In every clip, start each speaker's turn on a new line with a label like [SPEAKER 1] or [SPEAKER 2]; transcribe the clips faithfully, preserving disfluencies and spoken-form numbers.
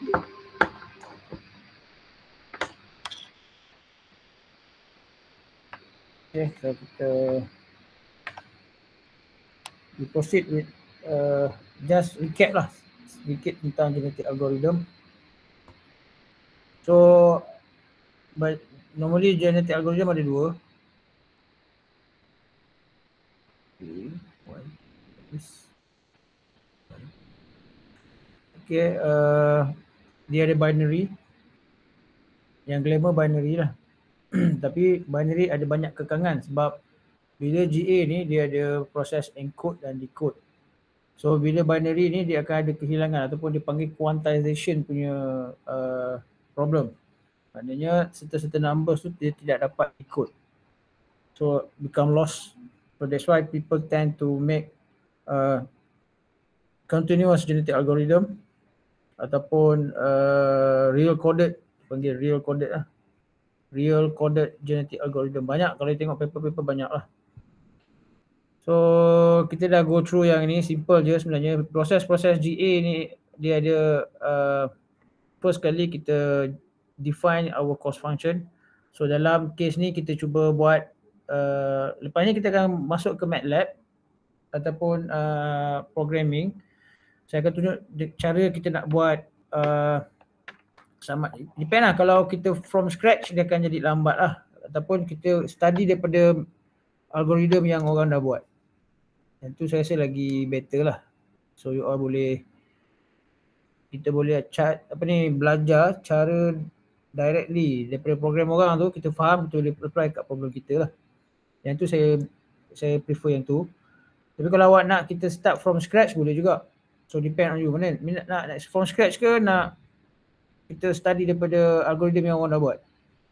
[SPEAKER 1] Okay, so kita we proceed with uh, just recap lah sedikit tentang genetic algorithm. So but normally genetic algorithm ada dua. Okay, uh, dia ada binary. Yang glamour binary lah. Tapi binary ada banyak kekangan sebab bila G A ni dia ada proses encode dan decode. So bila binary ni dia akan ada kehilangan ataupun dipanggil quantization punya uh, problem. Maknanya certain-certain numbers tu dia tidak dapat decode. So become lost. So that's why people tend to make uh, continuous genetic algorithm ataupun uh, real coded, panggil real coded lah. Real coded genetic algorithm. Banyak kalau tengok paper-paper banyak lah. So kita dah go through yang ni, simple je sebenarnya. Proses-proses G A ni dia ada uh, first kali kita define our cost function. So dalam case ni kita cuba buat uh, lepas ni kita akan masuk ke MATLAB ataupun uh, programming. Saya akan tunjuk cara kita nak buat uh, sama, depend lah. Kalau kita from scratch dia akan jadi lambat lah, ataupun kita study daripada algorithm yang orang dah buat. Yang tu saya rasa lagi better lah. So you all boleh, kita boleh chat apa ni, belajar cara directly daripada program orang tu, kita faham, kita boleh apply kat problem kita lah. Yang tu saya saya prefer yang tu. Tapi kalau awak nak kita start from scratch boleh juga. So depend on you. Mana nak, nak, nak from scratch ke nak kita study daripada algorithm yang orang dah buat?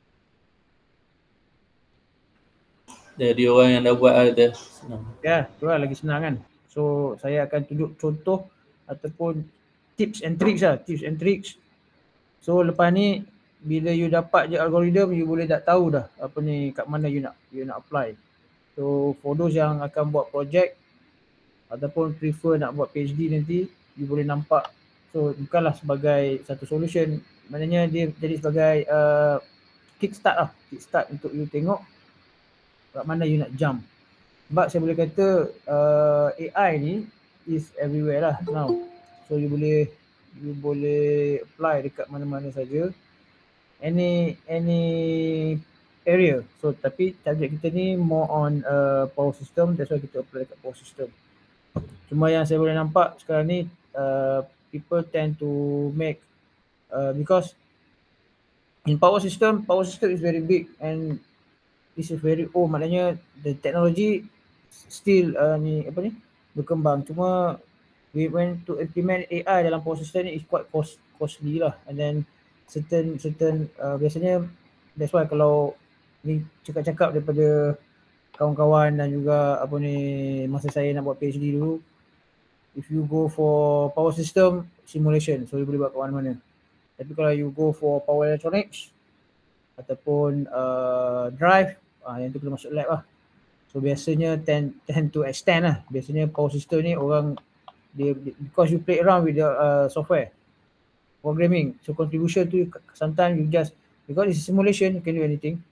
[SPEAKER 2] Dari orang yang dah buat ada senang.
[SPEAKER 1] Ya, tu lah lagi senang kan. So saya akan tunjuk contoh ataupun tips and tricks lah, tips and tricks. So lepas ni bila you dapat je algorithm, you boleh tak tahu dah apa ni kat mana you nak you nak apply. So for those yang akan buat project ataupun prefer nak buat PhD nanti, you boleh nampak. So bukanlah sebagai satu solution, maknanya dia jadi sebagai uh, kickstart lah, kickstart untuk you tengok kat mana you nak jump. Sebab saya boleh kata uh, A I ni is everywhere lah now. So you boleh you boleh apply dekat mana-mana saja, any any area. So tapi subjek kita ni more on uh, power system, that's why kita apply dekat power system. Cuma yang saya boleh nampak sekarang ni uh, people tend to make uh, because in power system, power system is very big and this is very old, maknanya the technology still uh, ni apa ni berkembang. Cuma we went to implement A I dalam power system ni is quite cost, costly lah, and then certain certain uh, biasanya that's why kalau ni cakap-cakap daripada kawan-kawan dan juga apa ni masa saya nak buat PhD dulu, if you go for power system simulation, so you boleh buat kat mana-mana. Tapi kalau you go for power electronics ataupun uh, drive, ah, yang tu kena masuk lab lah. So biasanya tend, tend to extend lah. Biasanya power system ni orang dia, because you play around with the uh, software programming, so contribution tu sometimes you just, because it's simulation you can do anything.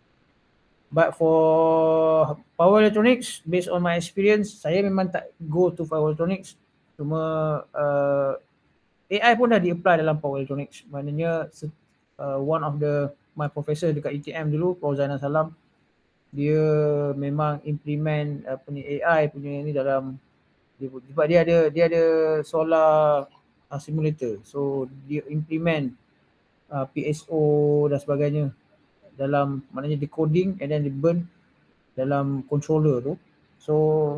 [SPEAKER 1] But for power electronics, based on my experience, saya memang tak go to power electronics. Cuma uh, A I pun dah di-apply dalam power electronics. Maknanya uh, one of the my professor dekat E T M dulu, Prof Zainal Salam, dia memang implement apa ni A I punya ni dalam dia, sebab dia ada dia ada solar uh, simulator. So dia implement uh, P S O dan sebagainya dalam, maknanya decoding and then di burn dalam controller tu. So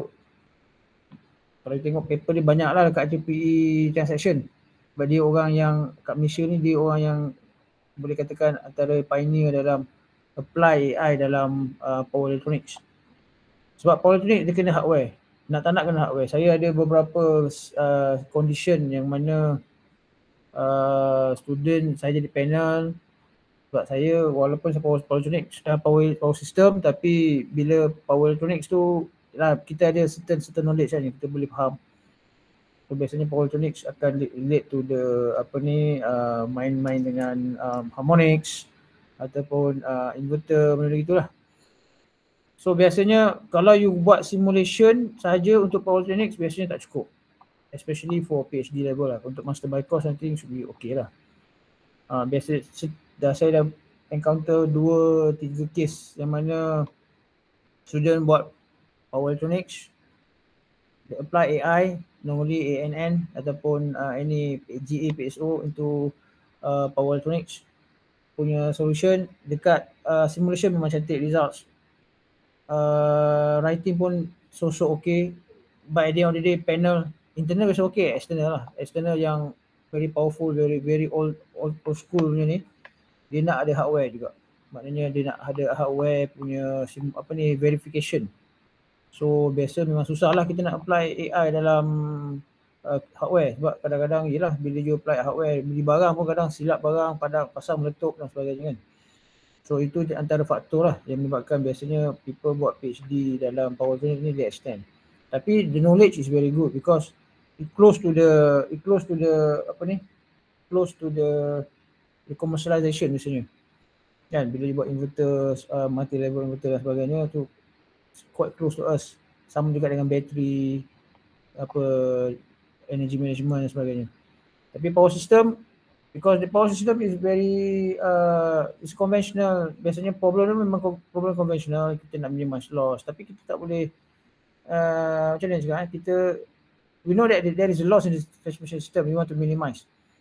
[SPEAKER 1] kalau tengok paper dia banyak lah dekat T P E transaction. Sebab dia orang yang kat Malaysia ni, dia orang yang boleh katakan antara pioneer dalam apply A I dalam uh, power electronics. Sebab power electronics dia kena hardware, nak tak nak kena hardware. Saya ada beberapa uh, condition yang mana uh, student saya jadi panel. Sebab saya walaupun saya power, power electronics, uh, power, power system, tapi bila power electronics tu lah, kita ada certain certain knowledge kan, kita boleh faham. So biasanya power electronics akan relate to the apa ni uh, main-main dengan um, harmonics ataupun uh, inverter, benda gitulah. So biasanya kalau you buat simulation saja untuk power electronics biasanya tak cukup. Especially for PhD level lah. Untuk master by course I think should be okay lah. Uh, biasa dah saya dah encounter dua tiga case yang mana student buat power electronics, they apply A I, normally A N N ataupun uh, any G A P S O into uh, power electronics punya solution. Dekat uh, simulation memang cantik results. Uh, writing pun so-so okay, but at the end of the day panel internal biasa okay, external lah. External yang very powerful, very very old old, old school punya ni, dia nak ada hardware juga. Maknanya dia nak ada hardware punya sim, apa ni verification. So biasa memang susah lah kita nak apply A I dalam uh, hardware, sebab kadang-kadang yelah bila you apply hardware, beli barang pun kadang silap barang, padam, pasang meletup dan sebagainya kan. So itu antara faktor lah yang menyebabkan biasanya people buat PhD dalam power electronics ni dia extend. Tapi the knowledge is very good because it close to the it close to the apa ni close to the, the commercialization biasanya. Kan bila you buat inverter, uh, multi level inverter dan sebagainya tu quite close to us. Sama juga dengan bateri, apa, energy management dan sebagainya. Tapi power system, because the power system is very uh, is conventional. Biasanya problem tu memang problem konvensional, kita nak minimize loss. Tapi kita tak boleh uh, macam mana cakap eh? Kita we know that there is a loss in the transmission system, we want to minimize.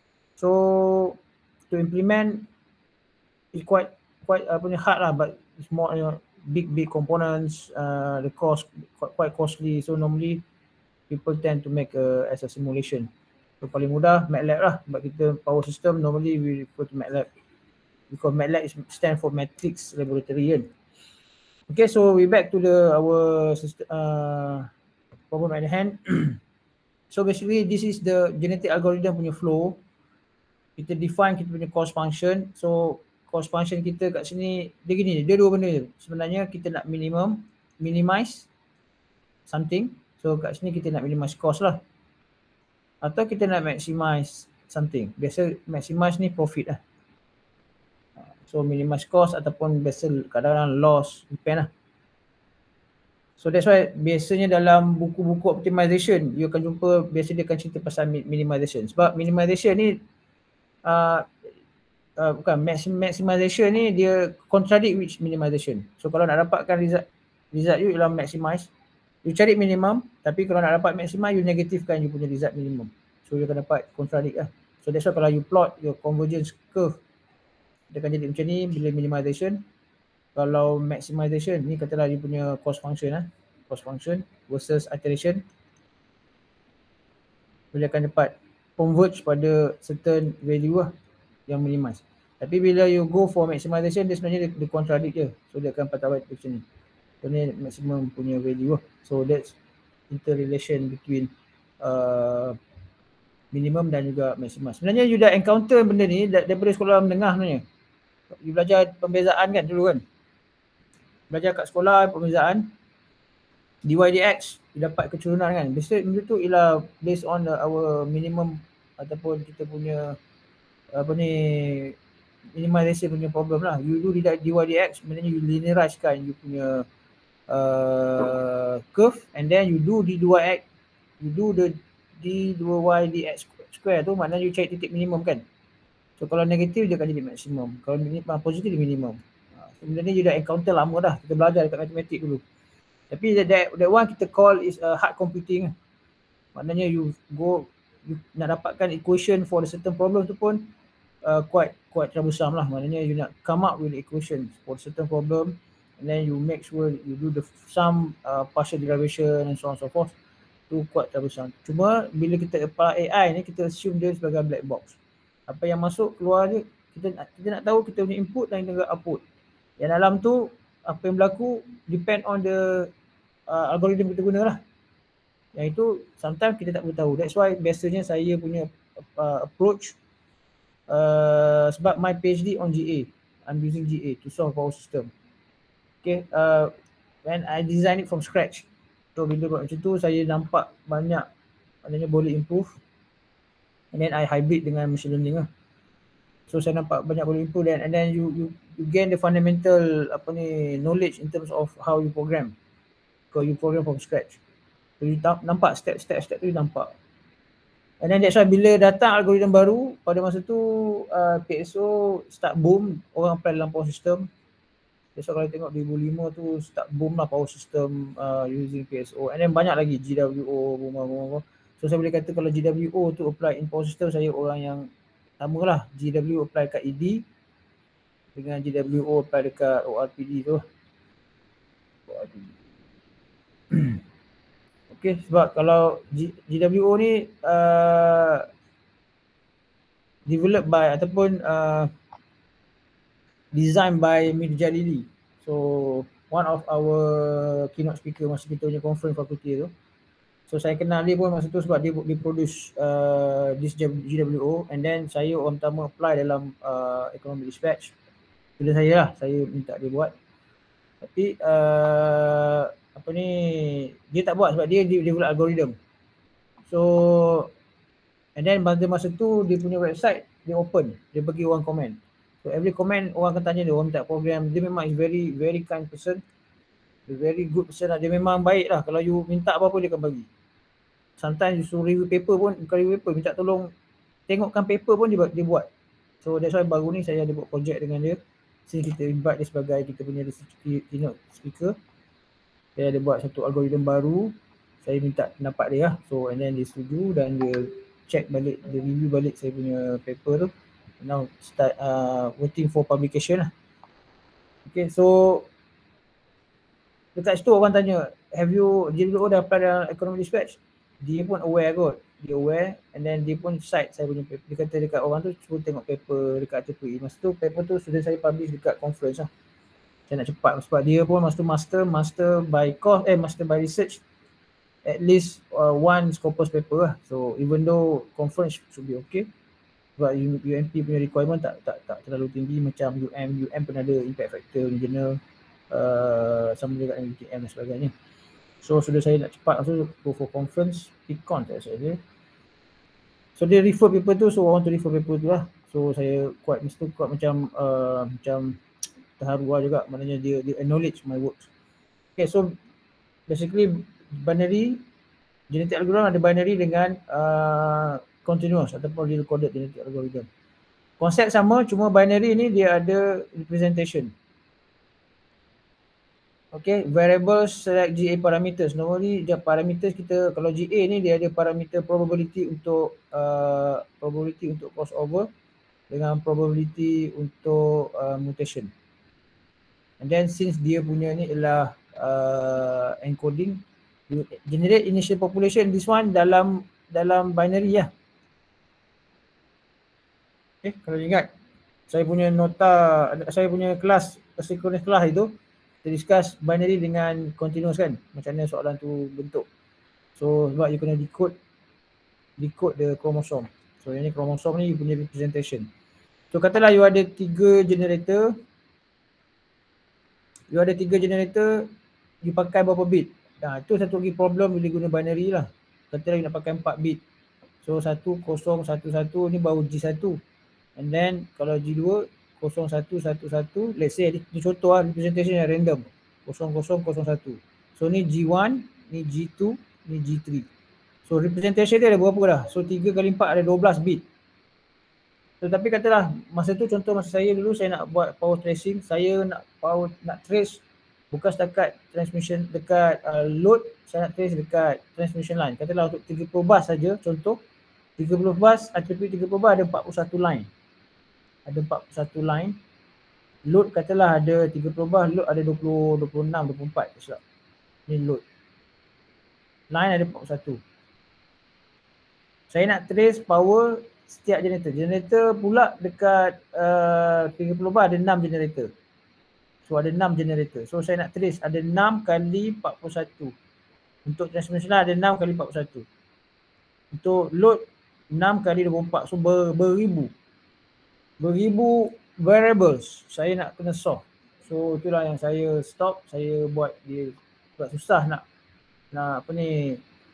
[SPEAKER 1] So to implement is quite quite apa ni hard lah, but it's more you know, big big components, uh, the cost quite, quite costly. So normally people tend to make a, as a simulation. So paling mudah MATLAB lah, sebab kita power system normally we refer to MATLAB because MATLAB is stand for Matrix Laboratory kan. Okay, so we back to the our system, uh, problem at hand. So basically this is the genetic algorithm punya flow. Kita define kita punya cost function. So cost function kita kat sini dia gini, dia dua benda je. Sebenarnya kita nak minimum, minimize something. So kat sini kita nak minimize cost lah. Atau kita nak maximize something. Biasa maximize ni profit lah. So minimize cost ataupun biasa kadang-kadang loss, depend lah. So that's why biasanya dalam buku-buku optimization you akan jumpa biasa dia akan cerita pasal minimization. Sebab minimization ni uh, Uh, bukan maximization ni dia contradict with minimization. So kalau nak dapatkan result result you ialah maximize, you cari minimum, tapi kalau nak dapat maximize you negatifkan you punya result minimum. So you akan dapat contradict lah. So that's why kalau you plot your convergence curve dia akan jadi macam ni bila minimization. Kalau maximization ni katalah dia punya cost function lah, cost function versus iteration, boleh akan dapat converge pada certain value lah yang minimize. Tapi bila you go for maximization dia sebenarnya dia, dia contradict je. So dia akan patah balik macam ni. So ni maximum punya value lah. So that's interrelation between uh, minimum dan juga maximize. Sebenarnya you dah encounter benda ni daripada sekolah menengah sebenarnya. You belajar pembezaan kan dulu kan. Belajar kat sekolah pembezaan D Y D X you dapat kecurunan kan. Biasa benda tu ialah based on the, our minimum ataupun kita punya apa ni minimization punya problem lah. You do D Y D X sebenarnya you linearize kan you punya uh, curve, and then you do D Y X, you do the D Y D X square tu maknanya you cari titik minimum kan. So kalau negatif dia akan jadi maksimum, kalau positif dia minimum. Sebenarnya you dah encounter lama dah, kita belajar dekat matematik dulu. Tapi that, that, that one kita call is a hard computing. Maknanya you go you nak dapatkan equation for the certain problem tu pun Uh, quite quite troublesome lah. Maknanya you nak come up with the equation for certain problem, and then you make sure you do the some uh, partial derivation and so on so forth. Tu quite troublesome. Cuma bila kita apply A I ni kita assume dia sebagai black box. Apa yang masuk keluar dia kita nak, kita nak tahu kita punya input dan juga output. Yang dalam tu apa yang berlaku depend on the uh, algorithm kita guna lah. Yang itu sometimes kita tak boleh tahu. That's why biasanya saya punya uh, approach Uh, sebab my PhD on G A, I'm using G A to solve power system. Okay, uh, when I design it from scratch. So bila buat macam tu saya nampak banyak maknanya boleh improve. And then I hybrid dengan machine learning lah. So saya nampak banyak boleh improve, dan and then you you you gain the fundamental apa ni knowledge in terms of how you program. Kalau you program from scratch. So you nampak step-step step tu you nampak. And then that's why bila datang algoritma baru, pada masa tu uh, P S O start boom, orang apply dalam power system. That's why kalau tengok dua ribu lima tu start boom lah power system uh, using P S O. And then banyak lagi G W O, boom-boom. So saya boleh kata kalau G W O tu apply in power system, saya orang yang sama lah. G W O apply kat E D dengan G W O apply dekat O R P D tu. O R P D. Okay, sebab kalau G, GWO ni uh, developed by ataupun uh, designed by Mir Jalili. So one of our keynote speaker masa kita punya conference fakulti tu. So saya kenal dia pun masa tu sebab dia, dia produce uh, this G W O, and then saya orang pertama apply dalam uh, economic dispatch. Bila saya lah, saya minta dia buat. Tapi uh, apa ni, dia tak buat sebab dia develop algorithm. So and then pada masa tu dia punya website dia open, dia bagi orang komen. So every comment orang akan tanya dia, orang minta program. Dia memang is very very kind person, dia very good person lah. Dia memang baik lah, kalau you minta apa-apa dia akan bagi. Sometimes you suruh review paper pun, bukan review paper, minta tolong tengokkan paper pun dia, dia buat. So that's why baru ni saya ada buat project dengan dia. Since kita invite dia sebagai kita punya keynote speaker, dia ada buat satu algoritma baru, saya minta pendapat dia lah. So and then dia setuju dan dia check balik, dia review balik saya punya paper tu. Now start uh, waiting for publication lah. Okay, so dekat situ orang tanya, have you G W O dah apply dalam economic dispatch? Dia pun aware kot, dia aware, and then dia pun cite saya punya paper. Dia kata dekat orang tu cuba tengok paper dekat T P I. Masa tu paper tu sudah saya publish dekat conference lah. Saya nak cepat sebab dia pun masa tu master, master by course, eh master by research, at least uh, one Scopus paper lah. So even though conference should be okay, sebab U M P punya requirement tak tak tak terlalu tinggi macam U M. U M pun ada impact factor in general, uh, sama juga dengan U T M dan sebagainya. So sudah saya nak cepat, so go for conference, Econ tak saya. So dia refer paper tu, so orang tu refer paper tu lah. So saya quite, mesti quite macam uh, macam terharu lah juga, maknanya dia dia acknowledge my works. Okay, so basically binary genetic algorithm ada binary dengan uh, continuous ataupun recorded genetic algorithm. Konsep sama, cuma binary ni dia ada representation. Okay, variables select G A parameters. Normally dia parameters kita, kalau G A ni dia ada parameter probability untuk uh, probability untuk crossover dengan probability untuk uh, mutation. And then since dia punya ni ialah uh, encoding, generate initial population, this one dalam dalam binary lah. Okay, kalau ingat saya punya nota, saya punya kelas asynchronous class itu kita discuss binary dengan continuous kan, macam mana soalan tu bentuk. So sebab you kena decode decode the chromosome. So yang ni chromosome ni you punya representation. So katalah you ada tiga generator, you ada tiga generator, you pakai berapa bit? Nah, itu satu lagi problem bila guna binary lah. Katalah you nak pakai empat bit. So satu kosong satu satu ni baru G satu. And then kalau G dua kosong satu satu satu, let's say ni contoh lah, representation yang random. kosong kosong kosong satu. So ni G satu, ni G dua, ni G tiga. So representation dia ada berapa dah? So tiga kali empat ada dua belas bit. So, tapi katalah masa tu, contoh masa saya dulu saya nak buat power tracing, saya nak power nak trace bukan setakat transmission dekat uh, load, saya nak trace dekat transmission line. Katalah untuk tiga puluh bus saja, contoh tiga puluh bus, attribute tiga puluh bus ada empat puluh satu line. Ada empat puluh satu line. Load katalah ada tiga puluh bus, load ada dua puluh, dua puluh enam, dua puluh empat. Tak silap. Ni load. Line ada empat puluh satu. Saya nak trace power setiap generator. Generator pula dekat uh, tiga puluh bar ada enam generator. So ada enam generator. So saya nak trace ada enam kali empat puluh satu. Untuk transmission ada enam kali empat puluh satu. Untuk load enam kali dua puluh empat. So ber, beribu. Beribu variables saya nak kena solve. So itulah yang saya stop, saya buat dia sebab susah nak nak apa ni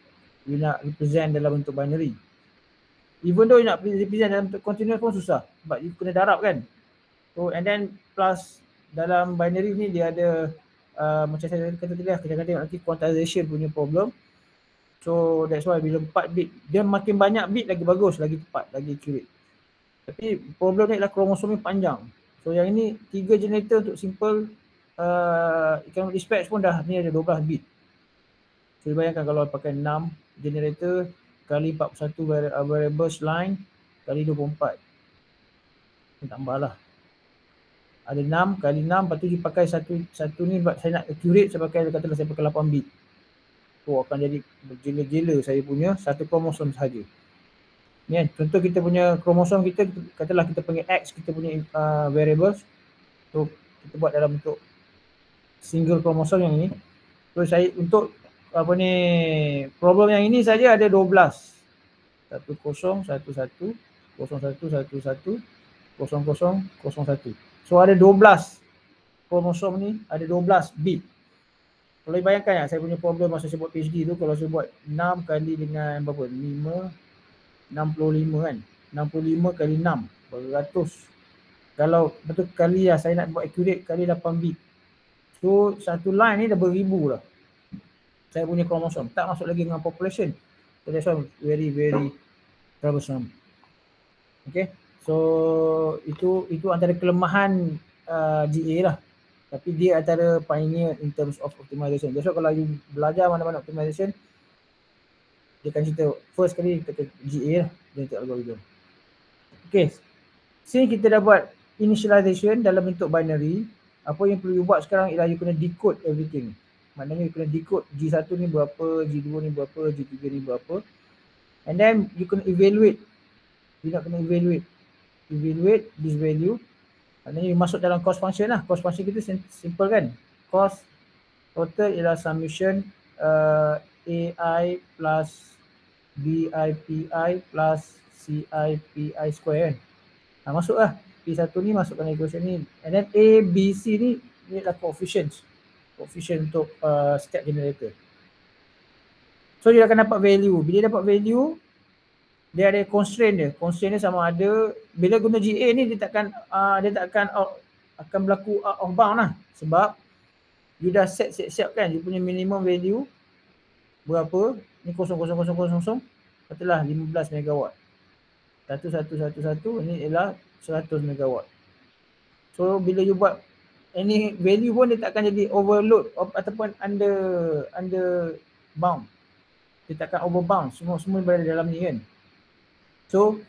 [SPEAKER 1] you nak represent dalam bentuk binary. Even though you nak represent dalam bentuk continuous pun susah sebab you kena darab kan. So and then plus dalam binary ni dia ada uh, macam saya kata tadi lah, kadang-kadang nanti quantization punya problem. So that's why bila empat bit, dia makin banyak bit lagi bagus, lagi tepat, lagi accurate. Tapi problem ni adalah kromosom ni panjang. So yang ini tiga generator untuk simple uh, economic dispatch pun dah ni ada dua belas bit. So bayangkan kalau pakai enam generator kali empat puluh satu variables line kali dua puluh empat. Ni tambah lah. Ada enam kali enam, lepas tu dia pakai satu satu ni, saya nak accurate, saya pakai katalah saya pakai lapan bit. So akan jadi berjela-jela saya punya satu kromosom sahaja. Ni kan, contoh kita punya kromosom kita, katalah kita panggil X, kita punya uh, variables. So kita buat dalam bentuk single kromosom yang ini. So saya untuk apa ni, problem yang ini saja ada dua belas. satu kosong satu satu kosong satu satu satu kosong kosong kosong satu. So ada dua belas kromosom ni, ada dua belas bit. Kalau bayangkan ya, saya punya problem masa saya buat PhD tu, kalau saya buat enam kali dengan berapa? lima, enam puluh lima kan? enam puluh lima kali enam, beratus. Kalau betul kali lah, saya nak buat accurate kali lapan bit. So satu line ni dah beribu lah. Saya punya kromosom, tak masuk lagi dengan population. So that's why very very troublesome. Okay, so itu itu antara kelemahan uh, G A lah. Tapi dia antara pioneer in terms of optimization. Jadi so, kalau you belajar mana-mana optimization, dia akan cerita first kali kita G A lah, genetic algorithm. Okay, since kita dah buat initialization dalam bentuk binary, apa yang perlu you buat sekarang ialah you kena decode everything. Maknanya you kena decode G satu ni berapa, G dua ni berapa, G tiga ni berapa. And then you kena evaluate. You nak kena evaluate. Evaluate this value. Maknanya you masuk dalam cost function lah. Cost function kita simple kan. Cost total ialah summation uh, A I plus B I P I plus C I P I square kan. Nah, masuk lah. P satu ni masukkan equation ni. And then A, B, C ni, ni adalah coefficients. Coefficient untuk uh, setiap generator. So dia akan dapat value. Bila dapat value, dia ada constraint dia. Constraint dia sama ada, bila guna G A ni dia takkan uh, dia takkan out, akan berlaku out of bound lah. Sebab you dah set siap-siap kan, you punya minimum value berapa? Ni kosong kosong kosong kosong kosong. Katalah lima belas megawatt. satu satu satu satu ni ialah seratus megawatt. So bila you buat any value pun dia takkan jadi overload ataupun under under bound. Dia takkan overbound. Semua semua berada dalam ni kan. So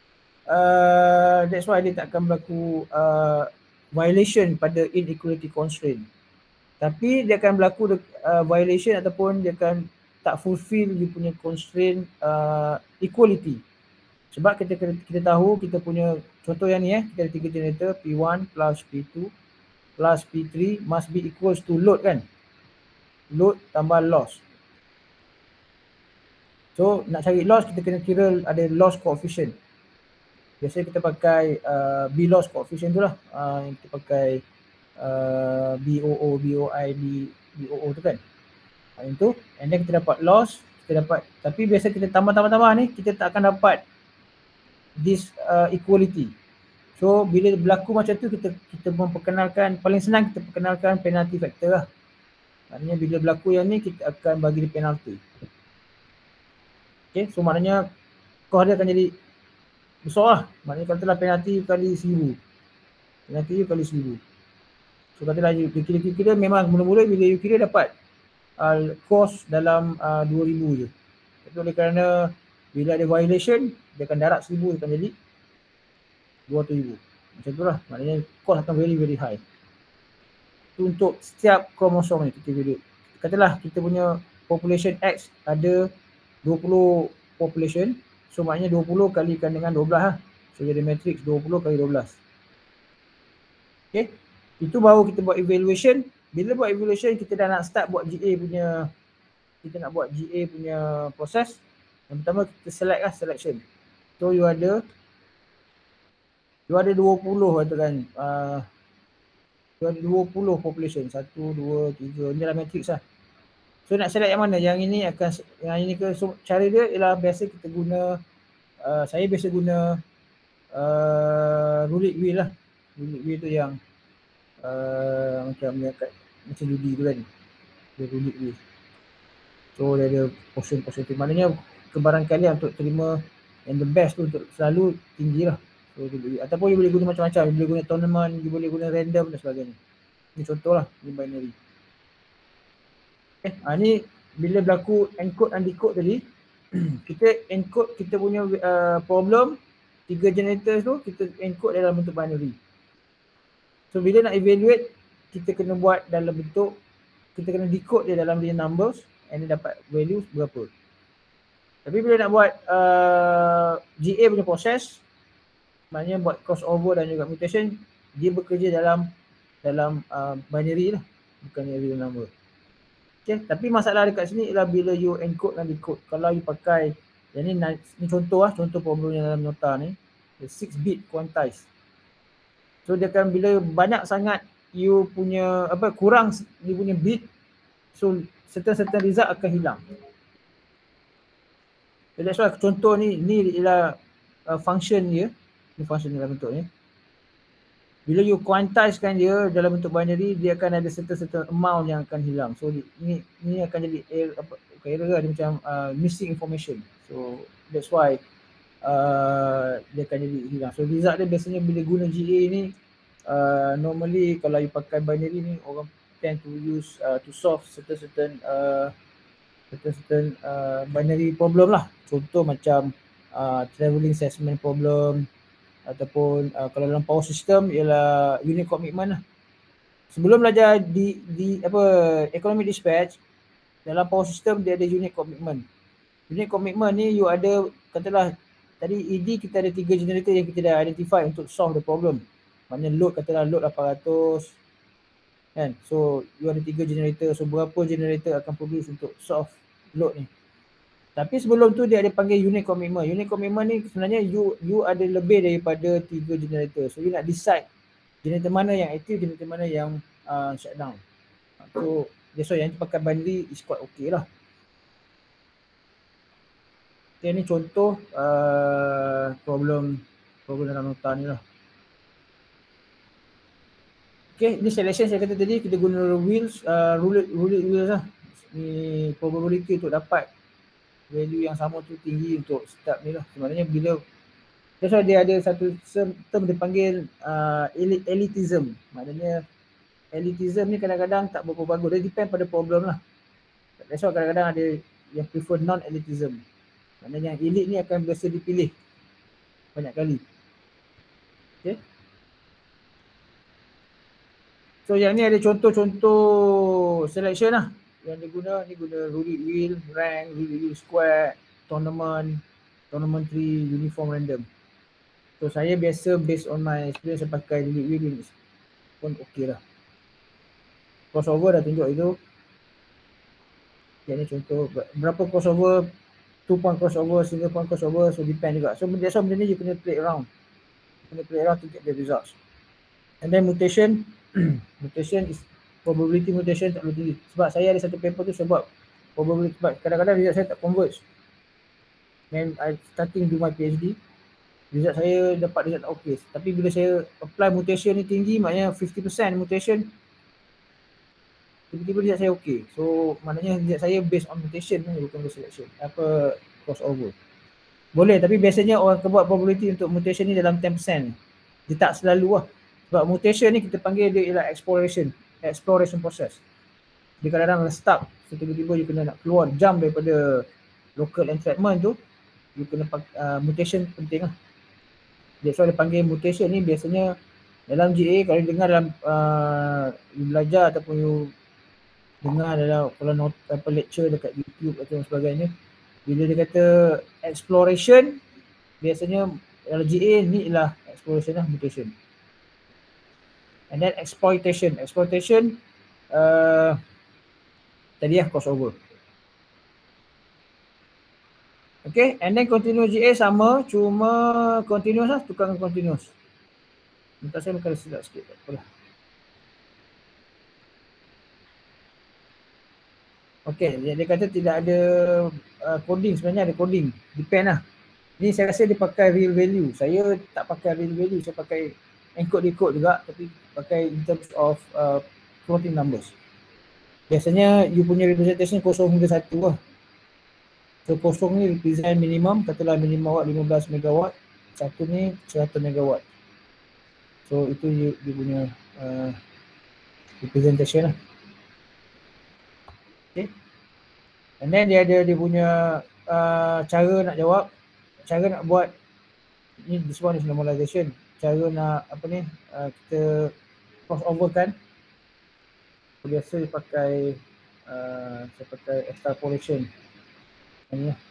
[SPEAKER 1] uh, that's why dia tak akan berlaku uh, violation pada inequality constraint. Tapi dia akan berlaku uh, violation ataupun dia akan tak fulfill dia punya constraint uh, equality. Sebab kita kita tahu kita punya contoh yang ni eh, kita ada tiga generator P one plus P two plus P three must be equals to load kan. Load tambah loss. So nak cari loss kita kena kira ada loss coefficient. Biasanya kita pakai uh, B loss coefficient tu lah. Uh, yang kita pakai uh, B O O, B O I, B, B O O tu kan. Uh, itu. And then kita dapat loss. Kita dapat, tapi biasa kita tambah-tambah-tambah ni kita tak akan dapat this uh, equality. So bila berlaku macam tu kita kita memperkenalkan, paling senang kita perkenalkan penalty factor lah. Maknanya bila berlaku yang ni kita akan bagi dia penalty. Okay, so maknanya cost dia akan jadi besar lah. Maknanya katalah penalty kali seribu. Penalty kali seribu. So katalah you kira-kira memang mula-mula bila you kira dapat uh, cost dalam uh, dua ribu je. Tapi oleh kerana bila ada violation, dia akan darab seribu, dia akan jadi dua ratus ribu. Macam tu lah. Maknanya cost akan very very high. Itu untuk setiap kromosom ni kita value. Katalah kita punya population X ada dua puluh population. So maknanya dua puluh kalikan dengan dua belas lah. So jadi matrix dua puluh kali dua belas. Okay. Itu baru kita buat evaluation. Bila buat evaluation kita dah nak start buat G A punya, kita nak buat G A punya proses. Yang pertama kita select lah, selection. So you ada you ada dua puluh katakan. Uh, you ada dua puluh population. satu, dua, tiga. Ini adalah matrix lah. So nak select yang mana? Yang ini akan, yang ini ke, so cara dia ialah biasa kita guna, uh, saya biasa guna uh, roulette wheel lah. Roulette wheel tu yang uh, macam kat, macam judi tu kan. Dia roulette wheel. So dia ada portion-portion tu. Maknanya kebarangkalian untuk terima yang the best tu untuk selalu tinggi lah. So, ataupun you boleh guna macam-macam. You boleh guna tournament, you boleh guna random dan sebagainya. Ini contoh lah, ini binary. Okay, ha, ni bila berlaku encode dan decode tadi, kita encode kita punya uh, problem, tiga generators tu kita encode dalam bentuk binary. So bila nak evaluate, kita kena buat dalam bentuk, kita kena decode dia dalam dia numbers and dia dapat value berapa. Tapi bila nak buat uh, G A punya proses, maknanya buat crossover dan juga mutation, dia bekerja dalam dalam uh, binary lah, bukan real number. Okay, tapi masalah dekat sini ialah bila you encode dan decode. Kalau you pakai, yang ni, ni contoh lah, contoh problemnya dalam nota ni, the six bit quantized. So dia akan, bila banyak sangat you punya, apa, kurang you punya bit, so certain-certain result akan hilang. So that's why contoh ni, ni ialah uh, function dia, ni function dalam bentuk ni. Bila you quantizekan dia dalam bentuk binary, dia akan ada certain-certain amount yang akan hilang. So ni ni akan jadi error, apa, bukan error lah, dia macam uh, missing information. So that's why uh, dia akan jadi hilang. So result dia biasanya bila guna G A ni, uh, normally kalau you pakai binary ni, orang tend to use uh, to solve certain-certain uh, certain-certain uh, binary problem lah. Contoh macam uh, travelling salesman problem, ataupun uh, kalau dalam power system ialah unit commitment lah. Sebelum belajar di di apa economic dispatch, dalam power system dia ada unit commitment. Unit commitment ni you ada, katalah tadi E D kita ada tiga generator yang kita dah identify untuk solve the problem. Maknanya load, katalah load lapan ratus kan. So you ada tiga generator, so berapa generator akan produce untuk solve load ni. Tapi sebelum tu dia ada panggil unit commitment. Unit commitment ni sebenarnya you you ada lebih daripada tiga generator. So you nak decide generator mana yang aktif, generator mana yang uh, shutdown. So that's why yang pakai binary is quite okay lah. Okay, ni contoh uh, problem problem dalam nota ni lah. Okay, ni selection saya kata tadi kita guna wheels, uh, roulette roulette wheels lah. Ni probability untuk dapat value yang sama tu tinggi untuk start ni lah. Sebenarnya bila, that's why dia ada satu term dia panggil uh, elitism. Maknanya elitism ni kadang-kadang tak berapa bagus. Dia depend pada problem lah. That's why kadang-kadang ada yang prefer non-elitism. Maknanya yang elite ni akan biasa dipilih banyak kali. Okay. So yang ni ada contoh-contoh selection lah. Yang dia guna, ni guna roulette wheel, rank, roulette wheel square, tournament, tournament tree, uniform random. So saya biasa based on my experience saya pakai roulette wheel ni pun okey lah. Crossover dah tunjuk itu. Yang ni contoh berapa crossover, two point crossover, single point crossover, so depend juga. So that's why benda ni you kena play around. You kena play around to get the results. And then mutation, mutation is probability mutation tak boleh tinggi. Sebab saya ada satu paper tu saya buat probability, sebab kadang-kadang result saya tak converge. Then I starting do my PhD, result saya dapat result tak okay. Tapi bila saya apply mutation ni tinggi, maknanya fifty percent mutation, tiba-tiba result saya okay. So maknanya result saya based on mutation ni, bukan based selection, apa crossover. Boleh, tapi biasanya orang akan buat probability untuk mutation ni dalam ten percent. Dia tak selalu lah. Sebab mutation ni kita panggil dia ialah exploration. Exploration process. Dia kadang-kadang stuck. So tiba-tiba you kena nak keluar, jump daripada local entrapment tu, you kena uh, mutation penting lah. That's why dia panggil mutation ni biasanya dalam G A, kalau you dengar dalam uh, you belajar ataupun you dengar dalam kalau not, apa lecture dekat YouTube atau sebagainya, bila dia kata exploration, biasanya dalam G A ni ialah exploration lah, mutation. And then exploitation. Exploitation uh, tadi lah crossover. Okay, and then continuous G A sama, cuma continuous lah, tukar continuous. Minta saya bukan silap sikit, tak apalah. Okey, dia, dia kata tidak ada uh, coding, sebenarnya ada coding. Depend lah. Ni saya rasa dia pakai real value. Saya tak pakai real value, saya pakai encode decode juga, tapi pakai in terms of uh, floating numbers. Biasanya you punya representation kosong hingga satu lah. So kosong ni represent minimum, katalah minimum watt lima belas megawatt, satu ni seratus megawatt. So itu you, you punya uh, representation lah. Okay. And then dia ada dia punya uh, cara nak jawab, cara nak buat ni, this one is normalization. Cara nak apa ni, uh, kita crossover kan. Biasa dia pakai uh, saya pakai extrapolation. Ini lah.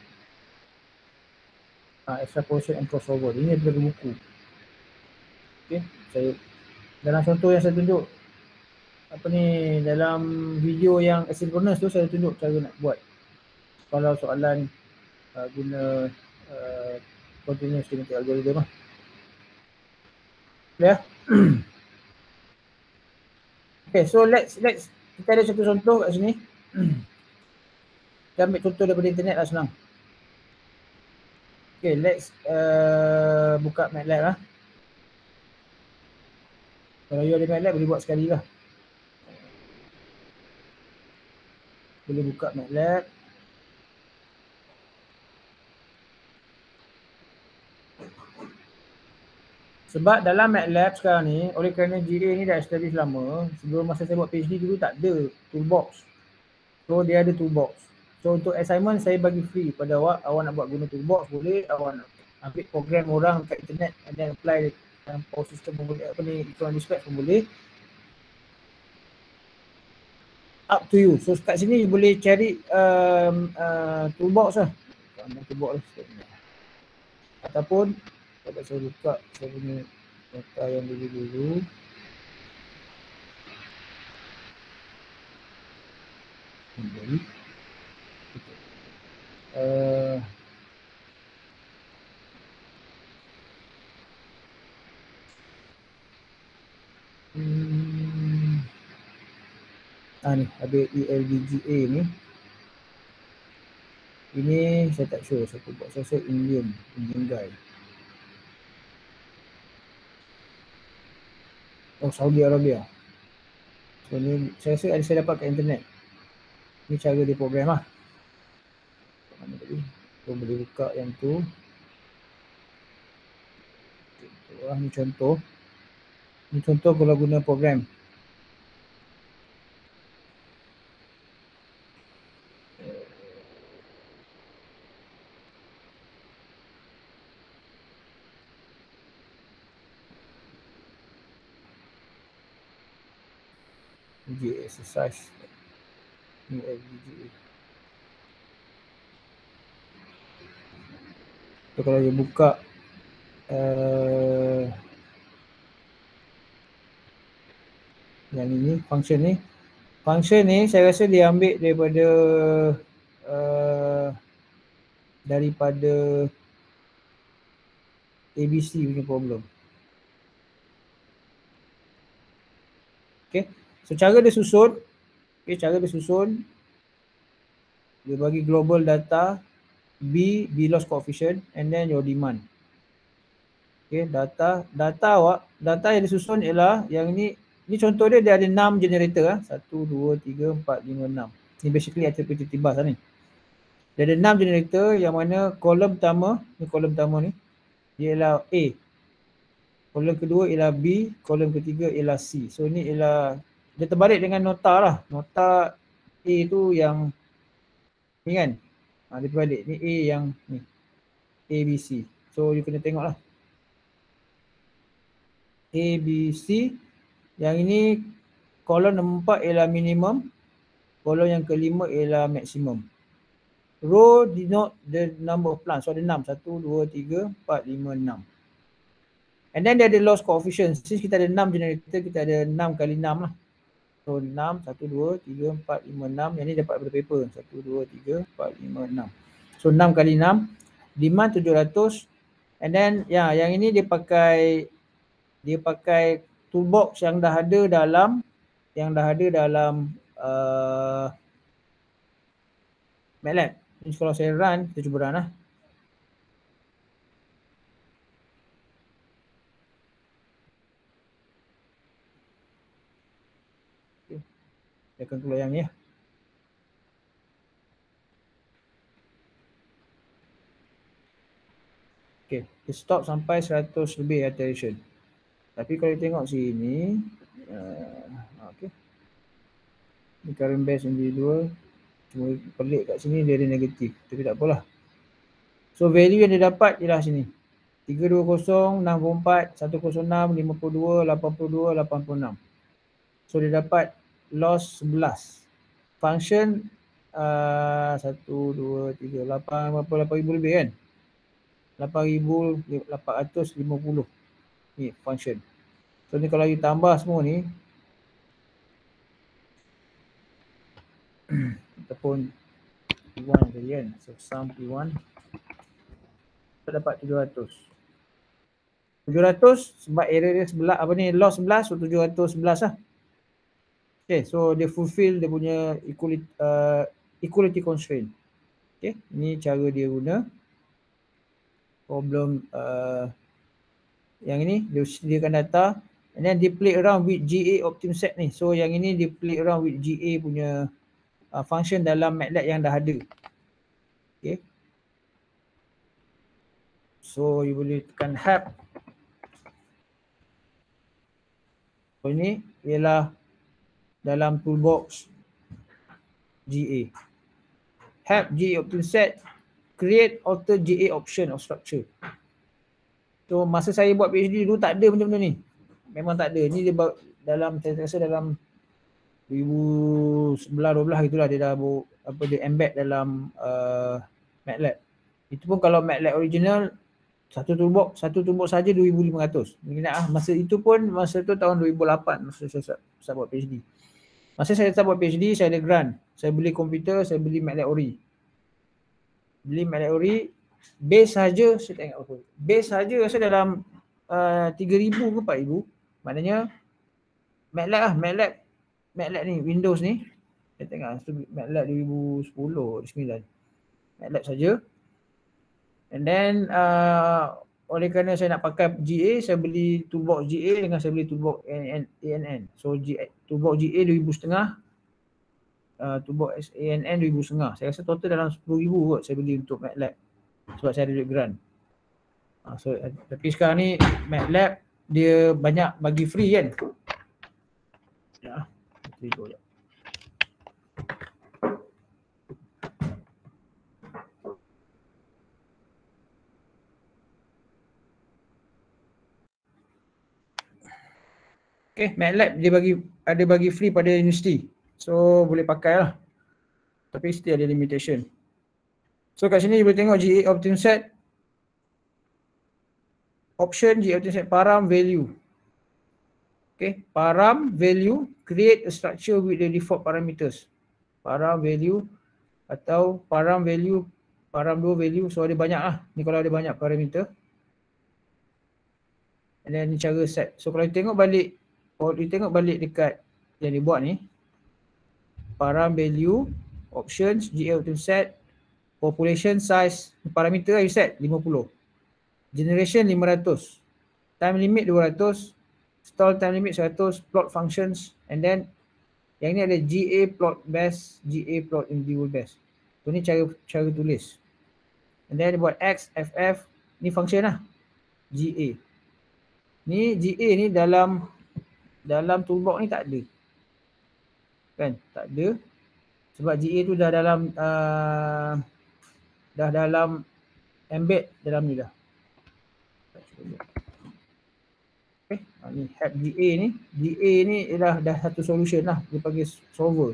[SPEAKER 1] Uh, extrapolation and crossover. Ini daripada buku. Okay, saya dalam contoh yang saya tunjuk apa ni, dalam video yang asynchronous tu saya tunjuk cara nak buat. Kalau soalan uh, guna uh, continuous kinetic algorithm lah. Ya. Okay, so let's let's kita ada satu contoh kat sini. Kita ambil contoh daripada internet lah, senang. Okay, let's uh, buka MATLAB lah. Kalau you ada MATLAB boleh buat sekali lah. Boleh buka MATLAB. Sebab dalam MATLAB sekarang ni, oleh kerana G A ni dah establish lama, sebelum masa saya buat PhD dulu tak ada toolbox. So dia ada toolbox. So untuk assignment saya bagi free pada awak. Awak nak buat guna toolbox boleh, awak nak ambil program orang kat internet and then apply dalam power system pun boleh, apa ni, electron dispatch pun boleh. Up to you. So kat sini you boleh cari um, uh, toolbox lah. Toolbox lah. Ataupun kalau saya buka saya punya data yang dulu-dulu. Jadi uh, hmm, ah ni ada E L V G A ni. Ini saya tak sure, saya buat saya rasa Indian, Indian guy. Oh, Saudi Arabia. So ni saya rasa ada saya dapat kat internet. Ni cara dia program lah. Mana tadi? So boleh buka yang tu. Wah, ni contoh. Ni contoh kalau guna program. G A exercise. Ni L V G A. So kalau dia buka uh, yang ini, function ni. Function ni saya rasa dia ambil daripada uh, daripada A B C punya problem. Okay. So cara dia susun, okay, cara dia susun, dia bagi global data, B, B loss coefficient, and then your demand. Okay, data, data awak, data yang disusun ialah yang ini, ni contoh dia, dia ada enam generator lah. satu, dua, tiga, empat, lima, enam. Ni basically interpretive bus lah ni. Dia ada enam generator yang mana kolom pertama, ni kolom pertama ni, dia ialah A. Kolom kedua ialah B, kolom ketiga ialah C. So ni ialah, dia terbalik dengan nota lah. Nota A tu yang ni kan. Ha, dia terbalik. Ni A yang ni. A, B, C. So you kena tengok lah. A, B, C. Yang ini kolom nombor empat ialah minimum. Kolom yang kelima ialah maksimum. Row denote the number of plants. So ada enam. satu, dua, tiga, empat, lima, enam. And then dia ada loss coefficient. Since kita ada enam generator, kita ada enam kali enam lah. So enam, satu, dua, tiga, empat, lima, enam. Yang ni dapat daripada paper. satu, dua, tiga, empat, lima, enam. So enam kali enam. Demand tujuh ratus. And then ya, yang ini dia pakai dia pakai toolbox yang dah ada dalam yang dah ada dalam uh, MATLAB. Ini kalau saya run, kita cuba run lah. Okay. Dia akan keluar yang ni ya. Okay, dia stop sampai seratus lebih iteration. Tapi kalau tengok sini, uh, okay. Ni current base individual, cuma pelik kat sini dia ada negatif, tapi tak apalah. So value yang dia dapat ialah sini. tiga dua kosong, enam puluh empat, seratus enam, lima puluh dua, lapan puluh dua, lapan puluh enam. So dia dapat loss sebelas. Function uh, satu, dua, tiga, lapan, berapa, lapan ribu lebih kan? lapan ribu lapan ratus lima puluh ni function. So ni kalau you tambah semua ni ataupun P one tadi kan, so sum P one kita dapat tujuh ratus. tujuh ratus sebab error dia sebelah apa ni, loss sebelas, so tujuh ratus sebelas lah. Okay, so dia fulfill dia punya equality, uh, equality constraint. Okay, ni cara dia guna problem uh, yang ini. Dia sediakan data and then dia play around with G A optim set ni. So yang ini dia play around with G A punya uh, function dalam MATLAB yang dah ada. Okay, so you boleh tekan help. So ini ialah dalam toolbox G A. Help G A optim set, create alter G A option of structure. So masa saya buat PhD dulu tak ada benda-benda ni. Memang tak ada. Ni dia dalam, saya rasa dalam dua ribu sebelas dua belas gitulah dia dah apa dia embed dalam uh, MATLAB. Itu pun kalau MATLAB original satu toolbox, satu toolbox saja dua ribu lima ratus. Ingat ah masa itu pun masa tu tahun dua ribu lapan masa saya start buat PhD. Masa saya start buat PhD saya ada grant. Saya beli komputer, saya beli MATLAB Ori. Beli MATLAB Ori, base saja saya tengok apa. Base saja rasa dalam uh, tiga ribu ke empat ribu. Maknanya MATLAB lah, MATLAB MATLAB ni, Windows ni. Saya tengok MATLAB dua ribu sepuluh, dua ribu sembilan. MATLAB saja. And then uh, oleh kerana saya nak pakai G A, saya beli toolbox G A dengan saya beli toolbox A N N. So G A, toolbox G A dua ribu setengah, uh, toolbox A N N dua ribu setengah. Saya rasa total dalam sepuluh ribu kot saya beli untuk MATLAB. Sebab saya ada duit grant. Uh, so, uh, tapi sekarang ni MATLAB dia banyak bagi free kan. Ya, tidur je. Okay, MATLAB dia bagi ada bagi free pada universiti. So boleh pakai lah. Tapi still ada limitation. So kat sini you boleh tengok G A optim set. Option G A optim set param value. Okay, param value create a structure with the default parameters. Param value atau param value, param dua value. So ada banyak lah. Ni kalau ada banyak parameter. And then ni cara set. So kalau you tengok balik, kalau you tengok balik dekat yang dibuat ni, param value, options, G A optim set, population size, parameter you set lima puluh. Generation lima ratus. Time limit dua ratus. Stall time limit seratus. Plot functions. And then yang ni ada G A plot best, G A plot individual best. So ni cara cara tulis. And then dia buat X, F F. Ni function lah. G A. Ni G A ni dalam dalam toolbox ni tak ada. Kan? Tak ada. Sebab G A tu dah dalam uh, dah dalam embed dalam ni dah. Okay. Ha, ni help G A ni. G A ni ialah dah satu solution lah. Dia panggil solver.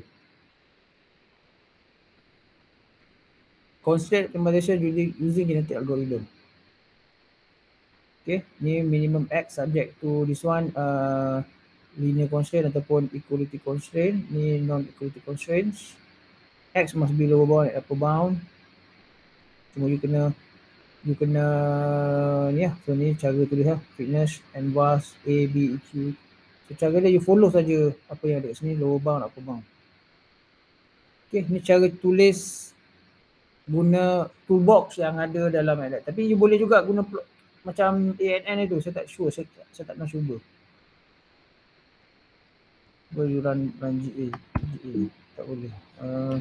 [SPEAKER 1] Constraint optimization using, using genetic algorithm. Okay. Ni minimum X subject to this one. Uh, linear constraint ataupun equality constraint. Ni non-equality constraints. X must be lower bound at upper bound. Cuma you kena you kena ni lah. So ni cara tulis lah. Fitness, N V A S, A, B, E Q. So cara dia you follow saja apa yang ada kat sini. Lower bound, upper bound. Okay, ni cara tulis guna toolbox yang ada dalam MATLAB. Tapi you boleh juga guna macam A N N itu, saya tak sure, saya, saya tak pernah cuba. Boleh run, run G A, G A, tak boleh. Uh,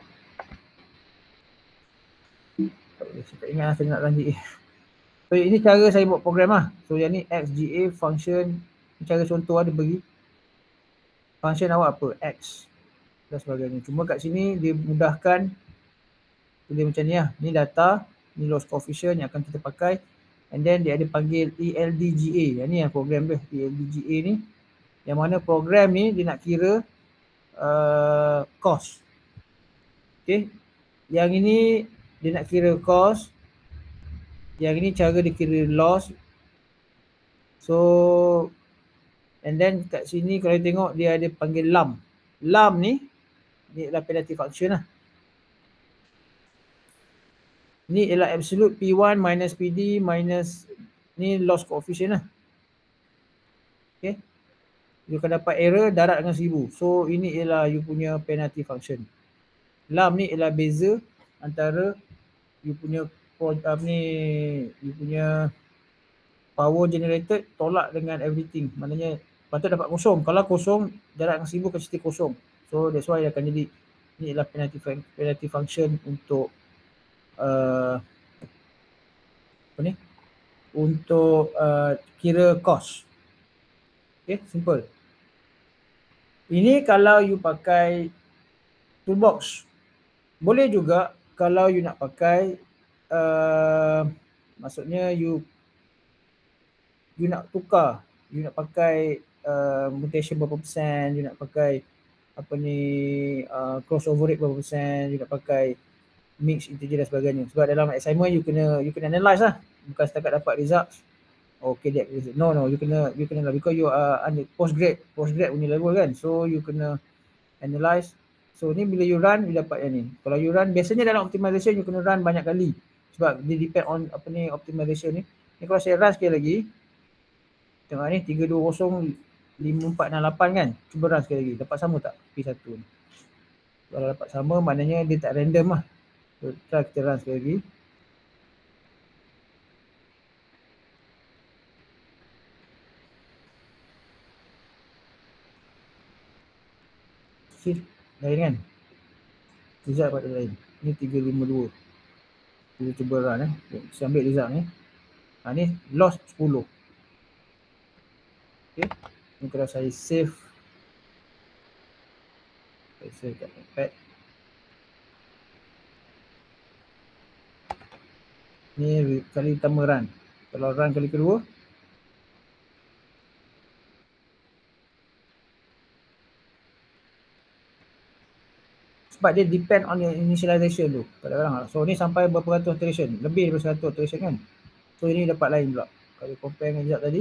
[SPEAKER 1] tak boleh, saya tak ingat saya nak run G A. So ini cara saya buat program lah. So yang ni X G A function, cara contoh ada bagi. Function awak apa? X dan sebagainya. Cuma kat sini dia mudahkan, dia macam ni lah. Ni data, ni loss coefficient yang akan kita pakai. And then dia ada panggil E L D G A. Yang ni yang program dia, E L D G A ni. Yang mana program ni dia nak kira uh, cost. Okay. Yang ini dia nak kira cost. Yang ini cara dia kira loss. So, and then kat sini kalau tengok dia ada panggil lum. Lum ni, ni adalah penalty function lah. Ni ialah absolute P one minus P D minus ni loss coefficient lah. Okay. You akan dapat error darat dengan seribu. So ini ialah you punya penalty function. Lum ni ialah beza antara you punya uh, ni you punya power generated tolak dengan everything. Maknanya patut dapat kosong. Kalau kosong darat dengan seribu akan jadi kosong. So that's why akan jadi ni ialah penalty, penalty function untuk uh, apa ni? Untuk uh, kira cost. Okay, simple. Ini kalau you pakai toolbox. Boleh juga kalau you nak pakai uh, maksudnya you you nak tukar, you nak pakai uh, mutation berapa persen, you nak pakai apa ni uh, crossover rate berapa persen, you nak pakai mix integer dan sebagainya. Sebab dalam assignment you kena you kena analyze lah, bukan setakat dapat results. Okay, that is no no you kena you kena lah, because you are under postgrad postgrad punya level kan, so you kena analyze. So ni bila you run you dapat yang ni. Kalau you run biasanya dalam optimization you kena run banyak kali sebab dia depend on apa ni optimization ni. Ni kalau saya run sekali lagi, tengok ni tiga dua kosong lima empat enam lapan kan, cuba run sekali lagi, dapat sama tak P satu ni? Kalau dapat sama maknanya dia tak random lah. So try kita run sekali lagi. See, lain kan? Result pada lain. Ni tiga lima dua. Kita cuba run eh. Saya ambil result ni. Ha, ni loss sepuluh. Okay. Ni kalau saya save. Saya save kat notepad. Ni kali pertama run. Kalau run kali kedua. Sebab dia depend on your initialization tu. Kadang-kadang. So ni sampai berapa ratus iteration. Lebih daripada seratus iteration kan. So ini dapat lain pula. Kalau compare dengan result tadi.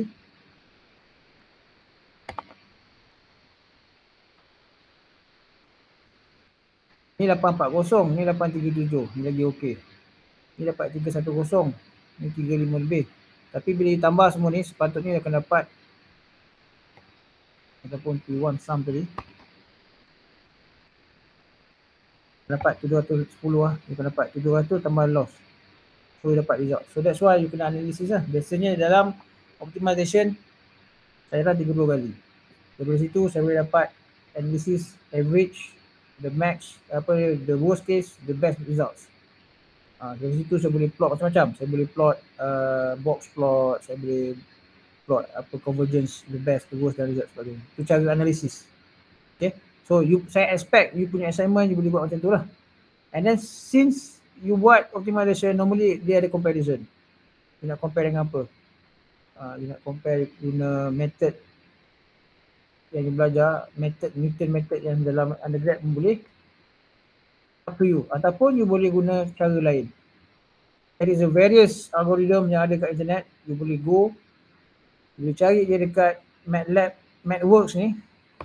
[SPEAKER 1] Ni lapan empat kosong. Ni lapan tiga tujuh. Ni lagi okey. Ni dapat tiga satu kosong. Ni tiga lima lebih. Tapi bila ditambah semua ni sepatutnya akan dapat ataupun P one sum tadi. Dapat tujuh ratus sepuluh lah. Dia dapat tujuh ratus tambah loss. So you dapat result. So that's why you kena analisis lah. Biasanya dalam optimization saya run tiga puluh kali. Dari situ saya boleh dapat analisis average, the max, apa the worst case, the best results. Uh, dari situ saya boleh plot macam-macam. Saya boleh plot uh, box plot, saya boleh plot apa convergence, the best, the worst dan result sebagainya. Itu cara analisis. Okay. So you, saya expect you punya assignment you boleh buat macam tu lah. And then since you buat optimization, normally dia ada comparison. You nak compare dengan apa? Uh, you nak compare guna method yang you belajar, method Newton method yang dalam undergrad pun boleh. Up to you. Ataupun you boleh guna cara lain. There is a various algorithm yang ada kat internet. You boleh go, you boleh cari dia dekat MATLAB, MathWorks ni.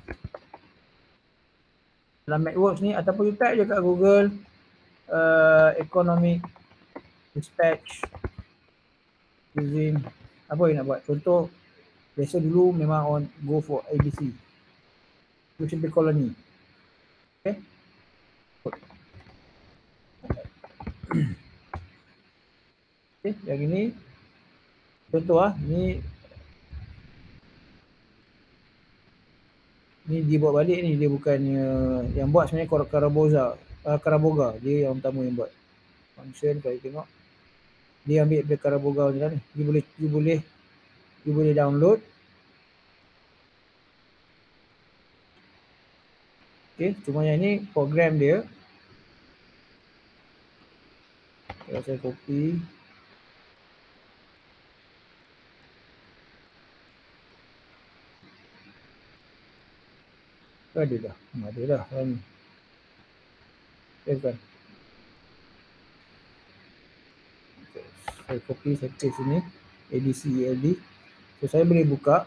[SPEAKER 1] Dalam MathWorks ni ataupun you type je kat Google uh, economic dispatch using apa you nak buat. Contoh biasa dulu memang on go for A B C. Simple colony. Okay. Okay, yang ini contoh ah, ni ni dia buat balik ni, dia bukannya yang buat sebenarnya Karaboza, uh, Karaboga, dia yang utama yang buat. Function kalau you tengok dia ambil dari Karaboga je lah ni. You boleh you boleh you boleh download. Okay, cuma yang ni program dia. Kalau saya copy, ada dah, ada dah kan. Okay, kan. Okay, saya copy, saya paste sini A B C E L D. So saya boleh buka.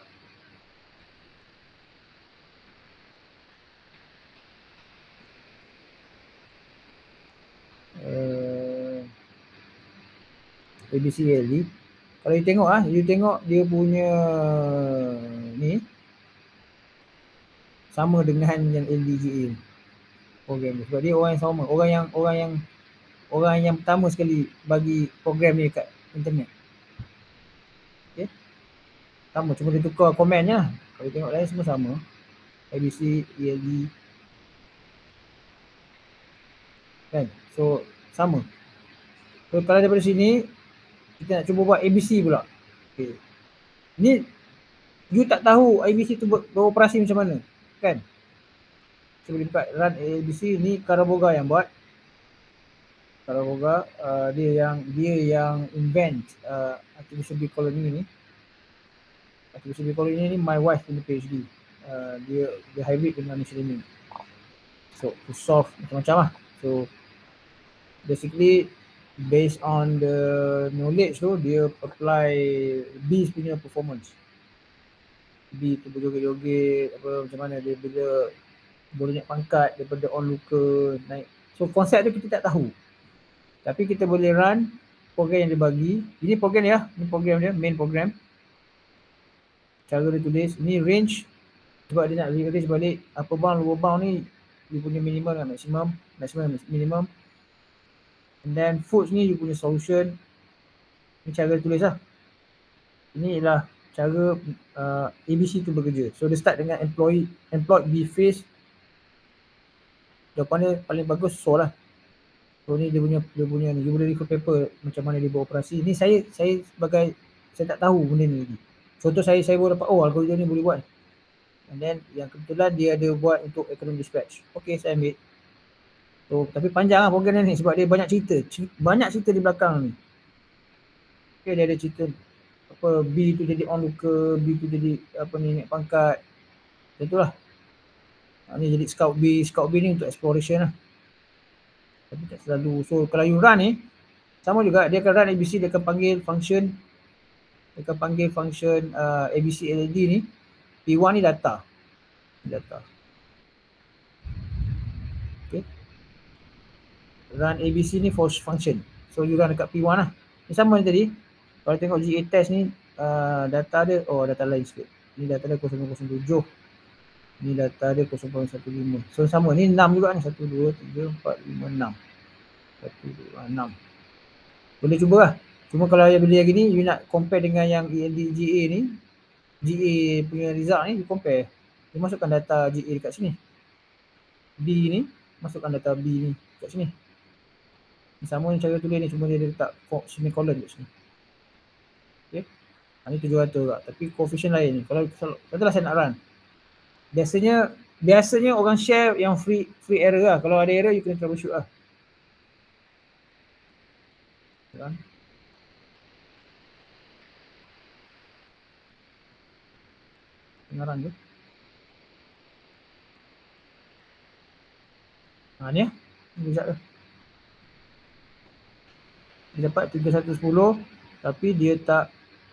[SPEAKER 1] Uh, A B C E L D. Kalau you tengok ah, you tengok dia punya ni sama dengan yang L D G A program ni. Sebab dia orang yang sama, orang yang orang yang orang yang pertama sekali bagi program ni kat internet. Okey. Sama, cuma dia tukar komen je lah. Kalau you tengok lain semua sama. A B C E L D. Kan? So sama. So kalau daripada sini kita nak cuba buat A B C pula. Okey. Ni you tak tahu A B C tu ber, beroperasi macam mana, kan? So boleh buka run A B C, ni Karaboga yang buat. Karaboga uh, dia yang dia yang invent uh, artificial bee colony ni. Artificial bee colony ni my wife punya PhD. Uh, dia dia hybrid dengan machine learning. So to solve macam-macam lah. So basically based on the knowledge tu dia apply bees punya performance. Bee tu berjoget-joget apa macam mana dia bila boleh naik pangkat daripada on luka naik. So konsep tu kita tak tahu. Tapi kita boleh run program yang dia bagi. Ini program dia, ini program dia, main program. Cara dia tulis, ini range sebab dia nak rearrange balik upper bound, lower bound ni dia punya minimum dan maximum, maximum dan minimum. And then foods ni you punya solution. Ini cara dia tulis lah. Ini ialah cara uh, A B C tu bekerja. So dia start dengan employee, employed bee phase. Jawapan dia paling bagus so lah. So ni dia punya dia punya ni, you boleh refer paper macam mana dia beroperasi. Ni saya saya sebagai saya tak tahu benda ni lagi. Contoh saya saya baru dapat oh algoritma ni boleh buat. And then yang kebetulan dia ada buat untuk academic dispatch. Okey, saya ambil. So tapi panjang lah program ni sebab dia banyak cerita. Banyak cerita di belakang ni. Okey, dia ada cerita apa B tu jadi on luka, B tu jadi apa ni naik pangkat. Itulah. Ha, ni jadi scout B, scout B ni untuk exploration lah. Tapi tak selalu. So kalau you run ni sama juga, dia akan run A B C, dia akan panggil function, dia akan panggil function uh, A B C L D ni. P one ni data. Data. Okay. Run A B C ni for function. So you run dekat P one lah. Ni sama ni tadi. Kalau tengok G A test ni uh, data dia, oh data lain sikit. Ni data dia kosong kosong tujuh. Ni data dia kosong kosong satu lima. So sama, ni enam juga ni. satu, dua, tiga, empat, lima, enam. satu, dua, enam. Boleh cuba lah. Cuma kalau yang beli yang gini, you nak compare dengan yang E L D G A ni, G A punya result ni, you compare. You masukkan data G A dekat sini. B ni, masukkan data B ni dekat sini. Sama ni cara tulis ni, cuma dia letak semicolon kat sini. Okay. Ha, ni tujuh ratus juga. Tapi coefficient lain ni. Kalau katalah saya nak run. Biasanya biasanya orang share yang free free error lah. Kalau ada error you kena troubleshoot lah. Run. Tengah run tu. Ha ni lah. Ni result tu. Dia dapat tiga satu sepuluh tapi dia tak,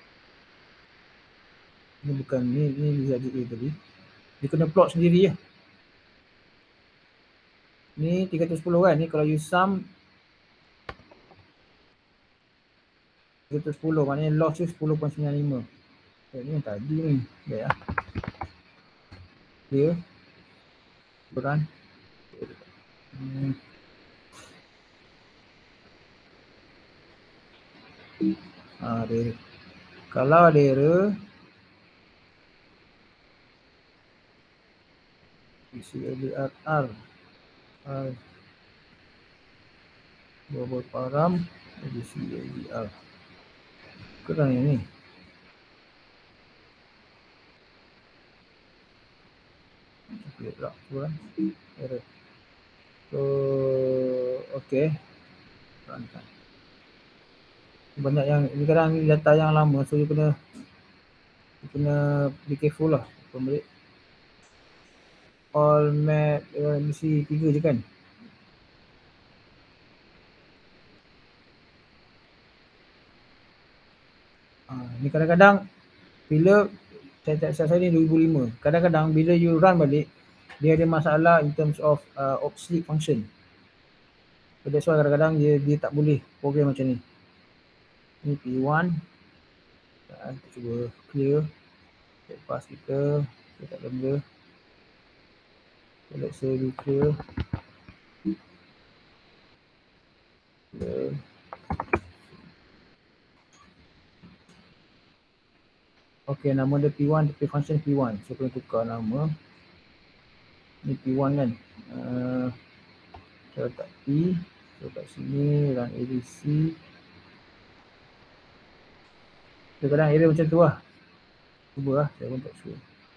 [SPEAKER 1] ni bukan, ni ni result G A tadi. Dia kena plot sendiri je. Ni tiga ratus sepuluh kan, ni kalau you sum tiga ratus sepuluh, maknanya loss tu sepuluh perpuluhan sembilan lima. Eh, ni yang tadi ni. Baik lah. Dia beran. Hmm. Ha, ada error. Kalau ada error, isi L R R global param edisi L R. Kurang yang ni. Okay, tak kurang. Error. So, okay. Rantai. Banyak yang ni kadang ni data yang lama, so you kena you kena be careful lah. Pembeli all map uh, mesti tiga je kan. Uh, ni kadang-kadang bila saya saya saya ni dua ribu lima, kadang-kadang bila you run balik dia ada masalah in terms of uh, obsolete function. So that's why kadang-kadang dia dia tak boleh program macam ni. Ni P one. Uh, kita cuba clear. Lepas kita kita tak ada benda. So, let's say we clear. Clear. Okay, nama dia P one, tapi function P one. So kena tukar nama. Ni P one kan. Uh, saya letak P. So kat sini run A D C. Kadang-kadang error macam tu lah. Cuba lah, saya pun tak sure.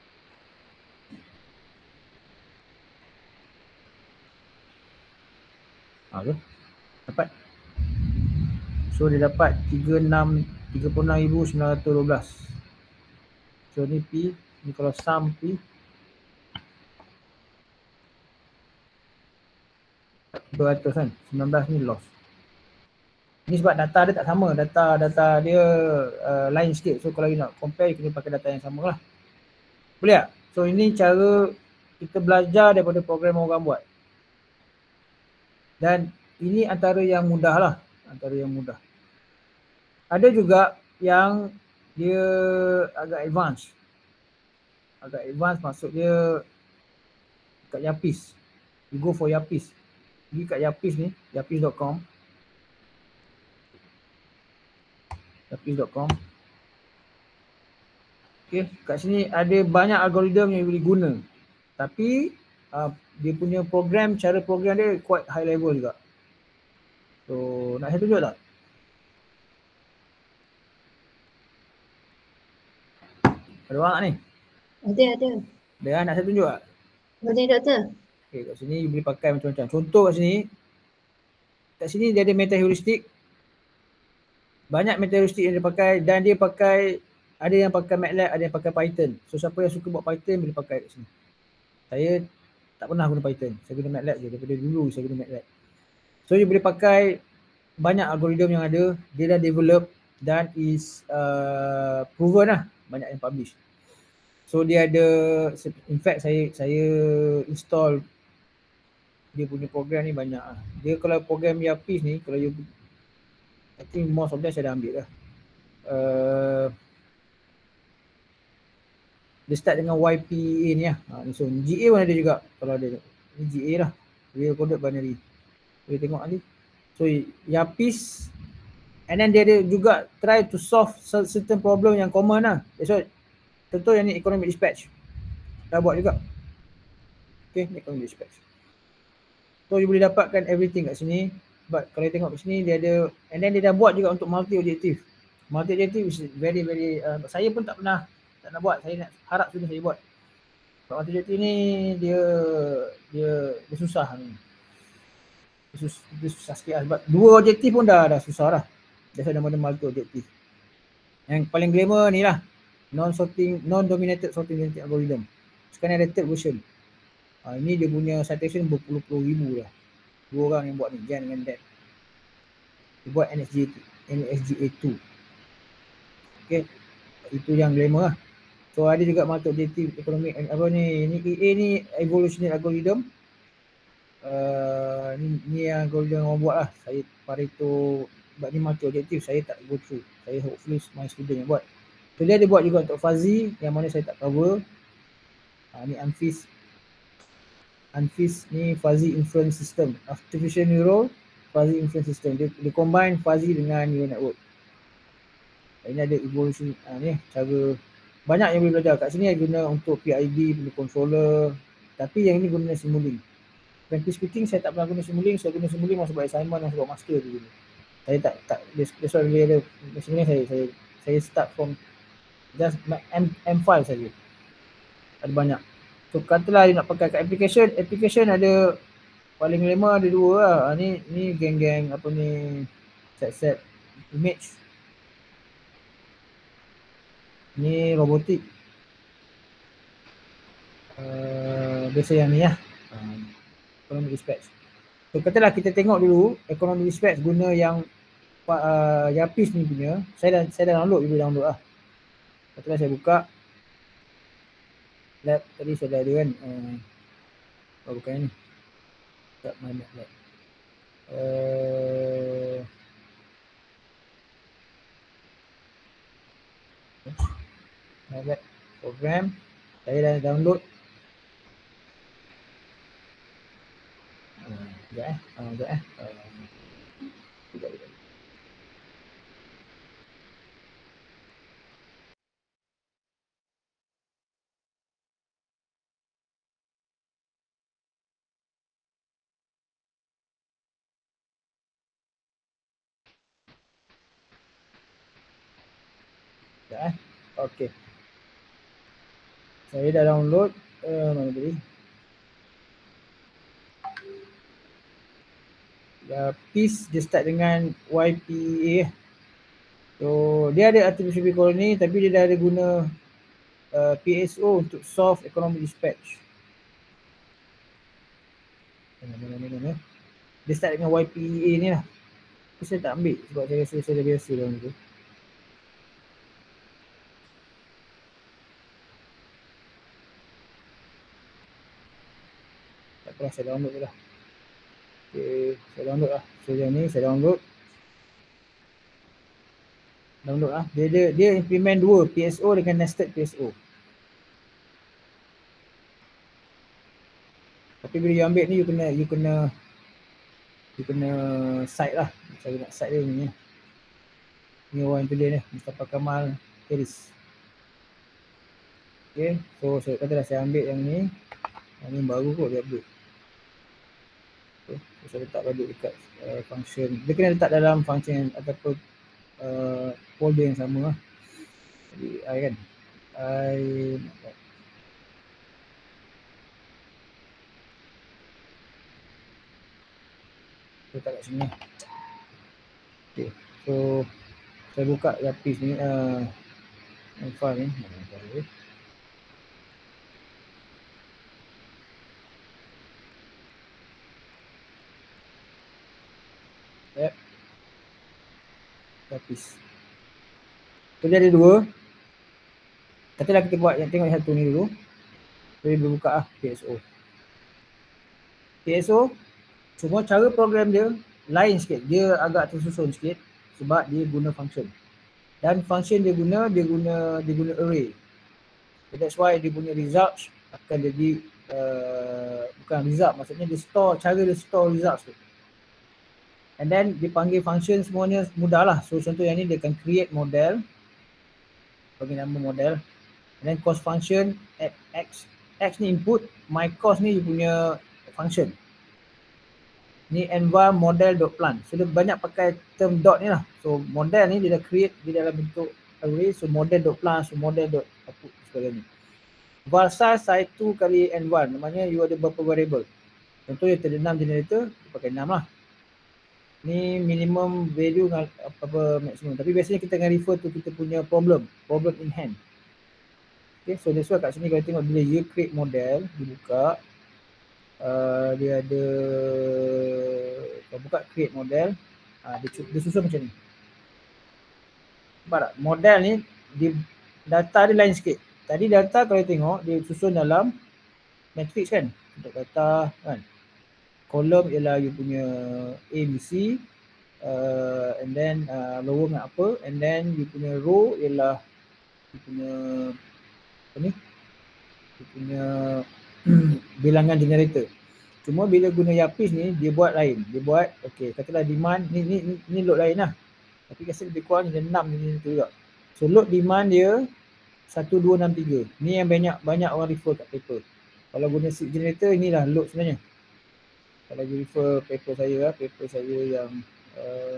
[SPEAKER 1] Ha tu. Dapat. So dia dapat tiga puluh enam ribu sembilan ratus dua belas. So ni P, ni kalau sum P dua ratus kan, sembilan belas ni loss. Ni sebab data dia tak sama, data data dia uh, lain sikit. So kalau you nak compare, you kena pakai data yang sama lah. Boleh tak? So ini cara kita belajar daripada program orang buat. Dan ini antara yang mudah lah, antara yang mudah. Ada juga yang dia agak advance. Agak advance maksud dia kat Yapis. You go for Yapis. Pergi kat Yapis ni, yapis dot com. yapis dot com. Okay, kat sini ada banyak algoritma yang boleh guna. Tapi uh, dia punya program, cara program dia quite high level juga. So, nak saya tunjuk tak? Ada orang tak ni?
[SPEAKER 3] Ada, ada.
[SPEAKER 1] Ada, nak saya tunjuk tak?
[SPEAKER 3] Boleh, doktor.
[SPEAKER 1] Okay, kat sini you boleh pakai macam-macam. Contoh kat sini, kat sini dia ada meta heuristic. Banyak meta heuristic yang dia pakai dan dia pakai, ada yang pakai MATLAB, ada yang pakai Python. So siapa yang suka buat Python boleh pakai kat sini. Saya tak pernah guna Python. Saya guna MATLAB je. Daripada dulu saya guna MATLAB. So you boleh pakai banyak algoritma yang ada. Dia dah develop dan is uh, proven lah. Banyak yang publish. So dia ada, in fact saya saya install dia punya program ni banyak lah. Dia kalau program Yapis ni, kalau you, I think most of them saya dah ambil lah. Uh, dia start dengan Y P A ni lah. Ha, so G A pun ada juga kalau ada. Ni G A lah. Real coded binary. Boleh tengok nanti. So Yapis, and then dia ada juga try to solve certain problem yang common lah. That's why, contoh yang ni economic dispatch. Dah buat juga. Okay, ni economic dispatch. So you boleh dapatkan everything kat sini. But kalau you tengok kat sini dia ada, and then dia dah buat juga untuk multi objective. Multi objective is very very uh, saya pun tak pernah tak nak buat. Saya nak harap sudah saya buat. Sebab multi objective ni dia dia, dia susah ni. Dia susah, dia susah sikit lah. Sebab dua objektif pun dah dah susah lah. Biasa nama dia multi objective. Yang paling glamour ni lah, non sorting, non dominated sorting genetic algorithm. Sekarang ada third version. Ha, ini dia punya citation berpuluh-puluh ribu dah. Dua orang yang buat ni, Jan dengan Dan. Dia buat N S G A two. Okay, itu yang glamour lah. So ada juga multi objective economic, apa ni, ni E A ni evolutionary algorithm. Uh, ni, ni yang algorithm orang buat lah. Saya Pareto, sebab ni multi objective, saya tak go through. Saya hopefully my student yang buat. So dia ada buat juga untuk fuzzy, yang mana saya tak cover. Ha, ni Anfis. Anfis ni fuzzy inference system, artificial neural fuzzy inference system. Dia, dia combine fuzzy dengan neural network. Ini ada evolusi, ha, ni cara banyak yang boleh belajar. Kat sini guna untuk P I D, punya controller. Tapi yang ini guna Simulink. Frankly speaking, saya tak pernah guna Simulink. Saya guna Simulink masa buat assignment, masa buat master dulu. Saya tak, tak that's why bila ada Simulink saya, saya, saya start from just M, M5 saja. Ada banyak. So katalah dia nak pakai kat application, application ada paling lama ada dua lah. Ha, ni, ni geng-geng apa ni, set-set image. Ni robotik. Uh, biasa yang ni lah. Uh, economic dispatch. So katalah kita tengok dulu economic dispatch guna yang uh, Yapis ni punya. Saya dah, saya dah download, ibu download lah. Katalah saya buka lab tadi saya dah ada kan. Uh, oh bukan ni. Tak mana lab. Uh, lab program. Saya dah download. Uh, sekejap eh. Uh, sekejap eh. Uh, sekejap, sekejap. Sekejap eh. Okey. Saya dah download. Uh, mana tadi? Yapis dia start dengan Y P A. So dia ada artificial colony tapi dia dah ada guna uh, P S O untuk solve economic dispatch. Mana, mana, mana. Dia start dengan Y P A ni lah. Tapi saya tak ambil sebab saya rasa saya dah biasa dalam tu. Tak apalah, saya download je lah. Okay, saya download lah. So yang ni saya download. Download lah. Dia, dia, dia implement dua, P S O dengan nested P S O. Tapi bila you ambil ni, you kena, you kena, you kena site lah. Saya nak site dia ni. Ni orang yang tulis ni, Mustafa Kamal Harris. Okay, so saya kata dah saya ambil yang ni. Yang ni baru kot dia update. Okay, so saya letak balik dekat uh, function. Dia kena letak dalam function ataupun uh, folder yang sama lah. Jadi I kan, I letak kat sini. Okay, so saya buka Yapis ni, uh, file ni. Yep. Yapis. So dia ada dua. Katalah kita buat yang tengok yang satu ni dulu. Jadi so, buka lah P S O. P S O, semua cara program dia lain sikit. Dia agak tersusun sikit sebab dia guna function. Dan function dia guna, dia guna dia guna array. So that's why dia punya results akan jadi uh, bukan result, maksudnya dia store, cara dia store results tu. And then dia panggil function semuanya mudah lah. So contoh yang ni dia akan create model. Bagi nama model. And then cost function at X. X ni input. My cost ni you punya function. Ni enva model dot plan. So dia banyak pakai term dot ni lah. So model ni dia dah create di dalam bentuk array. So model dot plan. So model dot output sebagainya. Var size satu kali n one. Namanya you ada berapa variable. Contoh dia ada enam generator. Dia pakai enam lah. Ni minimum value dengan apa maksimum. Tapi biasanya kita akan refer tu kita punya problem. Problem in hand. Okay, so that's why kat sini kalau tengok bila you create model, dibuka. Uh, dia ada, kalau buka create model, uh, dia, dia susun macam ni. Nampak tak? Model ni, dia, data dia lain sikit. Tadi data kalau tengok, dia susun dalam matrix kan. Untuk data kan. Kolom ialah you punya A, B, C, uh, and then uh, lower dengan upper, and then you punya row ialah you punya apa ni? You punya bilangan generator. Cuma bila guna Yapis ni dia buat lain. Dia buat okey, katalah demand ni ni ni, ni load lain lah. Tapi kasi lebih kurang dia enam ni tu juga. So load demand dia satu dua enam tiga. Ni yang banyak banyak orang refer kat paper. Kalau guna seed generator, inilah load sebenarnya. Kalau you refer paper saya lah, paper saya yang uh,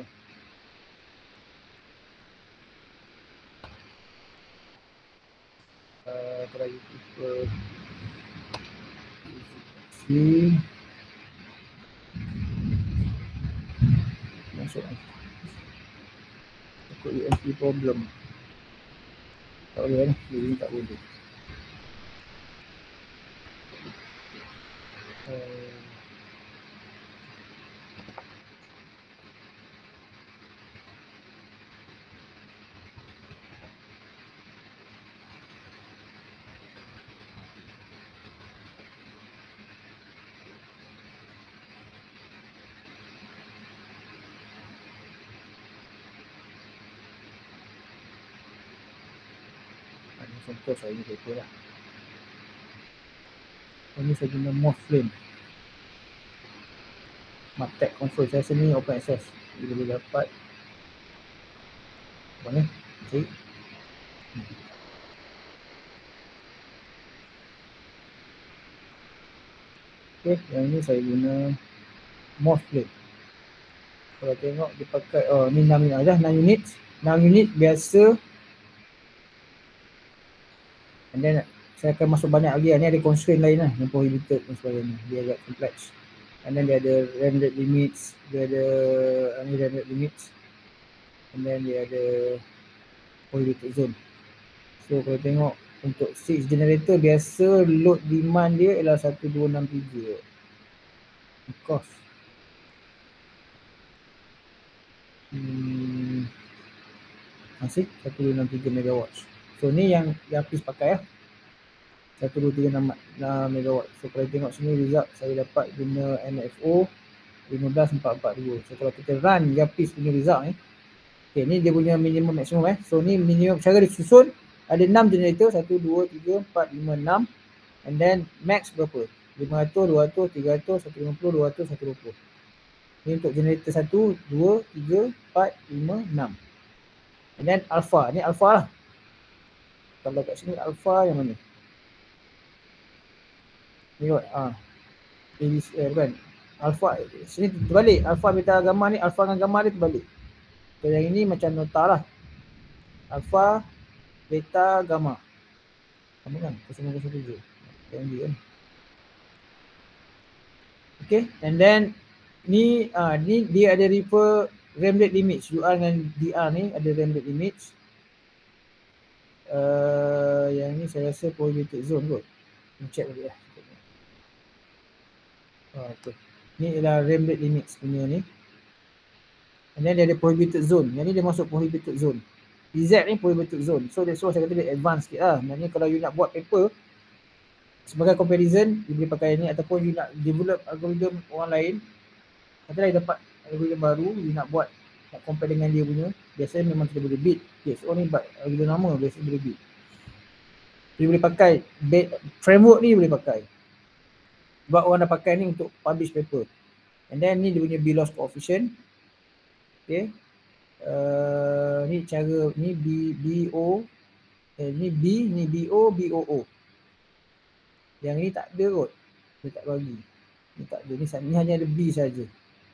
[SPEAKER 1] uh, kalau you refer si masuk takut U S B problem. Tak boleh lah, ini tak boleh. Uh, contoh saya ni paper lah. Ini saya guna Moth Flame. Martech Control, saya rasa ni open access. Dia boleh dapat apa ni? Okay. Okay, yang ni saya guna Moth Flame. Kalau tengok dia pakai, oh ni enam unit aja, enam unit. enam unit biasa. And then saya akan masuk banyak lagi lah. Ni ada constraint lain lah, yang prohibited dan sebagainya. Dia agak complex. And then dia ada RAM rate limits, dia ada ni RAM rate limits. And then dia ada prohibited zone. So kalau tengok untuk six generator biasa load demand dia ialah satu dua enam tiga. Of course. Hmm. Masih satu dua enam tiga megawatt. So ni yang yang Apis pakai lah. satu dua tiga enam megawatt. So kalau tengok sini result saya dapat guna M F O lima belas empat empat dua. So kalau kita run Yapis punya result ni, okay, ni dia punya minimum maksimum eh. So ni minimum cara dia susun ada enam generator, satu, dua, tiga, empat, lima, enam. And then max berapa? lima ratus, dua ratus, tiga ratus, seratus lima puluh, dua ratus, seratus dua puluh. Ni untuk generator satu, dua, tiga, empat, lima, enam. And then alpha, ni alpha lah. Kalau kat sini alpha yang mana? Ni kot, ah. Ini eh, bukan. Alpha sini terbalik. Alpha beta gamma ni, alpha dengan gamma dia terbalik. So yang ini macam nota lah. Alpha, beta, gamma. Sama kan? kosong kosong tujuh. Yang dia kan. Okay, and then ni ah ni dia ada refer RAM rate limits. U R dengan D R ni ada RAM rate limits. Uh, yang ni saya rasa prohibited zone kot. Ni check balik lah. Oh, okay. Ni ialah RAM rate limits punya ni. And then dia ada prohibited zone. Yang ni dia masuk prohibited zone. E Z ni prohibited zone. So that's why saya kata dia advanced sikit lah. Maksudnya kalau you nak buat paper sebagai comparison, you boleh pakai ni. Ataupun you nak develop algorithm orang lain, katalah you dapat algorithm baru, you nak buat, nak compare dengan dia punya, biasanya memang kita boleh beat. Yes, oh ni algorithm lama, biasanya boleh beat. You boleh pakai, framework ni boleh pakai. Sebab orang dah pakai ni untuk publish paper. And then ni dia punya B-loss coefficient. Okay. Uh, ni cara, ni B, B, O. Eh, ni B, ni B, O, B, O, O. Yang ni tak ada kot. Dia tak bagi. Ni tak ada. Ni, ni hanya ada B saja.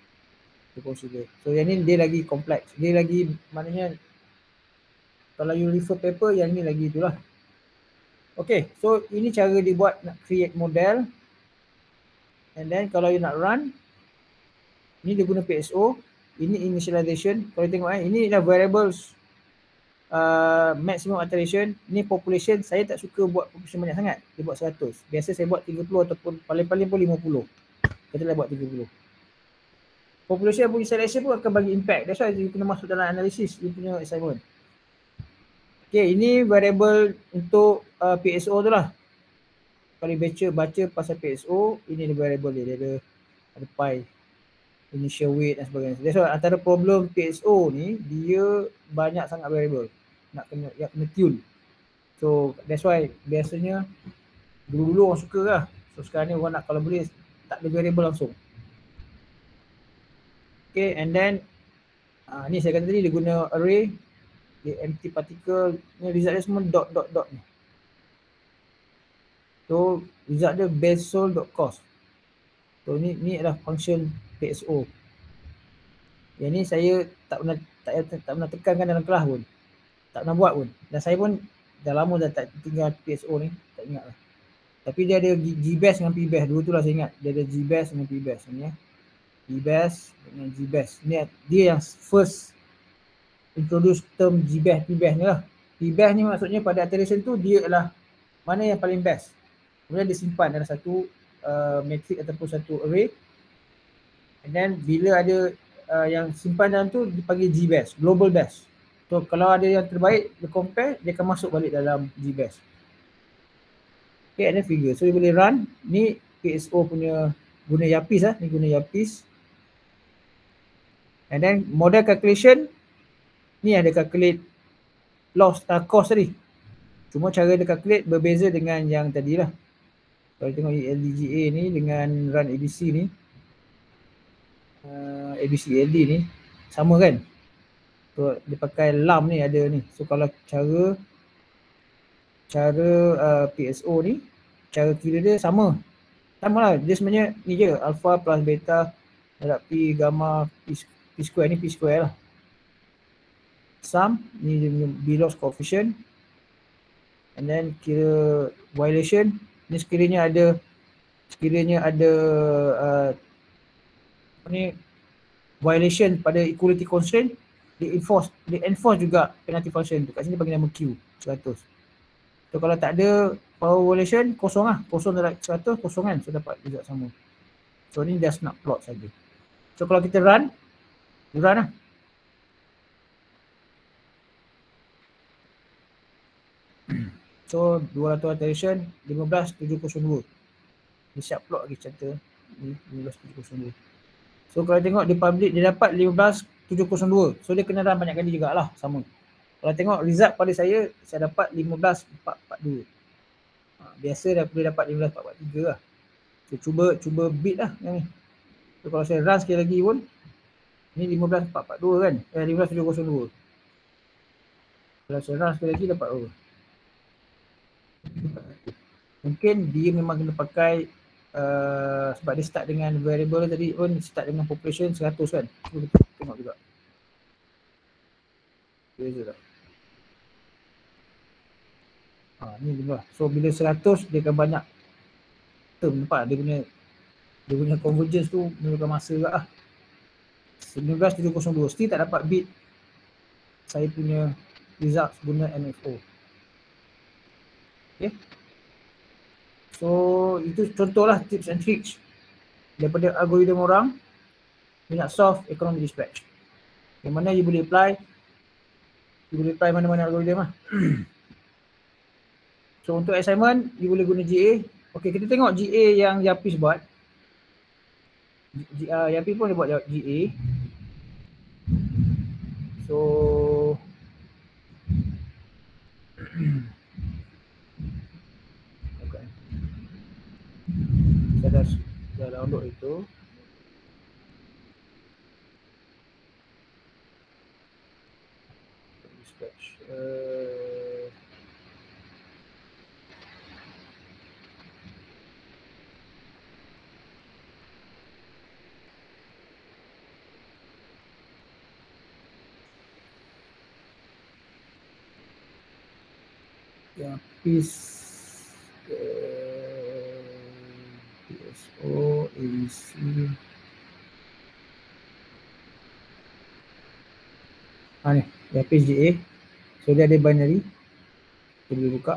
[SPEAKER 1] So yang ni dia lagi kompleks. Dia lagi, maknanya kalau you refer paper, yang ni lagi itulah. Okay, so ini cara dia buat nak create model. And then kalau you nak run, ni dia guna P S O. Ini initialization. Kalau tengok eh, ini adalah variables uh, maximum iteration. Ni population. Saya tak suka buat population banyak sangat. Dia buat seratus. Biasa saya buat tiga puluh ataupun paling-paling pun lima puluh. Kita dah buat tiga puluh. Population punya selection pun akan bagi impact. That's why you kena masuk dalam analisis you punya assignment. Okay, ini variable untuk uh, P S O tu lah. Kalau baca baca pasal P S O, ini ada variable dia. Dia ada, ada pi, initial weight dan sebagainya. That's why antara problem P S O ni, dia banyak sangat variable. Nak kena, nak kena tune. So that's why biasanya dulu-dulu orang suka lah. So sekarang ni orang nak kalau boleh tak ada variable langsung. Okay, and then uh, ni saya kata tadi dia guna array. dia empty particle, ni result dia semua dot dot dot ni. So result dia basesol.cost. So ni ni adalah function P S O. Yang ni saya tak pernah tak, tak, tak pernah tekankan dalam kelas pun. Tak pernah buat pun. Dan saya pun dah lama dah tak tinggal P S O ni, tak ingat lah. Tapi dia ada Gbase dengan Pbase, dua tu lah saya ingat. Dia ada Gbase dengan Pbase ni ya. Pbase dengan Gbase. Ni dia yang first introduce term Gbase Pbase ni lah. Pbase ni maksudnya pada iteration tu dia adalah mana yang paling best. Kemudian dia simpan dalam satu uh, matrix ataupun satu array. And then bila ada uh, yang simpan dalam tu dipanggil Gbase, global base. So kalau ada yang terbaik, dia compare, dia akan masuk balik dalam Gbase. Okay, and then figure. So dia boleh run. Ni P S O punya guna Yapis lah. Ni guna Yapis. And then model calculation. Ni ada calculate loss, uh, cost tadi. Cuma cara dia calculate berbeza dengan yang tadi lah. Kalau tengok L D G A ni dengan run A B C ni. Uh, A B C L D ni. Sama kan? So dia pakai L A M ni ada ni. So kalau cara cara uh, P S O ni, cara kira dia sama. Sama lah. Dia sebenarnya ni je. Alpha plus beta darab P gamma P, P square ni P square lah. Sum ni dia punya B-loss coefficient. And then kira violation. Ni sekiranya ada sekiranya ada uh, apa ni violation pada equality constraint, dia enforce dia enforce juga penalty function tu. Kat sini bagi nama Q seratus. So kalau tak ada power violation, kosong lah. Kosong darab seratus, kosong kan. So dapat result sama. So ni just nak plot saja. So kalau kita run, run lah. So dua ratus iteration, lima belas tujuh kosong dua. Dia siap plot lagi cerita ni lima belas tujuh kosong dua. So kalau tengok dia public, dia dapat lima belas tujuh kosong dua. So dia kena run banyak kali jugalah, sama. Kalau tengok result pada saya, saya dapat lima belas empat empat dua. Ha, biasa dah boleh dapat lima belas empat empat tiga lah. So cuba cuba beat lah yang ni. So kalau saya run sekali lagi pun, ni lima belas empat empat dua kan. Eh lima belas tujuh kosong dua. Kalau saya run sekali lagi dapat berapa? Mungkin dia memang kena pakai uh, sebab dia start dengan variable tadi pun start dengan population seratus kan. Cuba kita tengok juga. Beza tak? Ha, ni juga. So bila seratus dia akan banyak term, nampak dia punya dia punya convergence tu memerlukan masa juga lah. sembilan belas tujuh kosong dua still tak dapat beat saya punya result guna M F O. Okay. So itu contohlah tips and tricks daripada algoritma orang you nak solve economic dispatch. Yang mana you boleh apply, you boleh apply mana-mana algoritma. So untuk assignment you boleh guna G A. Okay, kita tengok G A yang Yapis buat. G, uh, Yapis pun dia buat G A. So okay. Saya dah, dah download itu. Dispatch. Uh, Yapis uh, P S O A B C ah ni Yapis G A. So dia ada binary, kita boleh buka.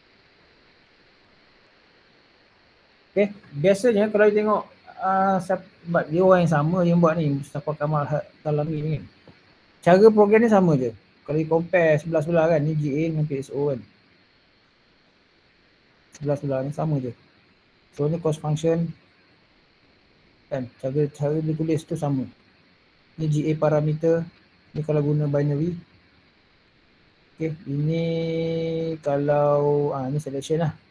[SPEAKER 1] Okay, biasanya kalau you tengok uh, sebab dia orang yang sama yang buat ni, Mustafa Kamal Talami ni kan, cara program ni sama je. Kalau you compare sebelah-sebelah kan, ni G A dengan P S O kan, sebelah-sebelah ni sama je. So ni cost function kan, cara cara dia tulis tu sama. Ni G A parameter, ni kalau guna binary. Okay, ini kalau ah ni selection lah.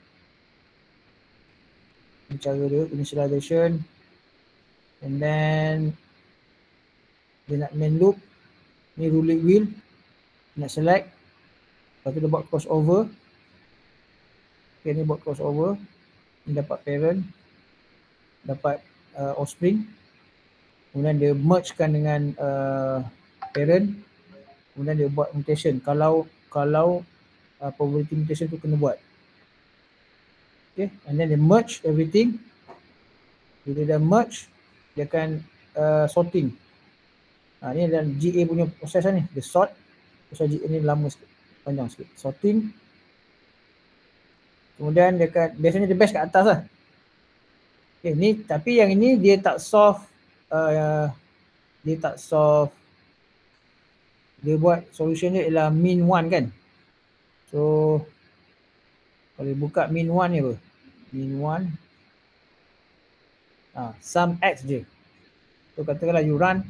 [SPEAKER 1] Ini cara dia initialization, and then dia nak main loop, ni ruling wheel, Nak select. Lepas tu dia buat crossover. Okay, ni buat crossover. Ni dapat parent. Dapat uh, offspring. Kemudian dia mergekan dengan uh, parent. Kemudian dia buat mutation. Kalau kalau uh, probability mutation tu kena buat. Okay, and then dia merge everything. Bila dia merge, dia akan uh, sorting. Ha, ni adalah G A punya proses lah ni. Dia sort. Proses G A ni lama sikit. Panjang sikit. Sorting. Kemudian dia akan, biasanya dia best kat atas lah. Okay, ni, tapi yang ini dia tak solve. Uh, dia tak solve. Dia buat solution dia ialah mean one kan. So, kalau buka mean one ni apa? Mean one. Ha, sum X je. So, katakanlah you run.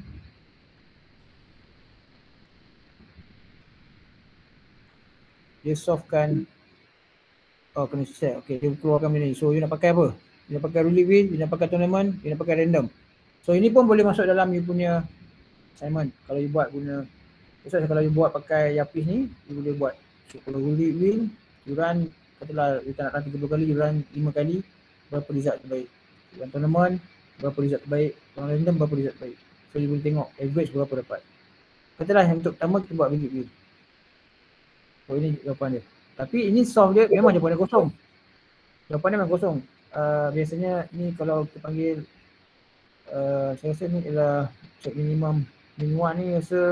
[SPEAKER 1] Dia solvekan. Oh, kena set. Okay, dia keluarkan benda ni. So, you nak pakai apa? You nak pakai roulette wheel, you nak pakai tournament, you nak pakai random. So, ini pun boleh masuk dalam you punya assignment. Kalau you buat guna. So, kalau you buat pakai Yapis ni, you boleh buat. So, kalau roulette wheel, you run, katalah you tak nak run tiga puluh kali, you run lima kali, berapa result terbaik. You run tournament, berapa result terbaik. Kalau random, berapa result terbaik. So, you boleh tengok average berapa dapat. Katalah yang untuk pertama kita buat roulette wheel. So, ini jawapan dia. Tapi ini solve dia memang jawapan dia kosong. Jawapan dia memang kosong. Uh, biasanya ni kalau kita panggil uh, saya rasa ni ialah check minimum minimum ni rasa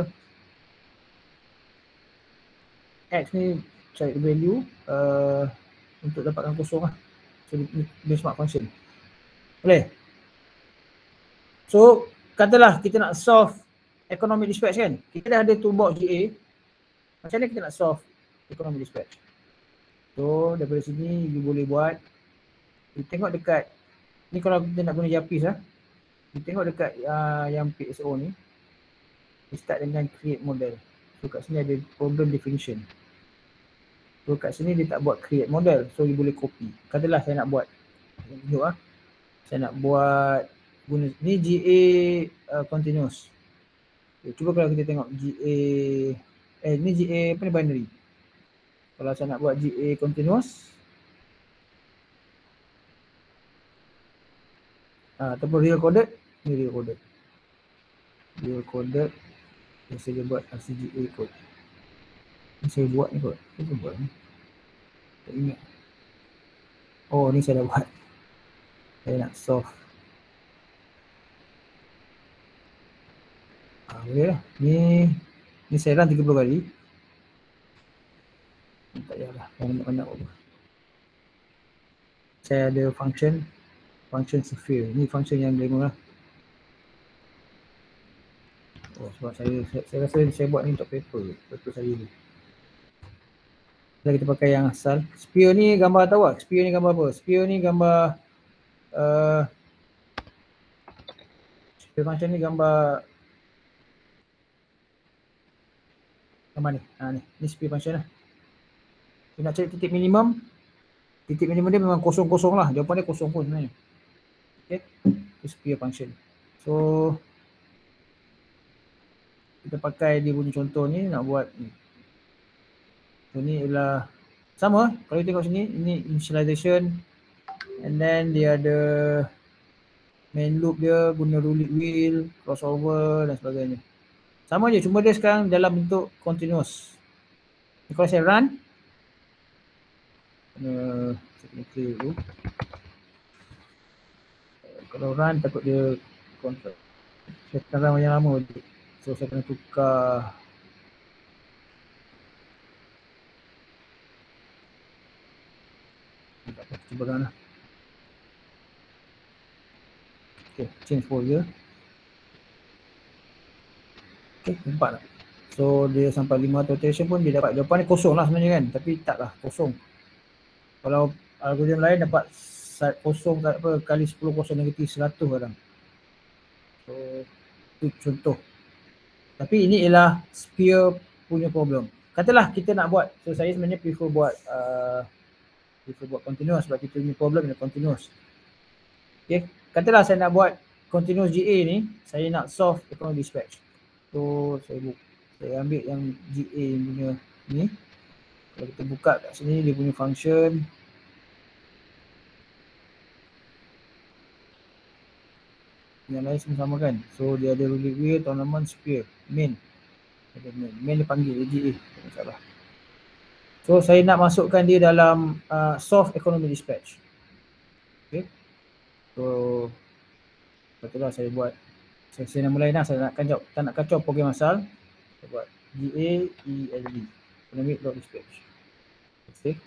[SPEAKER 1] X ni cari value uh, untuk dapatkan kosong lah. So benchmark function. Boleh? So katalah kita nak solve economic dispatch kan. Kita dah ada toolbox G A. Macam mana kita nak solve economic dispatch? So daripada sini you boleh buat. You tengok dekat ni kalau kita nak guna Yapis lah. You tengok dekat uh, yang P S O ni. You start dengan create model. So kat sini ada problem definition. So kat sini dia tak buat create model. So you boleh copy. Katalah saya nak buat. Saya tunjuk lah. Saya nak buat guna ni G A uh, continuous. Okay, cuba kalau kita tengok G A eh ni G A apa ni binary. Kalau saya nak buat G A continuous uh, ataupun real coded, ni real coded. Real coded yang saya buat R C G A code. Ni saya buat ni kot. Saya buat ni. Tak ingat. Oh ni saya dah buat. Saya nak solve. Ah, boleh lah. Ni ni saya run tiga puluh kali. Tak payahlah, yang banyak-banyak apa. Saya ada function, function sphere. Ni function yang demo lah. Oh sebab saya, saya, saya rasa saya buat ni untuk paper, paper saya ni. Jadi kita pakai yang asal. Sphere ni gambar tahu tak? Sphere ni gambar apa? Sphere ni gambar, uh, sphere function ni gambar, gambar ni. Ha ni, ni sphere function lah. Dia nak cari titik minimum. Titik minimum dia memang kosong-kosong lah. Jawapan dia kosong pun sebenarnya. Okay. Itu sphere function. So, kita pakai dia punya contoh ni nak buat ni. So, ni ialah sama. Kalau kita tengok sini, ini initialization. And then dia ada main loop dia guna roulette wheel, crossover dan sebagainya. Sama je. Cuma dia sekarang dalam bentuk continuous. Kalau saya run, Uh, saya kena clear dulu. Uh, kalau run takut dia kontrak. Saya akan run yang lama je. So saya kena tukar. Tak apa, cuba run lah. Okay, change folder. Okay, nampak tak? So dia sampai lima ratus rotation pun dia dapat. Jawapan ni kosong lah sebenarnya kan. Tapi taklah kosong. Kalau algoritma lain dapat kosong tak apa kali sepuluh kosong negatif seratus kadang. So itu contoh. Tapi ini ialah sphere punya problem. Katalah kita nak buat, so saya sebenarnya prefer buat uh, prefer buat continuous sebab kita punya problem ialah continuous. Okay, katalah saya nak buat continuous G A ni, saya nak solve economic dispatch. So saya buat Saya ambil yang G A punya ni. Kalau kita buka kat sini dia punya function. Yang lain semua sama kan. So dia ada rubric wheel, tournament, sphere, main. Ada main. Main dia panggil G A. Tak masalah. So saya nak masukkan dia dalam uh, soft economy dispatch. Okay. So betul lah saya buat. Saya, saya nak mulai dah. Saya nak kacau, tak nak kacau program asal. Saya buat G A E L D. Economic dot dispatch. Okay.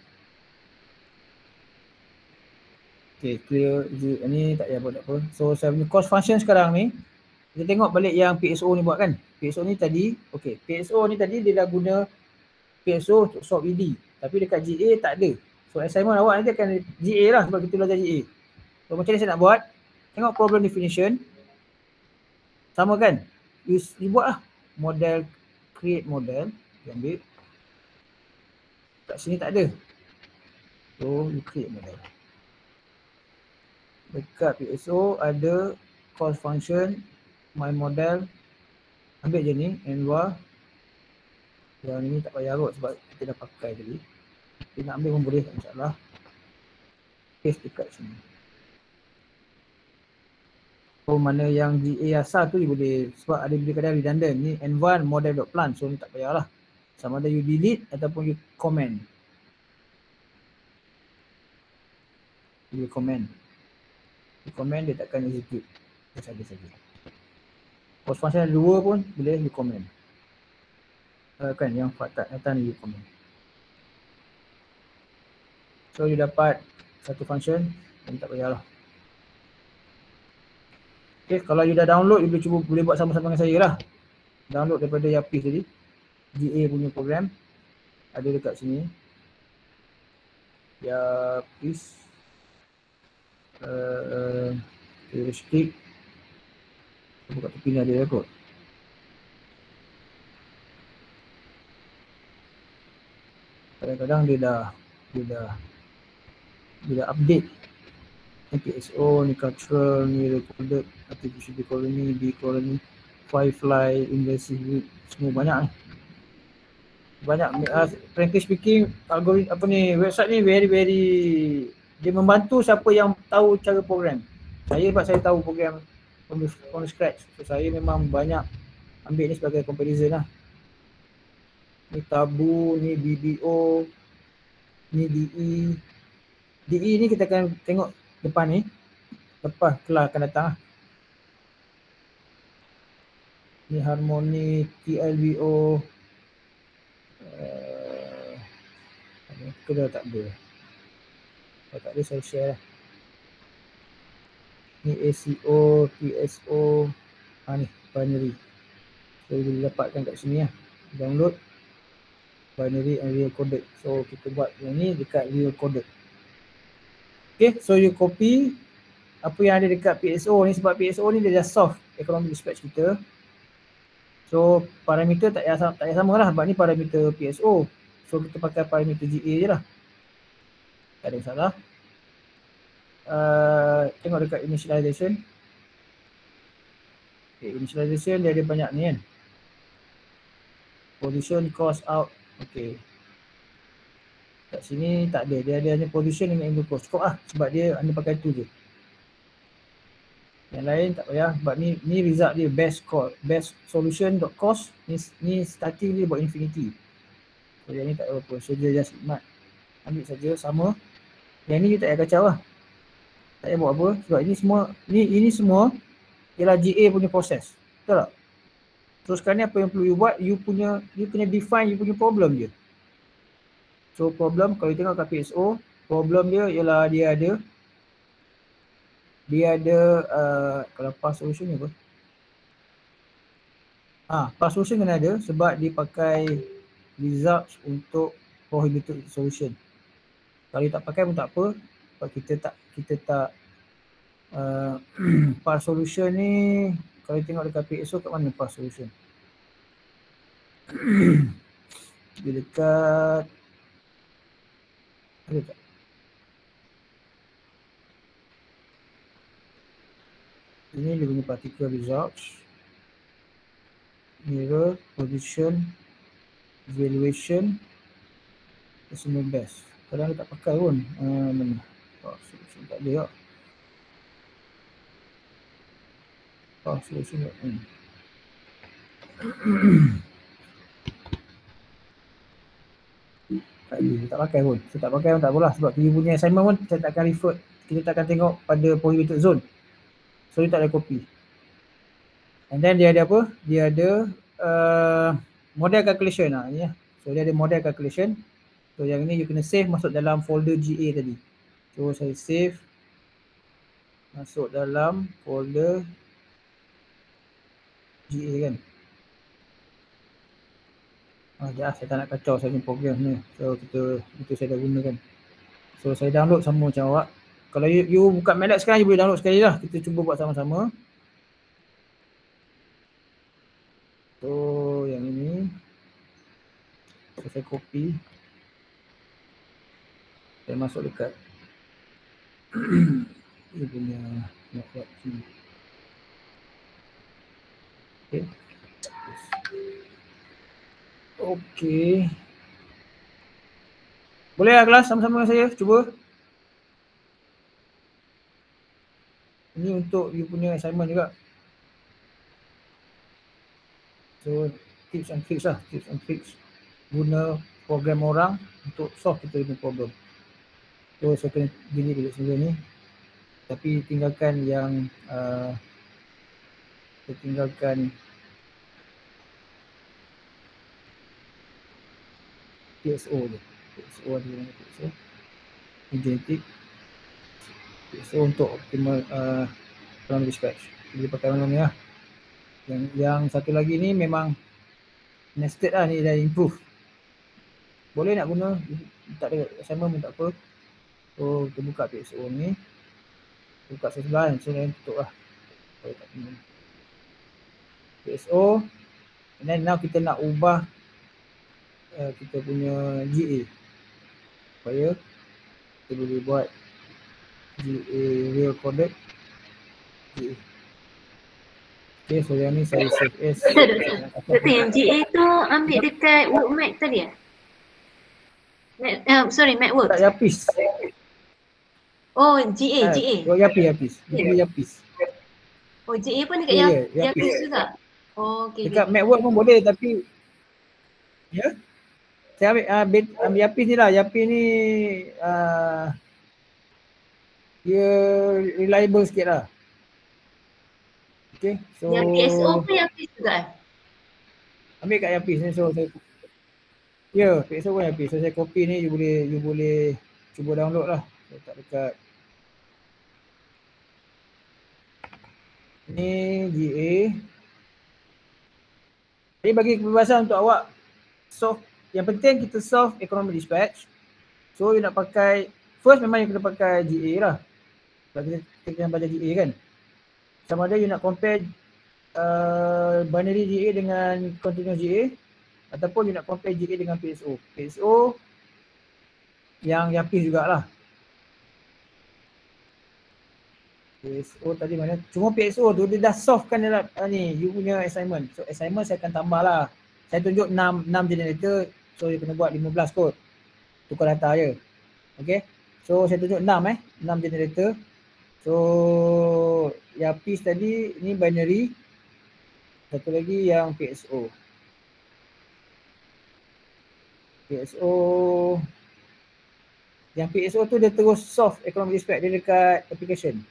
[SPEAKER 1] Okay, clear. Ini tak payah buat tak apa. So saya punya cost function sekarang ni. Kita tengok balik yang P S O ni buat kan. P S O ni tadi, okay, P S O ni tadi dia dah guna P S O untuk solve E D. Tapi dekat G A tak ada. So assignment awak nanti akan G A lah sebab kita belajar G A. So macam ni saya nak buat. Tengok problem definition. Sama kan? You, you buat lah. Model, create model. You ambil. Kat sini tak ada. So you create model. Dekat P S O ada cost function, my model. Ambil je ni, and luar. Yang ini tak payah kot sebab kita dah pakai tadi. Kita nak ambil pun boleh, insyaAllah. Paste dekat sini. So mana yang G A asal tu dia boleh, sebab ada bila kadang redundant. Ni N one model.plan, so ni tak payahlah. Sama ada you delete ataupun you comment. You comment. You comment dia takkan execute. Dia saja-saja. Post function ada dua pun boleh you comment. Uh, kan yang fakta data ni you comment. So you dapat satu function dan tak payahlah. Okay, kalau you dah download, you boleh cuba boleh buat sama-sama dengan saya lah. Download daripada Yapis tadi. G A punya program. Ada dekat sini. Yapis. Uh, heuristic. Buka tepi ni ada ya kot. Kadang-kadang dia dah dia dah dia dah update. P S O ni cultural ni recorded artificial colony, bee colony, firefly, invasive, semua banyak ni. Banyak uh, frankly speaking algoritma apa ni website ni very very dia membantu siapa yang tahu cara program. Saya sebab saya tahu program from, from scratch. So saya memang banyak ambil ni sebagai comparison lah. Ni tabu, ni B B O, ni D E. D E ni kita akan tengok depan ni. Lepas kelas akan datang lah. Ni harmoni, T L B O. Uh, kita dah tak ada. Kalau tak ada saya share lah. Ni A C O, T S O. Ha ni, binary. So boleh dapatkan kat sini lah. Download. Binary and real coded. So kita buat yang ni dekat real coded. Okay, so you copy apa yang ada dekat P S O ni sebab P S O ni dia dah soft economic dispatch kita. So parameter tak payah tak payah sama lah sebab ni parameter P S O. So kita pakai parameter G A je lah. Tak ada masalah. Uh, tengok dekat initialization. Okay, initialization dia ada banyak ni kan. Position, cost, out. Okay. Kat sini tak ada. Dia ada hanya position dengan angle cost. Cukup lah sebab dia anda pakai tu je. Yang lain tak payah sebab ni ni result dia best cost, best solution dot cost. Ni ni starting dia buat infinity. So yang ni tak ada apa. So dia just khidmat. Ambil saja sama. Yang ni you tak payah kacau lah. Tak payah buat apa sebab ini semua ni ini semua ialah G A punya proses. Betul tak? So sekarang ni apa yang perlu you buat, you punya you kena define you punya problem je. So problem kalau you tengok kat P S O, problem dia ialah dia ada dia ada uh, kalau pass solution ni apa? Ah, pass solution kena ada sebab dia pakai results untuk prohibited solution. Kalau you tak pakai pun tak apa, sebab kita tak kita tak uh, pass solution ni kalau you tengok dekat P S O kat mana pass solution? Dia dekat ada tak? Ini dia punya particular results. mirror, position, evaluation, personal best. Kadang dia tak pakai pun. Uh, mana? Oh, solution tak ada tak. Oh, solution tak. Hmm. Tak ada, tak pakai pun. Saya tak pakai pun tak apalah sebab you punya assignment pun saya tak akan refer. Kita tak akan tengok pada prohibited zone. So you tak ada copy. And then dia ada apa? Dia ada uh, model calculation lah ni ya. So dia ada model calculation. So yang ni you kena save masuk dalam folder G A tadi. So saya save masuk dalam folder G A kan. Ah, jangan saya tak nak kacau saya punya program ni. So kita itu saya dah gunakan. So saya download sama macam awak. Kalau you, you buka MATLAB sekarang you boleh download sekali lah. Kita cuba buat sama-sama. So yang ini so, saya copy. Saya masuk dekat dia punya MATLAB sini. Okay. Okey. Boleh lah kelas sama-sama dengan saya cuba. Ini untuk you punya assignment juga. So tips and tricks lah, tips and tricks guna program orang untuk solve kita punya problem. So saya kena delete dulu semua ni. Tapi tinggalkan yang uh, saya tinggalkan P S O je. P S O ada mana P S O? Genetic. P S O untuk optimal uh, primary dispatch. Jadi pakai mana ni lah. Yang, yang satu lagi ni memang nested lah ni dah improve. Boleh nak guna, tak ada assignment pun tak apa. So kita buka P S O ni. Buka sebelah kan, saya tutup lah. P S O. And then now kita nak ubah uh, kita punya G A. Supaya kita boleh buat G A real coded G A. Okay, so yang ni saya save as.
[SPEAKER 3] Doktor, yang G A tu ambil dekat WorkMac tadi ya? Mac, uh, sorry, MacWorks.
[SPEAKER 1] Tak Yapis.
[SPEAKER 3] Oh, G A,
[SPEAKER 1] Ah,
[SPEAKER 3] G A.
[SPEAKER 1] Oh, Yapis, Yapis. Dia Yapis.
[SPEAKER 3] Oh, G A pun dekat
[SPEAKER 1] Ya,
[SPEAKER 3] Yap,
[SPEAKER 1] ya, Yapis.
[SPEAKER 3] Yapis juga? Oh, okay.
[SPEAKER 1] Dekat MacWorks pun boleh tapi ya. Saya ambil uh, ambil Yapis ni lah. Yapis ni uh, dia reliable sikit lah. Okay, so
[SPEAKER 3] Yang P S O pun Yapis juga eh?
[SPEAKER 1] ambil kat Yapis ni, so saya ya, P S O pun Yapis. So saya copy ni, you boleh you boleh cuba download lah. Letak dekat ni G A. Jadi bagi kebebasan untuk awak solve, yang penting kita solve economic dispatch. So you nak pakai, first memang you kena pakai G A lah. Sebab kita, kita kena baca G A kan. Sama ada you nak compare uh, binary G A dengan continuous G A ataupun you nak compare G A dengan P S O. P S O yang Yapis jugalah. P S O tadi mana? Cuma P S O tu dia dah solve kan dalam uh, ni you punya assignment. So assignment saya akan tambah lah. Saya tunjuk enam generator, so you kena buat lima belas kod. Tukar data je. Okay. So saya tunjuk enam eh. enam generator. So Yapis tadi ni binary. Satu lagi yang P S O. P S O. Yang P S O tu dia terus solve economic dispatch dia dekat application.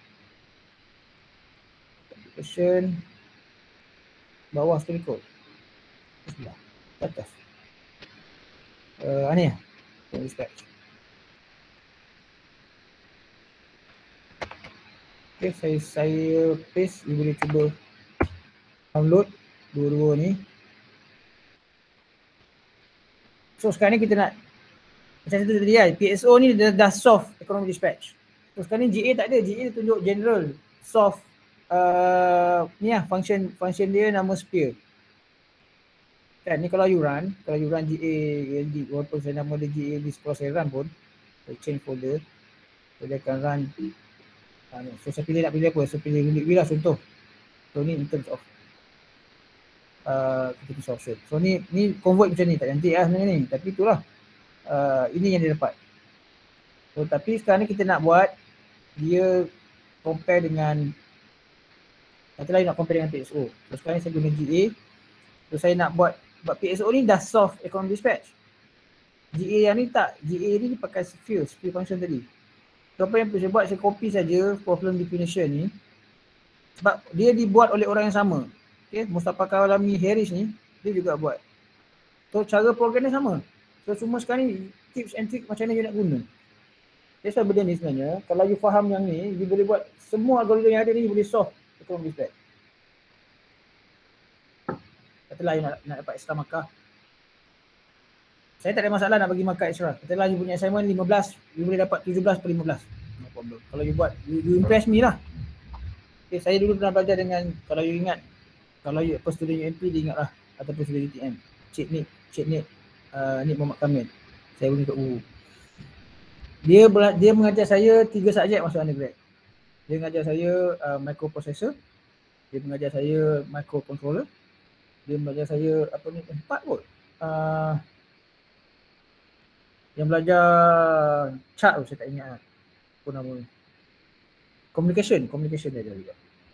[SPEAKER 1] Application bawah sekali kod. Sebelah. Atas. Uh, ni ya. Economic dispatch. Okay, saya saya paste, you boleh cuba download dua-dua ni. So sekarang ni kita nak macam tu tadi kan, P S O ni dah, dah solve economic dispatch. So sekarang ni G A tak ada, G A tunjuk general solve uh, ni lah function function dia nama sphere. Kan ni kalau you run, kalau you run G A L D walaupun saya nama dia G A L D sekolah saya run pun, saya change folder, so dia akan run. Ha, so saya pilih nak pilih apa? Saya pilih unit V lah contoh. So ni in terms of uh, kita tulis option. So ni ni convert macam ni, tak cantik lah sebenarnya ni, tapi itulah uh, ini yang dia dapat. So tapi sekarang ni kita nak buat dia compare dengan, katalah nak compare dengan P S O. So sekarang ni saya guna G A. So saya nak buat, buat P S O ni dah solve economic dispatch. G A yang ni tak, G A ni pakai sphere, sphere function tadi. So apa yang saya buat, saya copy saja problem definition ni. Sebab dia dibuat oleh orang yang sama. Okay, Mustafa Kawalami Harris ni, dia juga buat. So cara program dia sama. So cuma sekarang ni tips and trick macam mana you nak guna. That's why benda ni sebenarnya, kalau you faham yang ni, you boleh buat semua algoritma yang ada ni, you boleh solve economic dispatch. Katalah you nak, nak dapat extra markah. Saya tak ada masalah nak bagi markah extra. Katalah you punya assignment lima belas, you boleh dapat tujuh belas per lima belas. No problem. Kalau you buat, you, you impress me lah. Okay, saya dulu pernah belajar dengan, kalau you ingat, kalau you apa student U M P, dia ingat lah. Ataupun student U T M. Cik Nik, Cik Nik, uh, Nik Muhammad Kamil. Saya boleh untuk guru. Dia dia mengajar saya tiga subjek masa undergrad. Dia mengajar saya uh, microprocessor, dia mengajar saya microcontroller, dia mengajar saya apa ni, empat kot. Uh, yang belajar chart tu saya tak ingat lah. Apa nama ni? Communication, communication dia ada juga.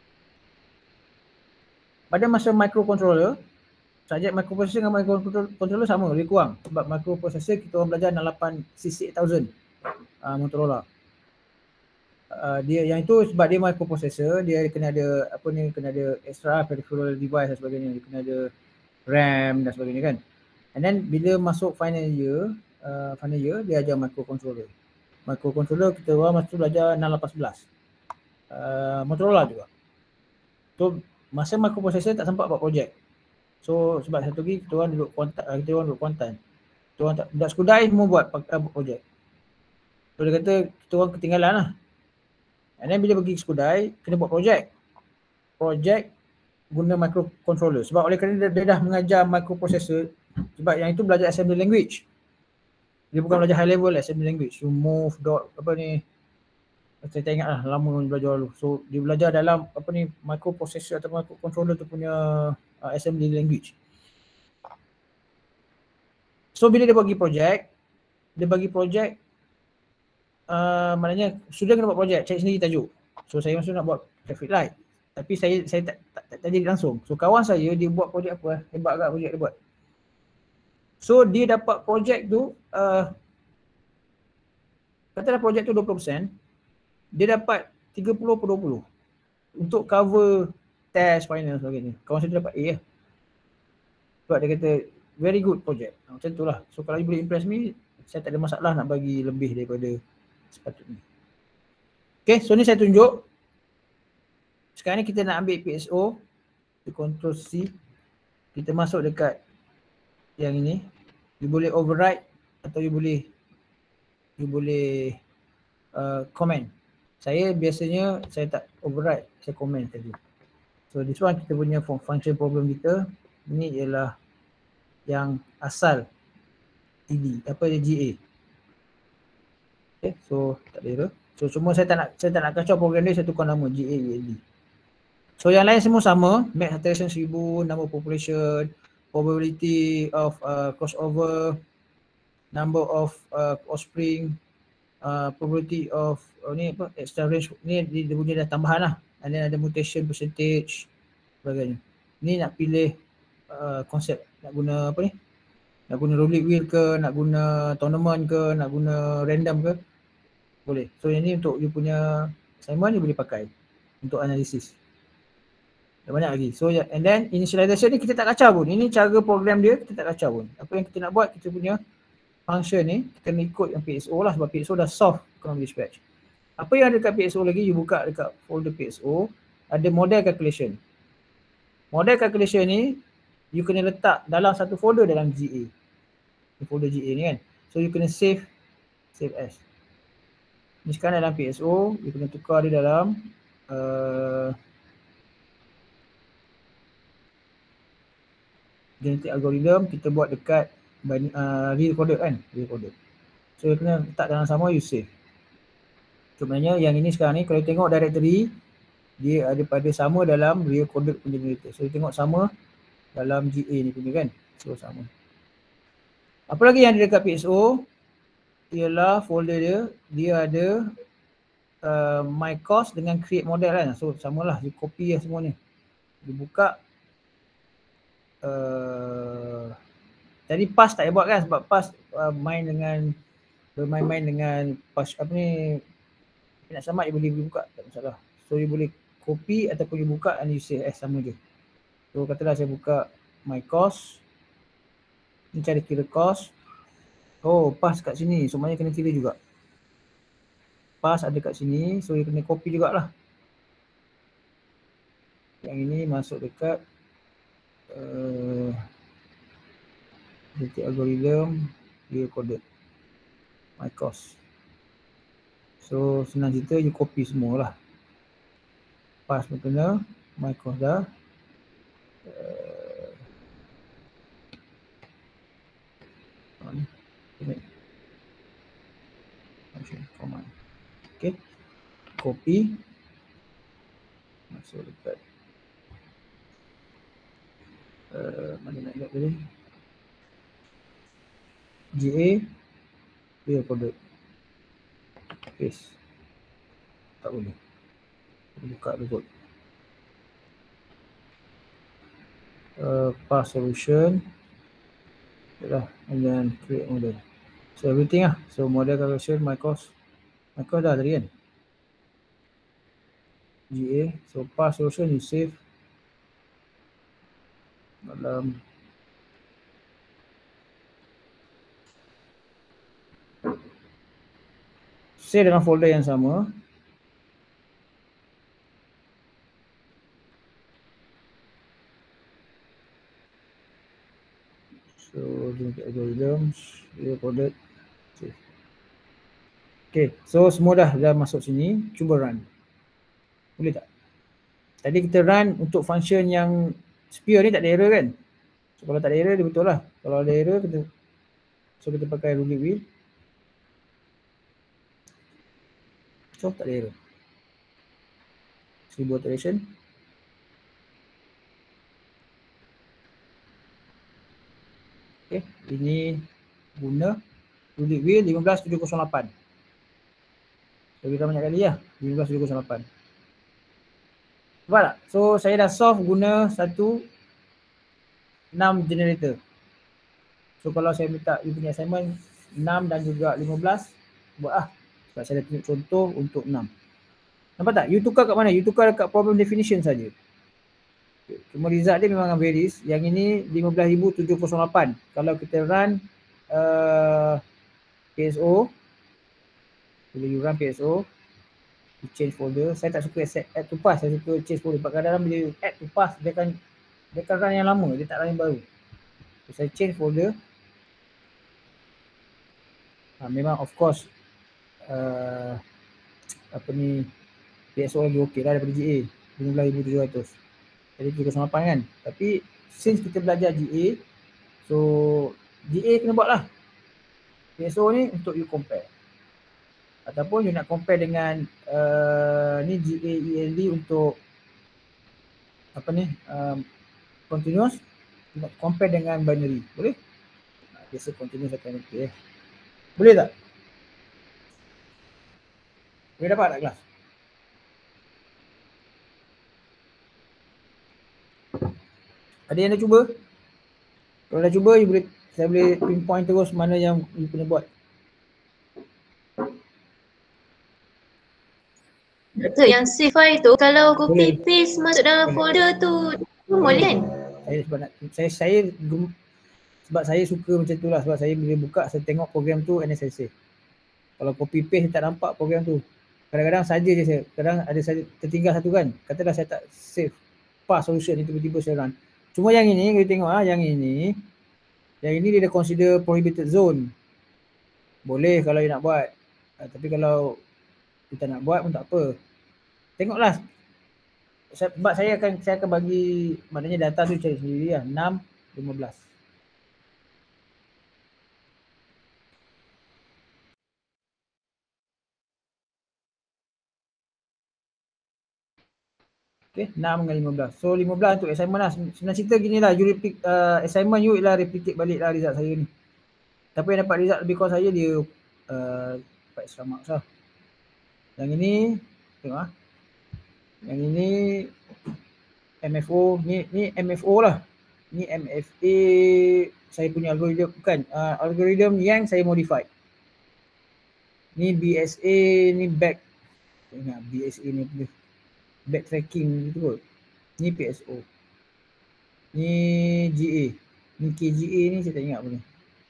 [SPEAKER 1] Pada masa microcontroller, subjek microprocessor dengan microcontroller sama, lebih kurang. Sebab microprocessor kita orang belajar enam lapan C C eight thousand. Uh, Motorola. Uh, dia yang itu sebab dia microprocessor, dia kena ada apa ni, kena ada extra peripheral device dan sebagainya, dia kena ada RAM dan sebagainya kan. And then bila masuk final year, uh, final year dia ajar microcontroller. Microcontroller kita orang masa belajar enam lapan sebelas. Uh, Motorola juga. So masa microprocessor tak sempat buat projek. So sebab satu lagi kita orang duduk Kuantan, kita orang duduk Kuantan. Kita orang tak, budak Skudai semua buat uh, projek. So dia kata kita orang ketinggalan lah. And then bila pergi Skudai, kena buat projek. Projek guna microcontroller. Sebab oleh kerana dia, dia dah mengajar microprocessor, sebab yang itu belajar assembly language. Dia bukan belajar high level assembly language. You move, dot, apa ni. Saya tak ingat lah, lama belajar dulu. So dia belajar dalam apa ni, microprocessor atau microcontroller tu punya uh, assembly language. So bila dia bagi projek, dia bagi projek, Uh, maknanya sudah kena buat projek, cari sendiri tajuk. So saya masuk nak buat traffic light. Tapi saya saya tak tak, tak, tak jadi langsung. So kawan saya dia buat projek apa, hebat agak projek dia buat. So dia dapat projek tu, uh, katalah projek tu dua puluh peratus, dia dapat tiga puluh per dua puluh untuk cover test final sebagainya. Kawan saya tu dapat A lah. Sebab dia kata very good projek. Macam tu lah. So kalau you boleh impress me, saya tak ada masalah nak bagi lebih daripada sepatutnya. Okay, so ni saya tunjuk. Sekarang ni kita nak ambil P S O. Kita control C. Kita masuk dekat yang ini. You boleh override atau you boleh you boleh uh, comment. Saya biasanya saya tak override, saya comment tadi. So this one kita punya function problem kita. Ini ialah yang asal T D, apa dia G A. Okay, so tak ada error. So cuma saya tak nak saya tak nak kacau program dia, saya tukar nama G A E L D. So yang lain semua sama, max iteration seribu, number population, probability of uh, crossover, number of uh, offspring, uh, probability of oh, ni apa extra range, ni dia punya dah tambahan lah. And then ada mutation percentage sebagainya. Ni nak pilih uh, konsep, nak guna apa ni? Nak guna roulette wheel ke, nak guna tournament ke, nak guna random ke, boleh. So yang ni untuk you punya assignment, you boleh pakai untuk analisis. Ada banyak lagi. So and then initialization ni kita tak kacau pun. Ini cara program dia, kita tak kacau pun. Apa yang kita nak buat, kita punya function ni kita nak ikut yang P S O lah, sebab P S O dah solve economic dispatch. Apa yang ada dekat P S O lagi, you buka dekat folder P S O, ada model calculation. Model calculation ni you kena letak dalam satu folder dalam G A. Folder G A ni kan. So you kena save, save as. Ni sekarang dalam P S O, you kena tukar dia dalam uh, genetic algorithm, kita buat dekat uh, real coded kan, real coded. So you kena letak dalam sama, you save. Sebenarnya yang ini sekarang ni, kalau you tengok directory, dia ada pada sama dalam real coded punya generator. So you tengok sama, dalam G A ni punya kan. So sama. Apa lagi yang ada dekat P S O ialah folder dia, dia ada uh, my course dengan create model kan. So samalah, dia copy lah semua ni. Dia buka uh, tadi PAS tak payah buat kan sebab PAS uh, main dengan bermain-main dengan PAS apa ni, nak selamat dia boleh buka, tak masalah. So dia boleh copy ataupun dia buka dan you save as sama je. So katalah saya buka my course, ni cara kira course. Oh PAS kat sini, so maknanya kena kira juga. PAS ada kat sini, so dia kena copy jugalah. Yang ini masuk dekat uh, detik algorithm, dia coded my course. So senang cerita, you copy semualah. PAS pun kena, my course dah. Uh, ni. Function command. Okay. Copy. Masuk dekat uh, mana nak lihat tadi? G A. Dia coded. Paste. Tak boleh. Buka dulu. Uh, pass solution. Itulah. And then create model. So everything lah. So model calculation, my course. My course dah tadi kan. G A. So pass solution you save. Dalam save dalam folder yang sama. So dia algorithms, dia coded. Save. Okay, so semua dah dah masuk sini. Cuba run. Boleh tak? Tadi kita run untuk function yang sphere ni tak ada error kan? So kalau tak ada error dia betul lah. Kalau ada error kita, so kita pakai roulette wheel. So tak ada error. Seribu iteration. Okay, ini guna roulette wheel lima belas tujuh kosong lapan. So kita banyak kali lah, lima belas tujuh kosong lapan. Nampak tak? So saya dah solve guna satu enam generator. So kalau saya minta you punya assignment enam dan juga lima belas, buat lah. Sebab saya dah tunjuk contoh untuk enam. Nampak tak? You tukar kat mana? You tukar kat problem definition saja. Cuma result dia memang varies. Yang ini lima belas ribu tujuh ratus lapan. Kalau kita run uh, P S O, bila you run P S O, you change folder. Saya tak suka add to pass, saya suka change folder. Sebab kadang-kadang bila you add to pass, dia akan dia akan run yang lama, dia tak run yang baru. So, saya change folder. Ha, memang of course uh, apa ni, P S O lagi okey lah daripada G A lima belas ribu tujuh ratus. Jadi tujuh kosong lapan kan. Tapi since kita belajar G A, so G A kena buat lah. P S O ni untuk you compare. Ataupun you nak compare dengan uh, ni G A E L D untuk apa ni, um, continuous, you nak compare dengan binary. Boleh? Biasa continuous akan okey eh. Boleh tak? Boleh dapat tak kelas? Ada yang dah cuba? Kalau dah cuba, you boleh, saya boleh pinpoint terus mana yang you kena buat.
[SPEAKER 3] Betul, yang save file tu kalau copy paste masuk dalam folder tu boleh kan?
[SPEAKER 1] Saya sebab nak, saya saya sebab saya suka macam tu lah, sebab saya bila buka saya tengok program tu and then saya save. Kalau copy paste saya tak nampak program tu. Kadang-kadang saja je saya, kadang ada saya tertinggal satu kan. Katalah saya tak save pass solution ni, tiba-tiba saya run. Cuma yang ini kita tengok ah, yang ini yang ini dia dah consider prohibited zone. Boleh kalau you nak buat. Uh, tapi kalau kita nak buat pun tak apa. Tengoklah. Sebab saya akan saya akan bagi, maknanya data tu cari sendiri lah. enam, lima belas. Okay, enam dengan lima belas. So lima belas untuk assignment lah. Senang cerita gini lah, you repeat, uh, assignment you ialah replicate balik lah result saya ni. Tapi yang dapat result lebih kurang saya dia uh, dapat extra marks lah. Yang ini, tengok lah. Yang ini M F O, ni, ni M F O lah. Ni M F A saya punya algorithm, bukan. Uh, algorithm yang saya modify. Ni B S A, ni back. Ingat B S A ni apa? Backtracking gitu kot. Ni P S O. Ni G A. Ni K G A ni saya tak ingat apa ni.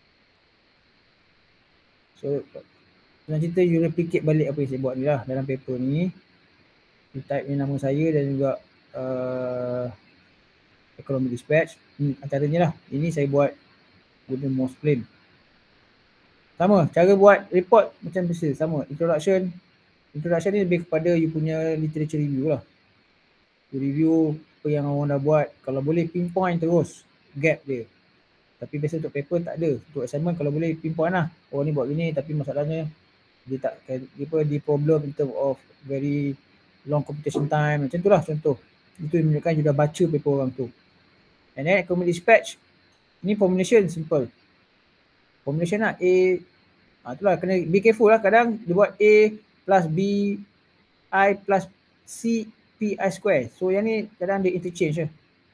[SPEAKER 1] So, senang cerita you replicate balik apa yang saya buat ni lah dalam paper ni. You type ni nama saya dan juga uh, economic dispatch. Ni antaranya lah. Ini saya buat guna mouse plane. Sama, cara buat report macam biasa. Sama, introduction. Introduction ni lebih kepada you punya literature review lah. You review apa yang orang dah buat. Kalau boleh pinpoint terus gap dia. Tapi biasa untuk paper tak ada. Untuk assignment kalau boleh pinpoint lah. Orang ni buat gini tapi masalahnya dia tak, dia apa, di problem in term of very long computation time. Macam tu lah contoh. Itu menunjukkan you dah baca paper orang tu. And then economic dispatch. Ni formulation simple. Formulation lah A. Ha, itulah kena be careful lah. Kadang dia buat A plus B I plus C P I square. So yang ni kadang dia interchange lah.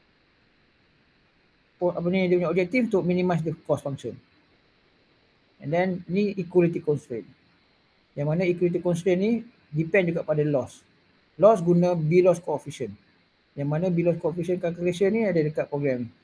[SPEAKER 1] Apa ni dia punya objektif untuk minimize the cost function. And then ni equality constraint. Yang mana equality constraint ni depend juga pada loss. Loss guna B loss coefficient. Yang mana B loss coefficient calculation ni ada dekat program ni.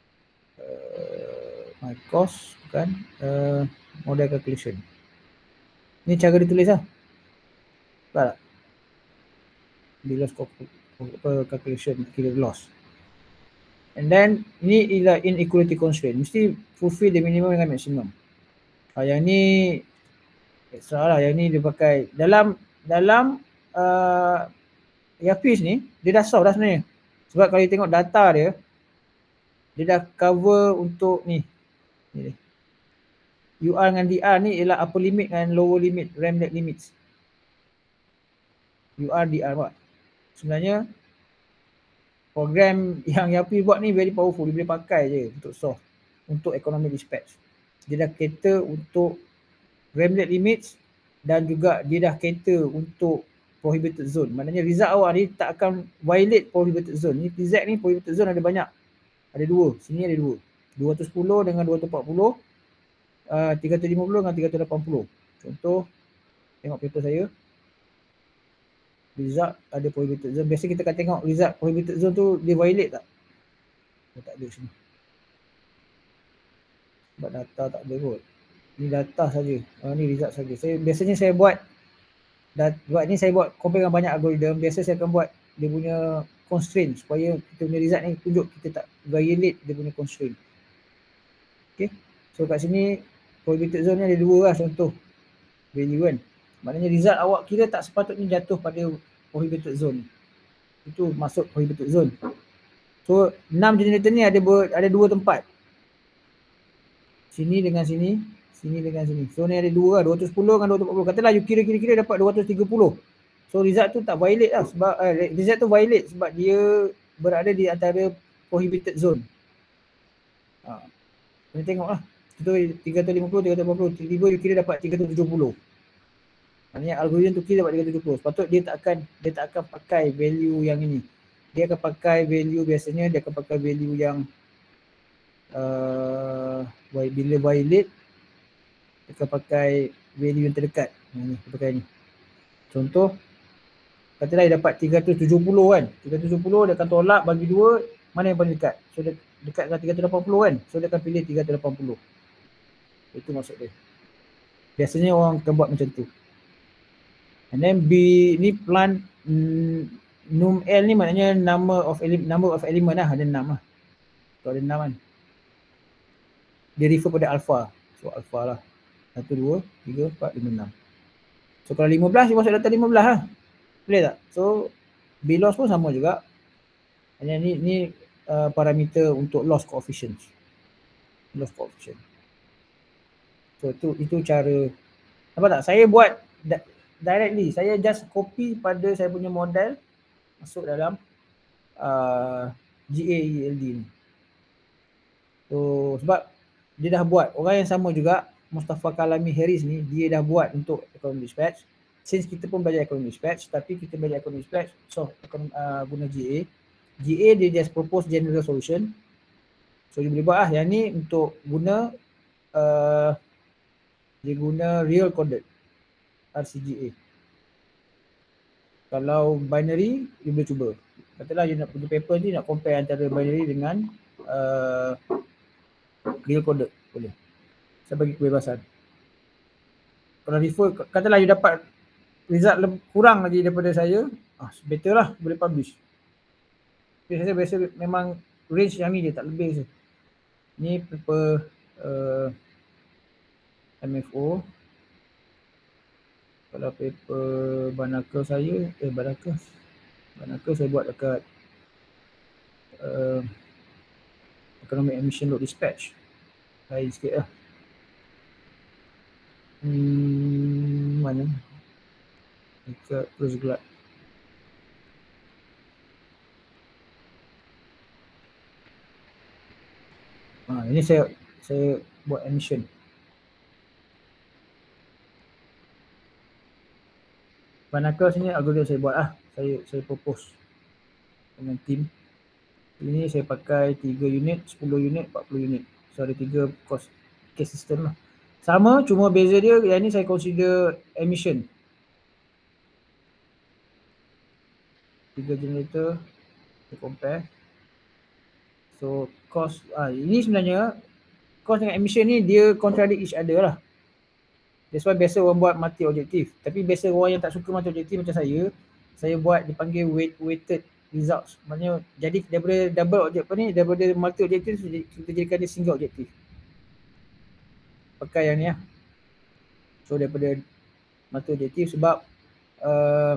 [SPEAKER 1] Uh, my cost bukan uh, model calculation. Ni cara dia tulis lah. Nampak tak? B loss calculation kira loss. And then ni ialah inequality constraint. Mesti fulfill the minimum dengan maximum. Ha, yang ni extra lah. Yang ni dia pakai dalam dalam uh, Yafiz ni dia dah solve dah sebenarnya. Sebab kalau you tengok data dia, dia dah cover untuk ni. Ni dia. U R dengan D R ni ialah upper limit dengan lower limit, Ramlet limits. U R, D R buat. Sebenarnya program yang Yafiz buat ni very powerful. Dia boleh pakai je untuk solve. Untuk economic dispatch. Dia dah cater untuk Ramlet limits dan juga dia dah cater untuk prohibited zone. Maknanya result awak ni tak akan violate prohibited zone. Ni P Z ni prohibited zone ada banyak. Ada dua. Sini ada dua. dua ratus sepuluh dengan dua ratus empat puluh. Uh, tiga ratus lima puluh dengan tiga ratus lapan puluh. Contoh, tengok paper saya. Result ada prohibited zone. Biasa kita akan tengok result prohibited zone tu dia violate tak? Oh, tak ada sini. Sebab data tak ada kot. Ni data saja. Uh, ni result saja. Saya biasanya saya buat dat, buat ni saya buat compare dengan banyak algorithm. Biasa saya akan buat dia punya constraint supaya kita punya result ni tunjuk kita tak violate dia punya constraint. Okay. So kat sini prohibited zone ni ada dua lah contoh value kan. Maknanya result awak kira tak sepatutnya jatuh pada prohibited zone. Itu masuk prohibited zone. So enam generator ni ada ber, ada dua tempat. Sini dengan sini, sini dengan sini. So ni ada dua lah, dua ratus sepuluh dengan dua ratus empat puluh. Katalah you kira-kira dapat dua ratus tiga puluh. So result tu tak violate lah sebab eh, result tu violate sebab dia berada di antara prohibited zone. Ha. Kena tengok lah. Itu tiga ratus lima puluh, tiga ratus empat puluh. Tiba-tiba you kira dapat tiga ratus tujuh puluh. Maknanya algoritma tu kira dapat tiga ratus tujuh puluh. Sepatut dia tak akan dia tak akan pakai value yang ini. Dia akan pakai value biasanya dia akan pakai value yang uh, bila violate dia akan pakai value yang terdekat. Ini kita pakai ni. Contoh katalah dia dapat tiga ratus tujuh puluh kan. tiga ratus tujuh puluh dia akan tolak bagi dua mana yang paling dekat. So dia dekat dengan tiga ratus lapan puluh kan. So dia akan pilih tiga ratus lapan puluh. Itu maksud dia. Biasanya orang akan buat macam tu. And then B ni plan mm, num L ni maknanya number of element, number of element lah, ada enam lah. So ada enam kan. Dia refer pada alpha. So alpha lah. satu, dua, tiga, empat, lima, enam. So kalau lima belas dia masuk data lima belas lah. Boleh tak? So B loss pun sama juga. And then ni ni uh, parameter untuk loss coefficient. Loss coefficient. So itu itu cara. Nampak tak? Saya buat directly. Saya just copy pada saya punya model masuk dalam uh, G A E L D ni. So sebab dia dah buat, orang yang sama juga, Mustafa Kalami Harris ni, dia dah buat untuk Economic Dispatch. Since kita pun belajar Economic Dispatch, tapi kita belajar Economic Dispatch, so uh, guna G A. G A dia just propose general solution. So dia boleh buat lah, yang ni untuk guna uh, dia guna real coded R C G A. Kalau binary, dia boleh cuba. Katalah you nak punya paper ni nak compare antara binary dengan uh, real coded, boleh. Saya bagi kebebasan. Kalau refer, katalah you dapat result lebih, kurang lagi daripada saya, ah, better lah, boleh publish. Tapi saya biasa memang range yang ni dia tak lebih je. Ni paper uh, M F O. Kalau paper Banaka saya, eh Banaka, Banaka saya buat dekat uh, Economic Emission Load Dispatch. Lain sikit lah. Hmm, mana? Dekat Prosglad. Ha, ini saya saya buat emission. Banaka sini algoritma saya buat lah. Saya saya propose dengan tim. Ini saya pakai tiga unit, sepuluh unit, empat puluh unit. So ada tiga cost case system lah. Sama, cuma beza dia yang ni saya consider emission. Tiga generator, kita compare. So cost, ah, ini sebenarnya cost dengan emission ni dia contradict each other lah. That's why biasa orang buat mati objektif. Tapi biasa orang yang tak suka mati objektif macam saya, saya buat dipanggil weight, weighted results. Maksudnya jadi daripada double objektif apa ni, daripada multi objektif kita jadikan dia single objektif. Pakai yang ni lah. So daripada multi objektif sebab uh,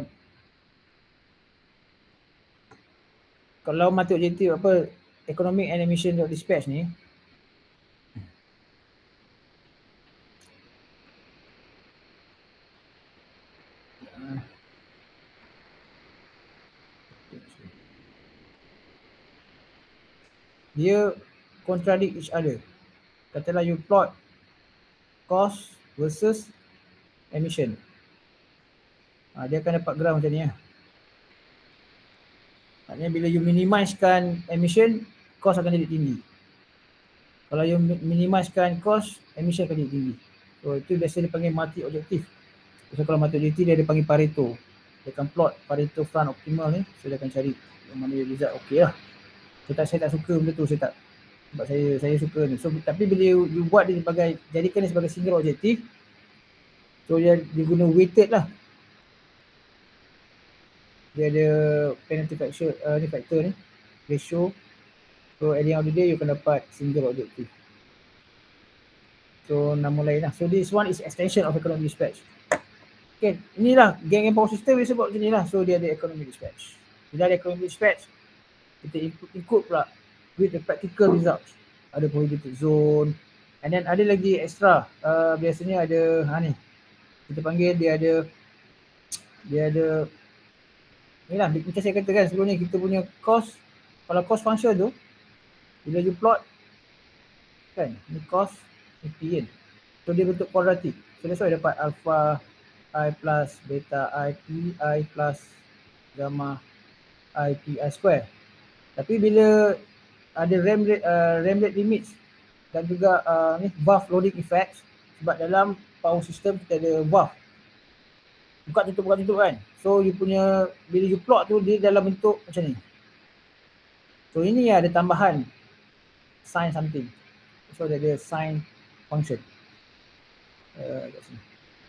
[SPEAKER 1] kalau multi objektif apa economic and emission dispatch ni, dia contradict each other. Katalah you plot cost versus emission. Ha, dia akan dapat graf macam ni lah. Maksudnya bila you minimizekan emission, cost akan jadi tinggi. Kalau you minimizekan cost, emission akan jadi tinggi. So itu biasa dipanggil multi objektif. So kalau multi objektif dia dipanggil Pareto. Dia akan plot Pareto front optimal ni. So dia akan cari yang mana result okey lah. So, tak, saya tak suka benda tu, saya tak, sebab saya saya suka ni. So tapi bila you, you buat dia sebagai, jadikan dia sebagai single objektif, so dia, dia guna weighted lah. Dia ada penalty factor, uh, ni factor ni, ratio. So at the end of the day you akan dapat single objektif. So nama lain lah. So this one is extension of economic dispatch. Okay, inilah geng power system biasa buat macam ni lah. So dia ada economic dispatch. Bila ada economic dispatch, kita ikut, ikut pula with the practical results. Ada prohibited zone, and then ada lagi extra, uh, biasanya ada ha ni kita panggil dia ada dia ada ni lah, macam saya katakan sebelum ni, kita punya cost, kalau cost function tu bila you plot kan, ni cost ni P kan, so dia bentuk kuadratik. So that's why dapat alpha I plus beta I P I plus gamma I P I square. Tapi bila ada RAM rate, uh, RAM rate limits dan juga uh, ni valve loading effects, sebab dalam power system kita ada valve buka tutup buka tutup kan. So you punya bila you plot tu dia dalam bentuk macam ni. So ini ada tambahan sin something. So dia ada sin function. Uh, kat sini.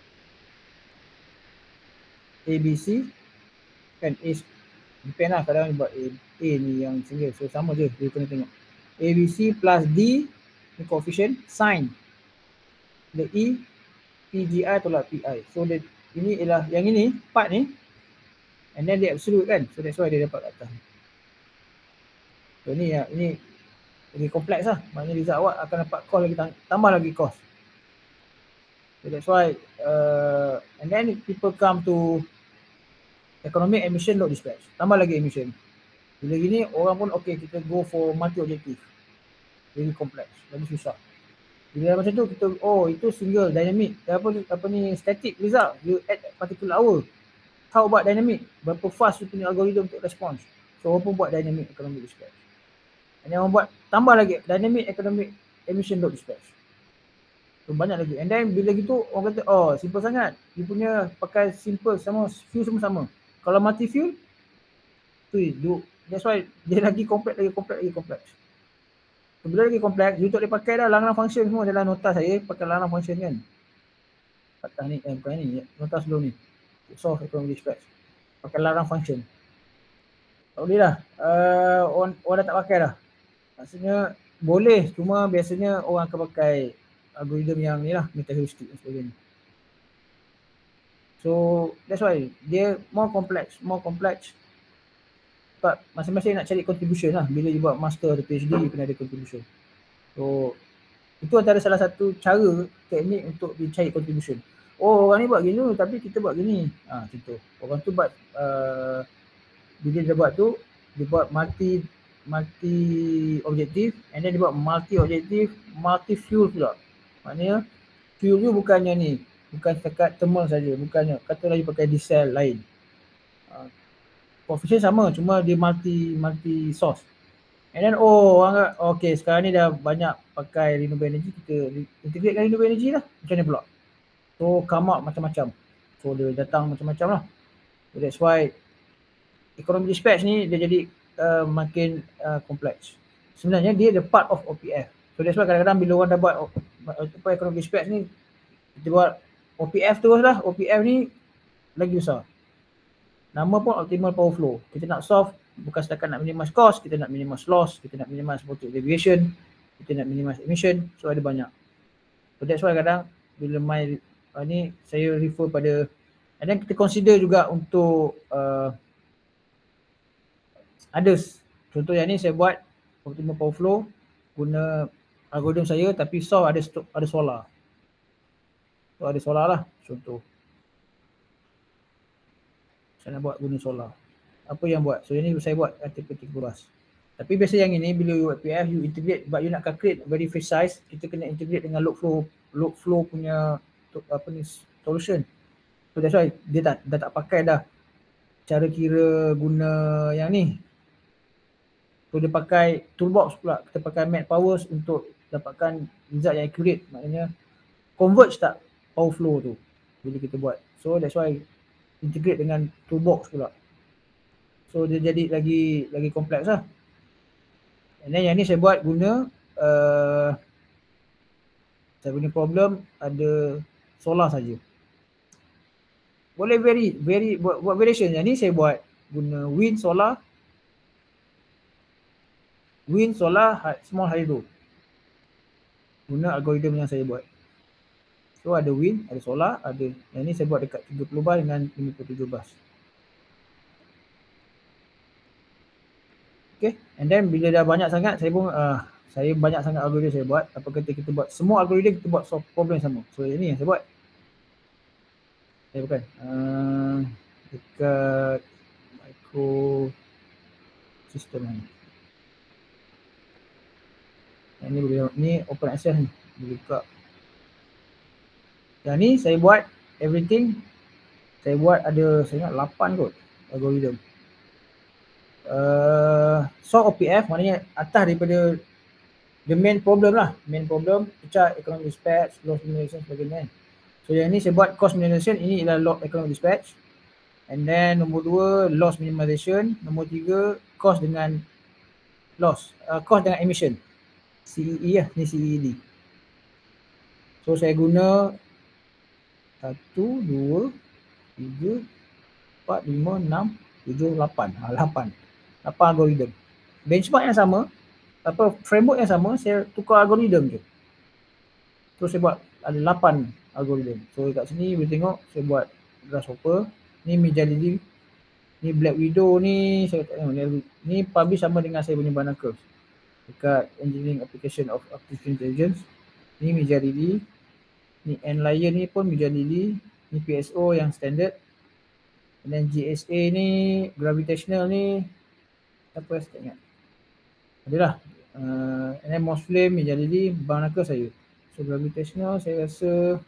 [SPEAKER 1] A B C kan, A depend lah, kadang buat A, A ni yang single. So sama je, dia kena tengok A B C plus D ni coefficient, sin the E P G I tolak P I. So dia, ini ialah yang ini part ni, and then dia absolute kan. So that's why dia dapat kat atas. So ni ya, ini lagi kompleks lah. Maknanya result awak akan dapat cost lagi, tambah lagi cost. So that's why uh, and then people come to economic emission load dispatch, tambah lagi emission. Bila gini orang pun okay, kita go for multi objektif. Very complex, lagi susah. Bila macam tu kita, oh itu single dynamic, apa apa ni static result, you add particular hour. How about dynamic? Berapa fast you punya algorithm untuk response? So orang pun buat dynamic economic dispatch. And then orang buat tambah lagi dynamic economic emission load dispatch. So banyak lagi. And then bila gitu orang kata, oh simple sangat. You punya pakai simple sama, fuel semua sama. Kalau multi fuel, tu do. That's why dia lagi kompleks, lagi kompleks, lagi kompleks. So, bila lagi kompleks, you tak boleh pakai dah larang function semua dalam nota saya, pakai larang function kan. Patah ni, eh bukan ni, nota sebelum ni. Solve economic dispatch. Pakai larang function. Tak boleh dah. Uh, orang, orang dah tak pakai dah. Maksudnya boleh, cuma biasanya orang akan pakai algorithm yang ni lah, meta-heuristic dan sebagainya. So that's why dia more complex, more complex. Sebab masing-masing nak cari contribution lah. Bila you buat master atau PhD, you kena ada contribution. So itu antara salah satu cara, teknik untuk dicari contribution. Oh orang ni buat gini tapi kita buat gini. Ah, contoh. Orang tu buat uh, bila dia buat tu, dia buat multi multi objektif, and then dia buat multi objektif, multi fuel pula. Maknanya fuel tu bukannya ni, bukan setakat thermal saja, bukannya katalah you pakai diesel lain. Uh, coefficient sama, cuma dia multi multi source. And then oh orang okay, sekarang ni dah banyak pakai renewable energy, kita integrate dengan renewable energy lah. Macam ni pula. So come up macam-macam. So dia datang macam-macam lah. So that's why economic dispatch ni dia jadi uh, makin uh, kompleks. Sebenarnya dia the part of O P F. So that's why kadang-kadang bila orang dah buat apa economic dispatch ni, kita buat O P F terus lah. O P F ni lagi besar. Nama pun optimal power flow. Kita nak solve bukan setakat nak minimize cost, kita nak minimize loss, kita nak minimize voltage deviation, kita nak minimize emission. So ada banyak. So that's why kadang bila main uh, ni saya refer pada, and then kita consider juga untuk uh, others. Contoh yang ni saya buat optimal power flow guna algorithm saya, tapi solve ada ada solar. So ada solar lah contoh. Saya nak buat guna solar. Apa yang buat? So yang ni saya buat R T P tiga belas. Tapi biasa yang ini bila you buat P F, you integrate, but you nak calculate very precise, kita kena integrate dengan load flow load flow punya apa ni solution. So that's why dia tak dah tak pakai dah cara kira guna yang ni. So dia pakai toolbox pula, kita pakai mat powers untuk dapatkan result yang accurate, maknanya converge tak power flow tu bila kita buat. So that's why integrate dengan toolbox pula. So dia jadi lagi lagi kompleks lah. And then yang ni saya buat guna uh, saya punya problem ada solar saja. Boleh vary, vary buat, buat variation. Yang ni saya buat guna wind, solar, wind, solar, small hydro. Guna algorithm yang saya buat. So ada wind, ada solar, ada. Yang ni saya buat dekat tiga puluh bar dengan lima puluh tujuh bar. Okay, and then bila dah banyak sangat, saya pun uh, saya banyak sangat algorithm saya buat. Apa kata kita buat semua algorithm, kita buat solve problem sama. So ini yang saya buat. Saya bukan uh, dekat micro system ni. Yang ni boleh, ni open access ni, boleh buka. Yang ni saya buat everything. Saya buat ada saya ingat lapan kot algorithm. Uh, solve O P F maknanya atas daripada the main problem lah, main problem pecah economic dispatch, loss minimization sebagainya. So yang ni saya buat cost minimization, ini ialah loss economic dispatch, and then nombor dua loss minimization, nombor tiga cost dengan loss, uh, cost dengan emission, C E E lah, ni C E E D. So saya guna satu, dua, tiga, empat, lima, enam, tujuh, lapan, ha, lapan. Apa algorithm. Benchmark yang sama, apa framework yang sama, saya tukar algorithm je. So saya buat ada lapan algorithm. So kat sini boleh tengok saya buat grasshopper, ni Mijalili, ni Black Widow ni saya tak tahu ni publish sama dengan saya punya banana curve dekat engineering application of artificial intelligence. Ni Mijalili, ni N-Lion ni pun Mijalili, ni P S O yang standard. And then G S A ni gravitational ni Apa saya tak ingat. Adalah. Uh, and then Moss Flame, Jalili, Barnacle saya. So gravitational saya rasa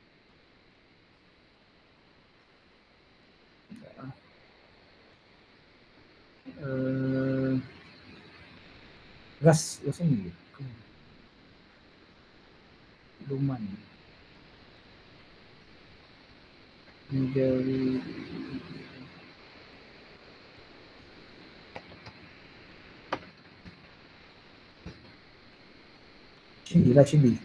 [SPEAKER 1] uh, gas gas ni. Luman. Dari Cindi lah Cindi.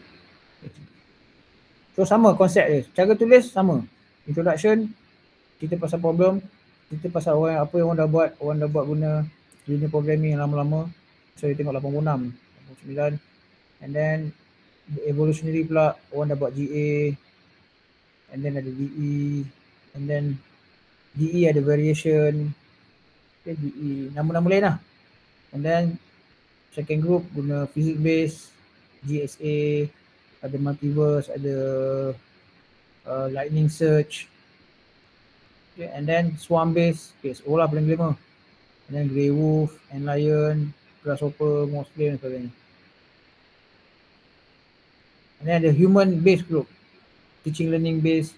[SPEAKER 1] So sama konsep dia. Cara tulis sama. Introduction, cerita pasal problem, cerita pasal orang apa yang orang dah buat, orang dah buat guna linear programming yang lama-lama. So dia tengok lapan puluh enam, lapan puluh sembilan. And then evolutionary pula orang dah buat G A. And then ada D E. And then D E ada variation. Okay, D E, nama-nama lain lah. And then second group guna physics based, G S A, ada multiverse, ada uh, lightning search. Okay, and then swarm based, P S O lah paling lima. And then grey wolf, and lion, grasshopper, moss flame dan sebagainya. And then ada human based group, teaching learning based,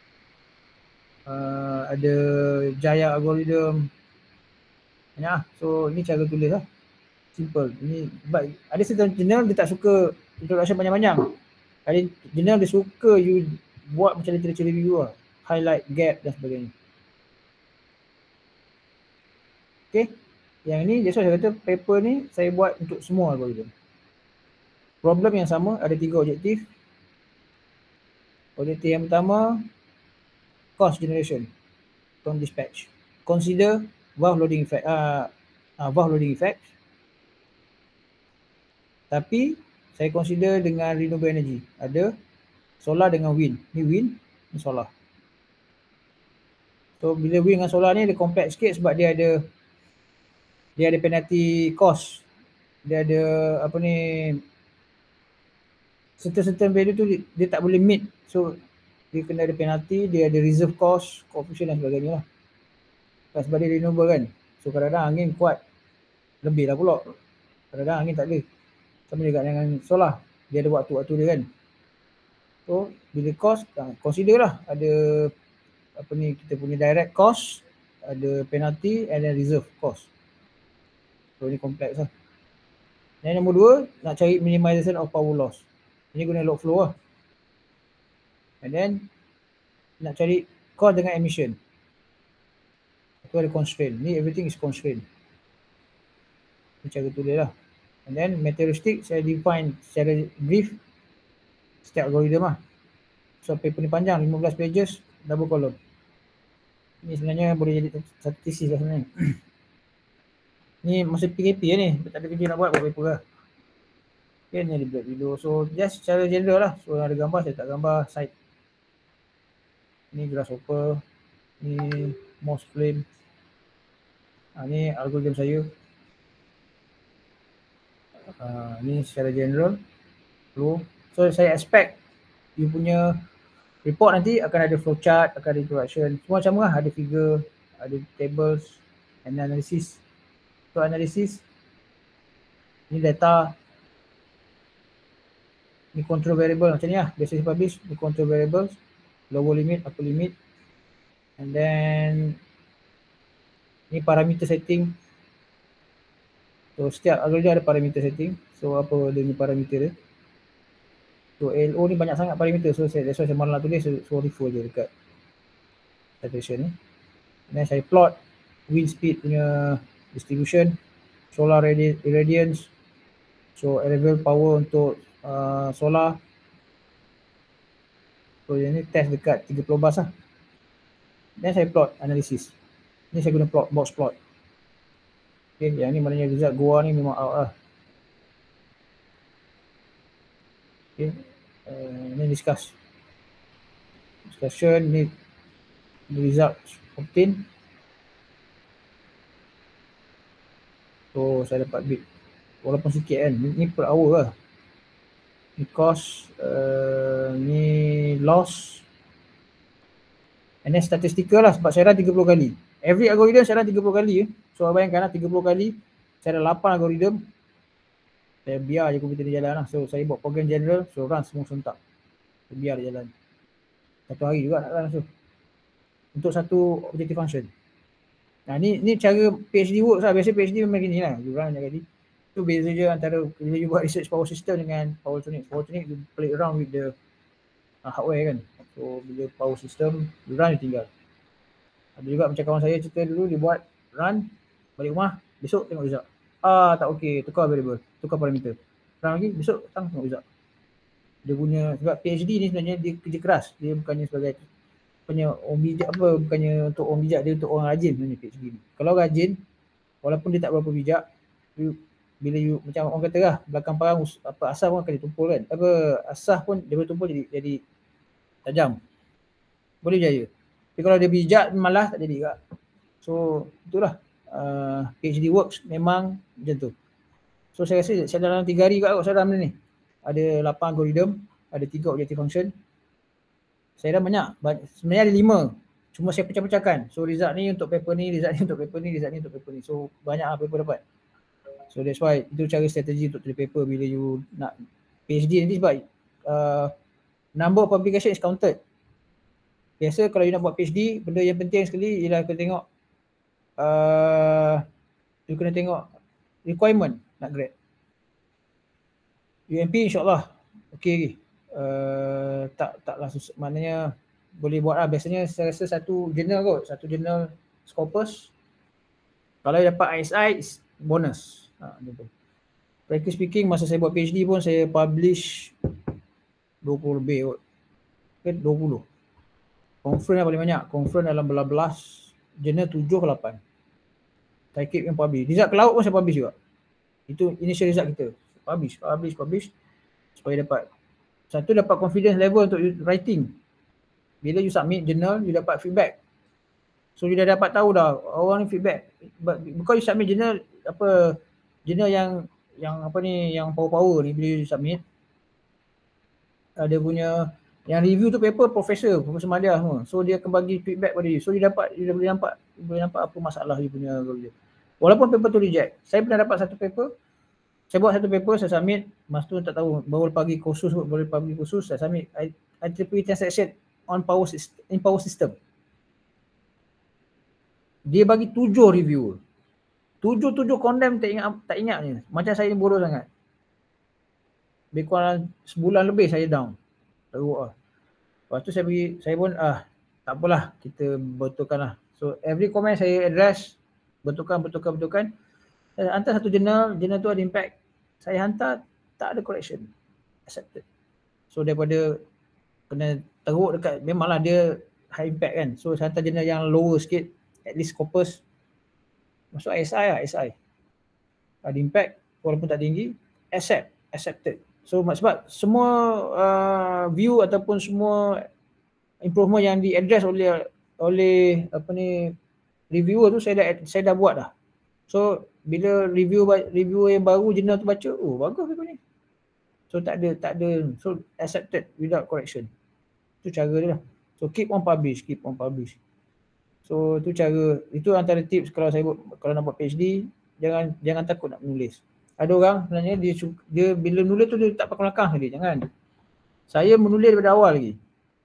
[SPEAKER 1] uh, ada Jaya algorithm. Ya, so ini cara tulis lah. Simple. Ini but ada certain general dia tak suka introduction panjang-panjang. Ada general dia suka you buat macam literature review lah. Highlight, gap dan sebagainya. Okay. Yang ini that's why saya kata paper ni saya buat untuk semua algorithm. Problem yang sama, ada tiga objektif. Objektif yang pertama, cost generation from dispatch. Consider valve loading effect, uh, uh, valve loading effect. Tapi saya consider dengan renewable energy. Ada solar dengan wind. Ni wind, ni solar. So bila wind dengan solar ni dia kompleks sikit sebab dia ada dia ada penalty cost. Dia ada apa ni, certain-certain value tu dia, dia tak boleh meet. So dia kena ada penalty, dia ada reserve cost, coefficient dan sebagainya lah. Sebab dia renewable kan. So kadang-kadang angin kuat lebih lah pula. Kadang-kadang angin tak ada. Sama juga dengan solar, dia ada waktu-waktu dia kan. So bila cost, consider lah ada apa ni, kita punya direct cost, ada penalty and then reserve cost. So ni kompleks lah. Dan nombor dua, nak cari minimization of power loss. Ini guna log flow lah. And then nak cari cost dengan emission. Itu ada constraint. Ni everything is constraint. Ini cara tulis lah. And then materialistic saya define secara brief setiap algorithm lah. So paper ni panjang, lima belas pages, double column. Ni sebenarnya boleh jadi satu thesis lah sebenarnya. Ni masa P K P lah ni, tak ada kerja nak buat, buat paper lah. Okay, ni ada black video. So just secara general lah. So ada gambar, saya tak gambar side. Ni grasshopper, ni moss flame. Ha, ni algorithm saya. Uh, ni secara general flow. So saya expect you punya report nanti akan ada flowchart, akan ada introduction, semua macam lah, ada figure, ada tables and analysis. So analysis ni data, ni control variable macam ni lah, biasa publish ni control variables, lower limit, upper limit, and then ni parameter setting. So setiap algorithm ada parameter setting. So apa dia ni parameter dia. So L O ni banyak sangat parameter. So saya, that's why saya malah tulis, so, so refer je dekat citation ni. Dan saya plot wind speed punya distribution, solar radi irradiance, so available power untuk uh, solar. So yang ni test dekat tiga puluh bus lah. Dan saya plot analisis. Ni saya guna plot, box plot. Okay, yang ni maknanya result Goa ni memang out lah. Okay, uh, ni discuss. Discussion ni result obtain. So saya dapat bit. Walaupun sikit kan, ni, ni per hour lah. Ni cost, uh, ni loss. And then statistical lah sebab saya run tiga puluh kali. Every algorithm saya run tiga puluh kali. So bayangkan lah tiga puluh kali Saya ada lapan algoritma. Saya biar je komputer dia jalan lah. So saya buat program general, so run semua serentak. So, biar dia jalan. Satu hari juga nak run so. Untuk satu objective function. Nah ni ni cara PhD works lah. Biasa PhD memang gini lah. You run je kali. Tu beza je antara bila you buat research power system dengan Powertronics. Powertronics you play around with the uh, hardware kan. So bila power system, you run, you tinggal. Ada juga macam kawan saya cerita dulu, dia buat run, balik rumah, besok tengok result. Ah tak okey, tukar variable, tukar parameter. Run lagi, besok datang tengok result. Dia punya, sebab PhD ni sebenarnya dia kerja keras. Dia bukannya sebagai punya orang bijak apa, bukannya untuk orang bijak, dia untuk orang rajin sebenarnya PhD ni. Kalau rajin, walaupun dia tak berapa bijak, you, bila you, macam orang kata lah, belakang parang apa asah pun akan ditumpul kan. Apa asah pun dia boleh tumpul jadi jadi tajam. Boleh berjaya. Tapi kalau dia bijak malah tak jadi juga. So itulah uh, PhD works memang macam tu. So saya rasa saya dalam tiga hari juga saya dalam ni. Ada lapan algoritma, ada tiga objective function. Saya dah banyak. Sebenarnya ada lima. Cuma saya pecah-pecahkan. So result ni untuk paper ni, result ni untuk paper ni, result ni untuk paper ni. So banyak lah paper dapat. So that's why itu cara strategi untuk tulis paper bila you nak PhD nanti sebab uh, number of publication is counted. Biasa kalau you nak buat PhD, benda yang penting sekali ialah kena tengok uh, you kena tengok requirement nak grade. U M P insyaAllah okey lagi. Uh, tak taklah susah, maknanya boleh buat lah. Biasanya saya rasa satu jurnal kot, satu jurnal Scopus. Kalau dapat I S I, bonus. Ha, gitu. Practice speaking, masa saya buat PhD pun saya publish dua puluh lebih kot. Okay, dua puluh. Conference yang paling banyak. Conference dalam belas-belas. Jurnal tujuh ke lapan. Taikib yang publish. Result ke laut pun saya publish juga. Itu initial result kita. Publish, publish, publish. Supaya dapat. Satu, dapat confidence level untuk writing. Bila you submit journal, you dapat feedback. So you dah dapat tahu dah orang ni feedback. But because you submit journal, apa, journal yang yang apa ni, yang power-power ni bila you submit, ada punya yang review tu paper profesor, Profesor Madya semua. So dia akan bagi feedback pada you. So you dapat, you dah boleh nampak, you boleh nampak apa masalah you punya dia. Walaupun paper tu reject. Saya pernah dapat satu paper, saya buat satu paper, saya submit, masa tu tak tahu, baru pagi kursus, baru pagi kursus, saya submit I triple E transaction on power system, in power system. Dia bagi tujuh review. Tujuh-tujuh condemn tak ingat tak ingat ni. Macam saya ni bodoh sangat. Lebih kurang sebulan lebih saya down. Teruk lah. Lepas tu saya pergi, saya pun ah tak apalah, kita betulkan lah. So every comment saya address, betulkan, betulkan, betulkan. Saya hantar satu jurnal, jurnal tu ada impact. Saya hantar, tak ada correction. Accepted. So daripada kena teruk dekat, memanglah dia high impact kan. So saya hantar jurnal yang lower sikit, at least Scopus. Masuk I S I lah, I S I. Ada impact, walaupun tak tinggi, accept, accepted. So sebab semua uh, view ataupun semua improvement yang di-address oleh oleh apa ni reviewer tu saya dah saya dah buat dah. So bila review review yang baru jurnal tu baca, oh bagus paper ni. So tak ada tak ada so accepted without correction. Tu cara dia lah. So keep on publish, keep on publish. So tu cara, itu antara tips kalau saya buat, kalau nak buat PhD, jangan jangan takut nak menulis. Ada orang sebenarnya dia dia bila menulis tu dia tak pakai belakang sekali, jangan. Saya menulis daripada awal lagi.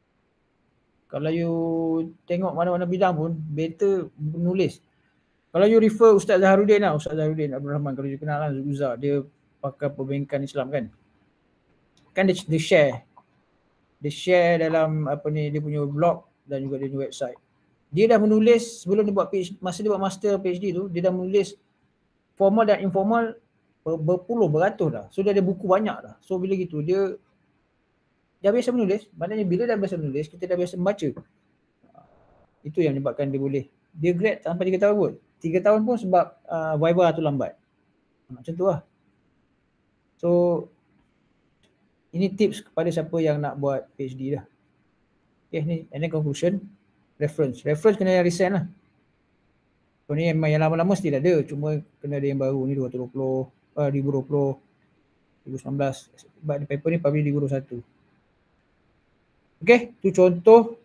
[SPEAKER 1] Kalau you tengok mana-mana bidang pun better menulis. Kalau you refer Ustaz Zaharuddin lah, Ustaz Zaharuddin Abdul Rahman, kalau you kenal lah Zuzar, dia pakar perbankan Islam kan. Kan dia, dia share. Dia share dalam apa ni dia punya blog dan juga dia punya website. Dia dah menulis sebelum dia buat PhD, masa dia buat master PhD tu, dia dah menulis formal dan informal ber, berpuluh, beratus dah. So dia ada buku banyak dah. So bila gitu dia dah biasa menulis, maknanya bila dah biasa menulis, kita dah biasa membaca. Itu yang menyebabkan dia boleh. Dia grad sampai tiga tahun pun. tiga tahun pun sebab uh, Viva tu lambat. Macam tu lah. So ini tips kepada siapa yang nak buat PhD dah. Okay, ni and then conclusion. Reference. Reference kena yang recent lah. So ni yang, yang lama-lama mesti dah ada. Cuma kena ada yang baru ni dua ribu dua puluh, uh, dua ribu dua puluh, dua ribu sembilan belas. Sebab paper ni publish dua ribu dua puluh satu. Okay, tu contoh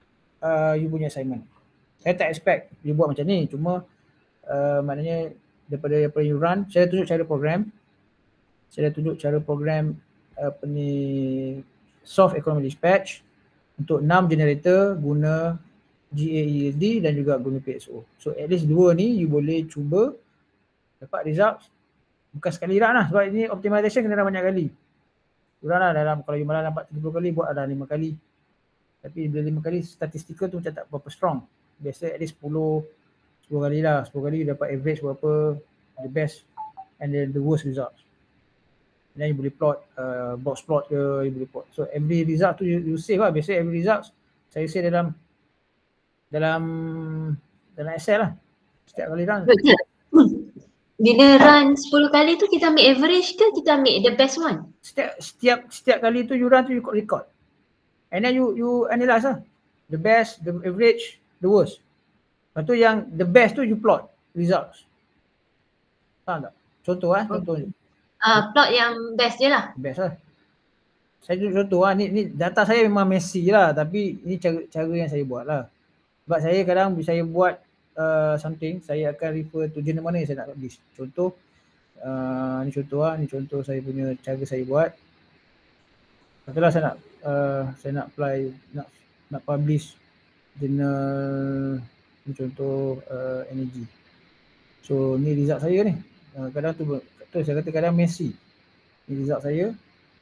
[SPEAKER 1] uh, you punya assignment. Saya tak expect you buat macam ni. Cuma uh, maknanya daripada apa you run, saya tunjuk cara program. Saya dah tunjuk cara program apa ni soft economic dispatch untuk enam generator guna G A E S D dan juga guna P X O. So at least dua ni you boleh cuba dapat result. Bukan sekali run lah, sebab ini optimization kena run banyak kali. Run lah dalam, kalau you malah dapat tiga puluh kali, buat ada lima kali. Tapi bila lima kali statistikal tu macam tak berapa strong. Biasa at least sepuluh kali lah, sepuluh kali you dapat average berapa, the best and then the worst result. Dan you boleh plot, uh, box plot ke, you boleh plot. So every result tu you, you save lah. Biasa every result saya save dalam dalam dalam Excel lah. Setiap kali run.
[SPEAKER 3] Betul. Bila run sepuluh kali tu kita ambil average ke kita ambil the best one?
[SPEAKER 1] Setiap setiap setiap kali tu you run tu you record. And then you you analyze lah. The best, the average, the worst. Lepas tu yang the best tu you plot results. Faham tak? Contoh lah, contoh je.
[SPEAKER 3] Uh, plot yang best je lah.
[SPEAKER 1] Best lah. Saya tunjuk contoh lah, ni, ni data saya memang messy lah, tapi ni cara cara yang saya buat lah. Sebab saya kadang bila saya buat uh, something, saya akan refer to jurnal mana yang saya nak publish. Contoh, uh, ni contoh lah, ni contoh saya punya cara saya buat. Katalah saya nak uh, saya nak apply, nak nak publish jurnal, ni contoh uh, energy. So ni result saya ni. Uh, kadang tu, tu saya kata kadang messy. Ni result saya.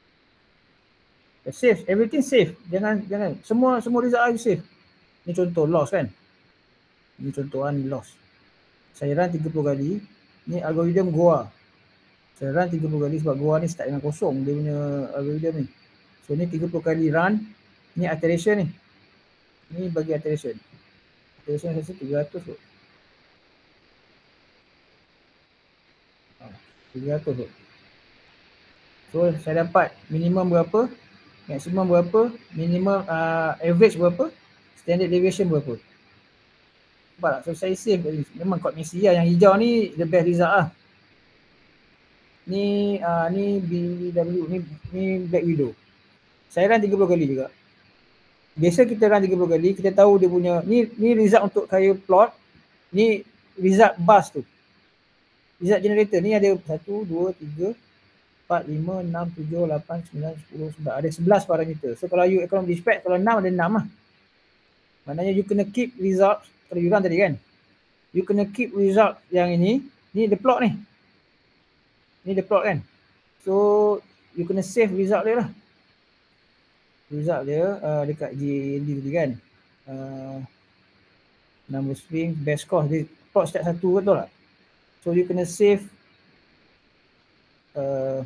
[SPEAKER 1] Save, everything save. Jangan jangan semua semua result you save. Ni contoh loss kan. Ni contoh kan loss. Saya run tiga puluh kali. Ni algorithm Goa. Saya run tiga puluh kali sebab Goa ni start dengan kosong dia punya algorithm ni. So ni tiga puluh kali run. Ni iteration ni. Ni bagi iteration. Iteration saya tiga ratus tu. tiga ratus tu. So saya dapat minimum berapa, maksimum berapa, minimum uh, average berapa, standard deviation berapa. Nampak tak? So saya save, memang kod mesti lah. Yang hijau ni the best result lah. Ni uh, ni B W, ni ni Black Widow. Saya run tiga puluh kali juga. Biasa kita run tiga puluh kali, kita tahu dia punya, ni ni result untuk saya plot. Ni result bus tu. Result generator ni ada satu, dua, tiga, empat, lima, enam, tujuh, lapan, sembilan, sepuluh, sebelas. Ada sebelas parameter. So kalau you economic dispatch, kalau enam ada enam lah. Maknanya you kena keep result, kalau you run tadi kan. You kena keep result yang ini. Ni the plot ni. Ni the plot kan. So you kena save result dia lah. Result dia uh, dekat G A L D tadi kan. Uh, number string, best cost. Dia plot setiap satu, betul tak? So you kena save uh,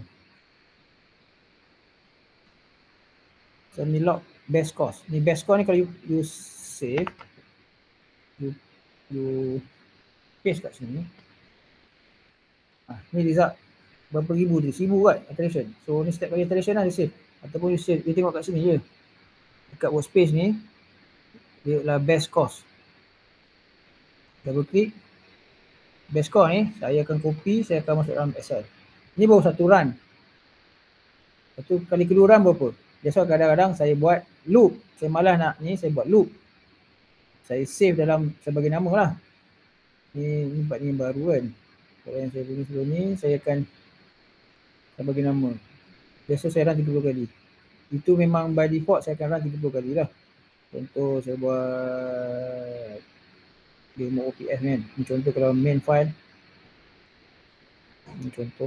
[SPEAKER 1] so ni log best cost. Ni best cost ni kalau you, you save, you you paste kat sini. Ah, ni result berapa ribu tu? Seribu kan iteration. So ni setiap kali iteration lah dia save. Ataupun you save, you tengok kat sini je. Dekat workspace ni dia adalah best cost. Double click. Best cost ni saya akan copy, saya akan masuk dalam Excel. Ni baru satu run. Satu kali kedua run berapa? Biasa kadang-kadang saya buat loop. Saya malas nak ni, saya buat loop. Saya save dalam sebagai nama lah. Ni ni buat ni yang baru kan. Kalau yang saya punya sebelum ni, saya akan sebagai nama. Biasa saya run tiga puluh kali. Itu memang by default saya akan run tiga puluh kali lah. Contoh saya buat demo O P S kan. Ni contoh kalau main file. Ni contoh.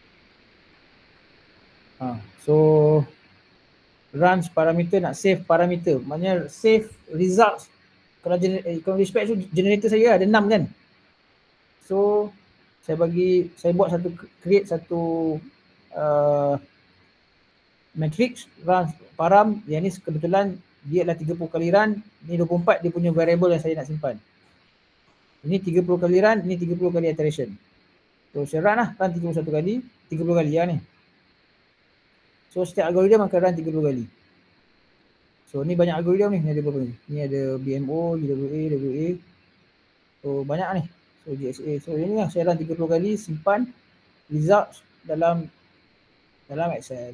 [SPEAKER 1] Ha, so runs parameter, nak save parameter. Maknanya save results. Kalau economic dispatch tu generator saya ada enam kan. So saya bagi, saya buat satu, create satu uh, matrix run param. Yang ni kebetulan dia adalah tiga puluh kali run. Ni dua puluh empat dia punya variable yang saya nak simpan. Ini tiga puluh kali run, ini tiga puluh kali iteration. So saya run lah, run tiga puluh satu kali, tiga puluh kali lah ni. So setiap algorithm akan run tiga puluh kali. So ni banyak algorithm ni, ni ada berapa ni? Ni ada B M O, U W A, W A. So banyak ni. So G S A. So ini lah, saya run tiga puluh kali, simpan result dalam dalam Excel.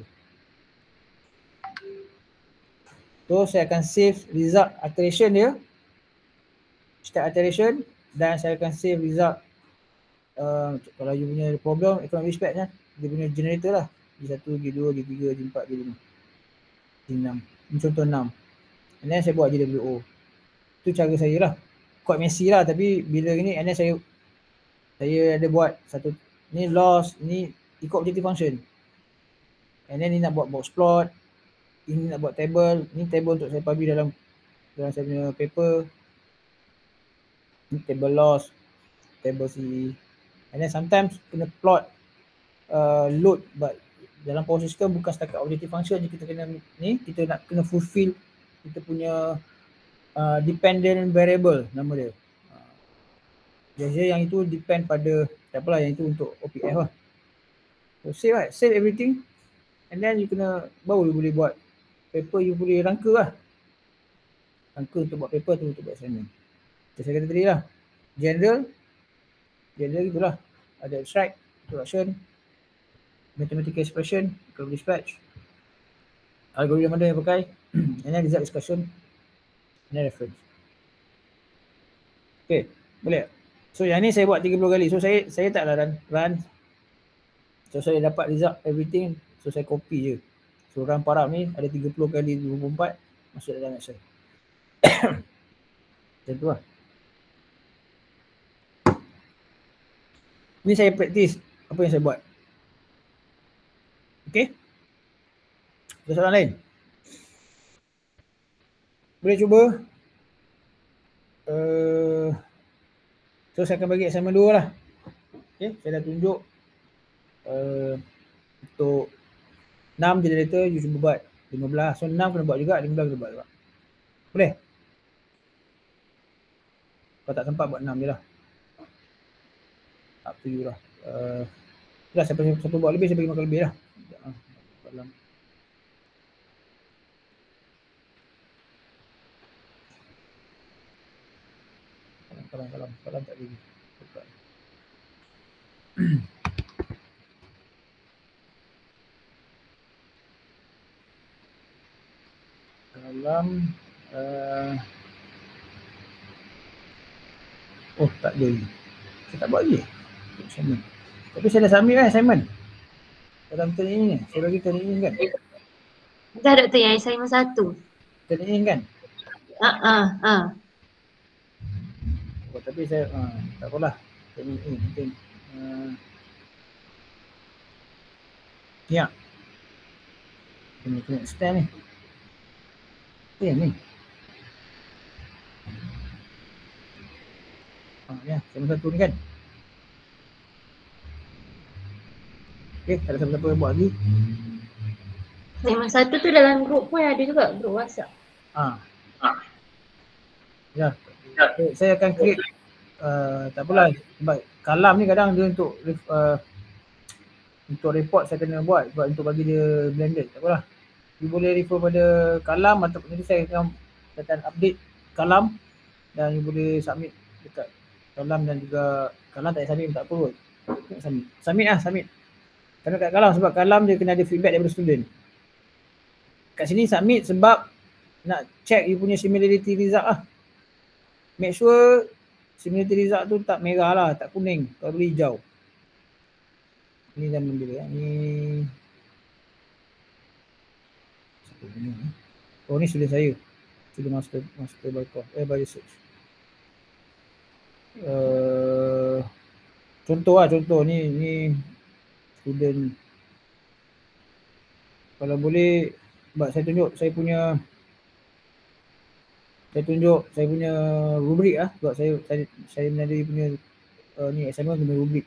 [SPEAKER 1] So saya akan save result iteration dia. Setiap iteration. Dan saya akan save result uh, kalau you punya problem economic dispatch lah, dia punya generator lah, G satu, G dua, G tiga, G empat, G lima, G enam. Ini contoh enam. And then saya buat G W O. Itu cara saya lah. Quite messy lah, tapi bila ni and then saya saya ada buat satu ni loss, ni ikut objective function. And then ni nak buat box plot, ini nak buat table, ni table untuk saya publish dalam dalam saya punya paper. Ni table loss, table C E. And then sometimes kena plot uh, load, but dalam power system bukan setakat objective function je kita kena ni, kita nak kena fulfill kita punya uh, dependent variable nama dia. Uh, Biasanya yang itu depend pada, tak apalah, yang itu untuk O P F lah. So save right, save everything and then you kena, baru you boleh buat paper, you boleh rangka lah. Rangka untuk buat paper tu, untuk buat assignment. Macam saya kata tadi lah, general, general gitulah. Ada abstract, introduction, mathematical expression, economic dispatch, algorithm mana yang pakai, and then result discussion, and then reference. Okay, boleh tak? So yang ni saya buat tiga puluh kali. So saya saya taklah run, run. So saya dapat result everything. So saya copy je. So run parab ni ada tiga puluh kali dua puluh empat masuk dalam Excel. Macam tu lah. Ni saya praktis apa yang saya buat. Okay. Ada soalan lain? Boleh cuba. Uh, so saya akan bagi assignment dua lah. Okay, saya dah tunjuk uh, untuk enam generator, you cuba buat lima belas. So enam kena buat juga, lima belas kena buat juga. Boleh? Kalau tak sempat buat enam je lah. Up to you lah. Uh, dah siapa siapa buat lebih, saya bagi makan lebih lah. Dalam Kalam, kalam, kalam tak lagi. Kalam, uh, oh tak ada lagi. Saya tak buat lagi. Assignment. Tapi saya dah submit kan assignment. Dalam turn in ni, saya bagi turn in kan.
[SPEAKER 3] Dah doktor yang assignment satu.
[SPEAKER 1] Turn in kan.
[SPEAKER 3] Ah ah ah.
[SPEAKER 1] Oh, tapi saya uh, tak apalah. Turn in penting. Uh, ya. Ini kena extend ni. Eh ni. Ah ya, assignment satu ni kan. Okay, ada siapa-siapa yang buat lagi?
[SPEAKER 3] Assignment satu tu dalam grup pun ada juga, grup WhatsApp.
[SPEAKER 1] Ah. Ah. Ya. Okay, saya akan create uh, tak apalah, sebab kalam ni kadang dia untuk uh, untuk report saya kena buat, buat untuk bagi dia blended. Tak apalah. You boleh refer pada kalam ataupun nanti saya akan akan update kalam dan you boleh submit dekat kalam dan juga kalam tak payah submit pun tak apa kot. Submit. Submit lah, submit. Kerana kat kalam, sebab kalam dia kena ada feedback daripada student. Kat sini submit sebab nak check you punya similarity result lah. Make sure similarity result tu tak merah lah, tak kuning, kalau boleh hijau. Ni zaman bila ya. Ni oh ni student saya. Student master master by course, eh by research. Uh, contoh lah, contoh ni ni student. Kalau boleh, sebab saya tunjuk saya punya saya tunjuk saya punya rubrik ah, sebab saya saya saya menandai punya uh, ni assignment guna rubrik.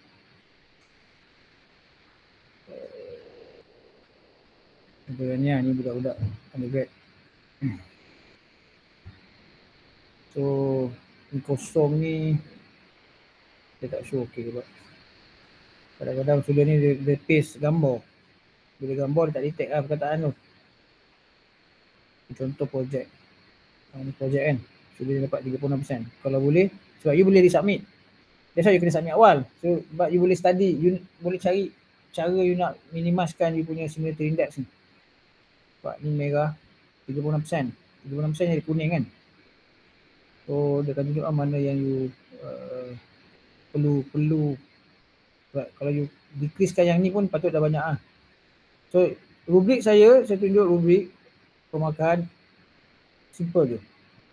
[SPEAKER 1] Uh, ni ni budak-budak undergrad. Hmm. So ni kosong ni dia tak show okey sebab kadang-kadang student ni dia, dia paste gambar. Bila gambar dia tak detect lah perkataan tu. Contoh projek. Ha, ni projek kan. So dia dapat tiga puluh enam peratus. Kalau boleh, sebab you boleh resubmit. That's why you kena submit awal. So but you boleh study, you boleh cari cara you nak minimaskan you punya similarity index ni. Sebab ni merah tiga puluh enam peratus. tiga puluh enam peratus jadi kuning kan. So dia akan tunjuk mana yang you uh, perlu perlu Kalau you decreasekan yang ni pun patut dah banyak lah. So rubrik saya, saya tunjuk rubrik permarkahan simple je.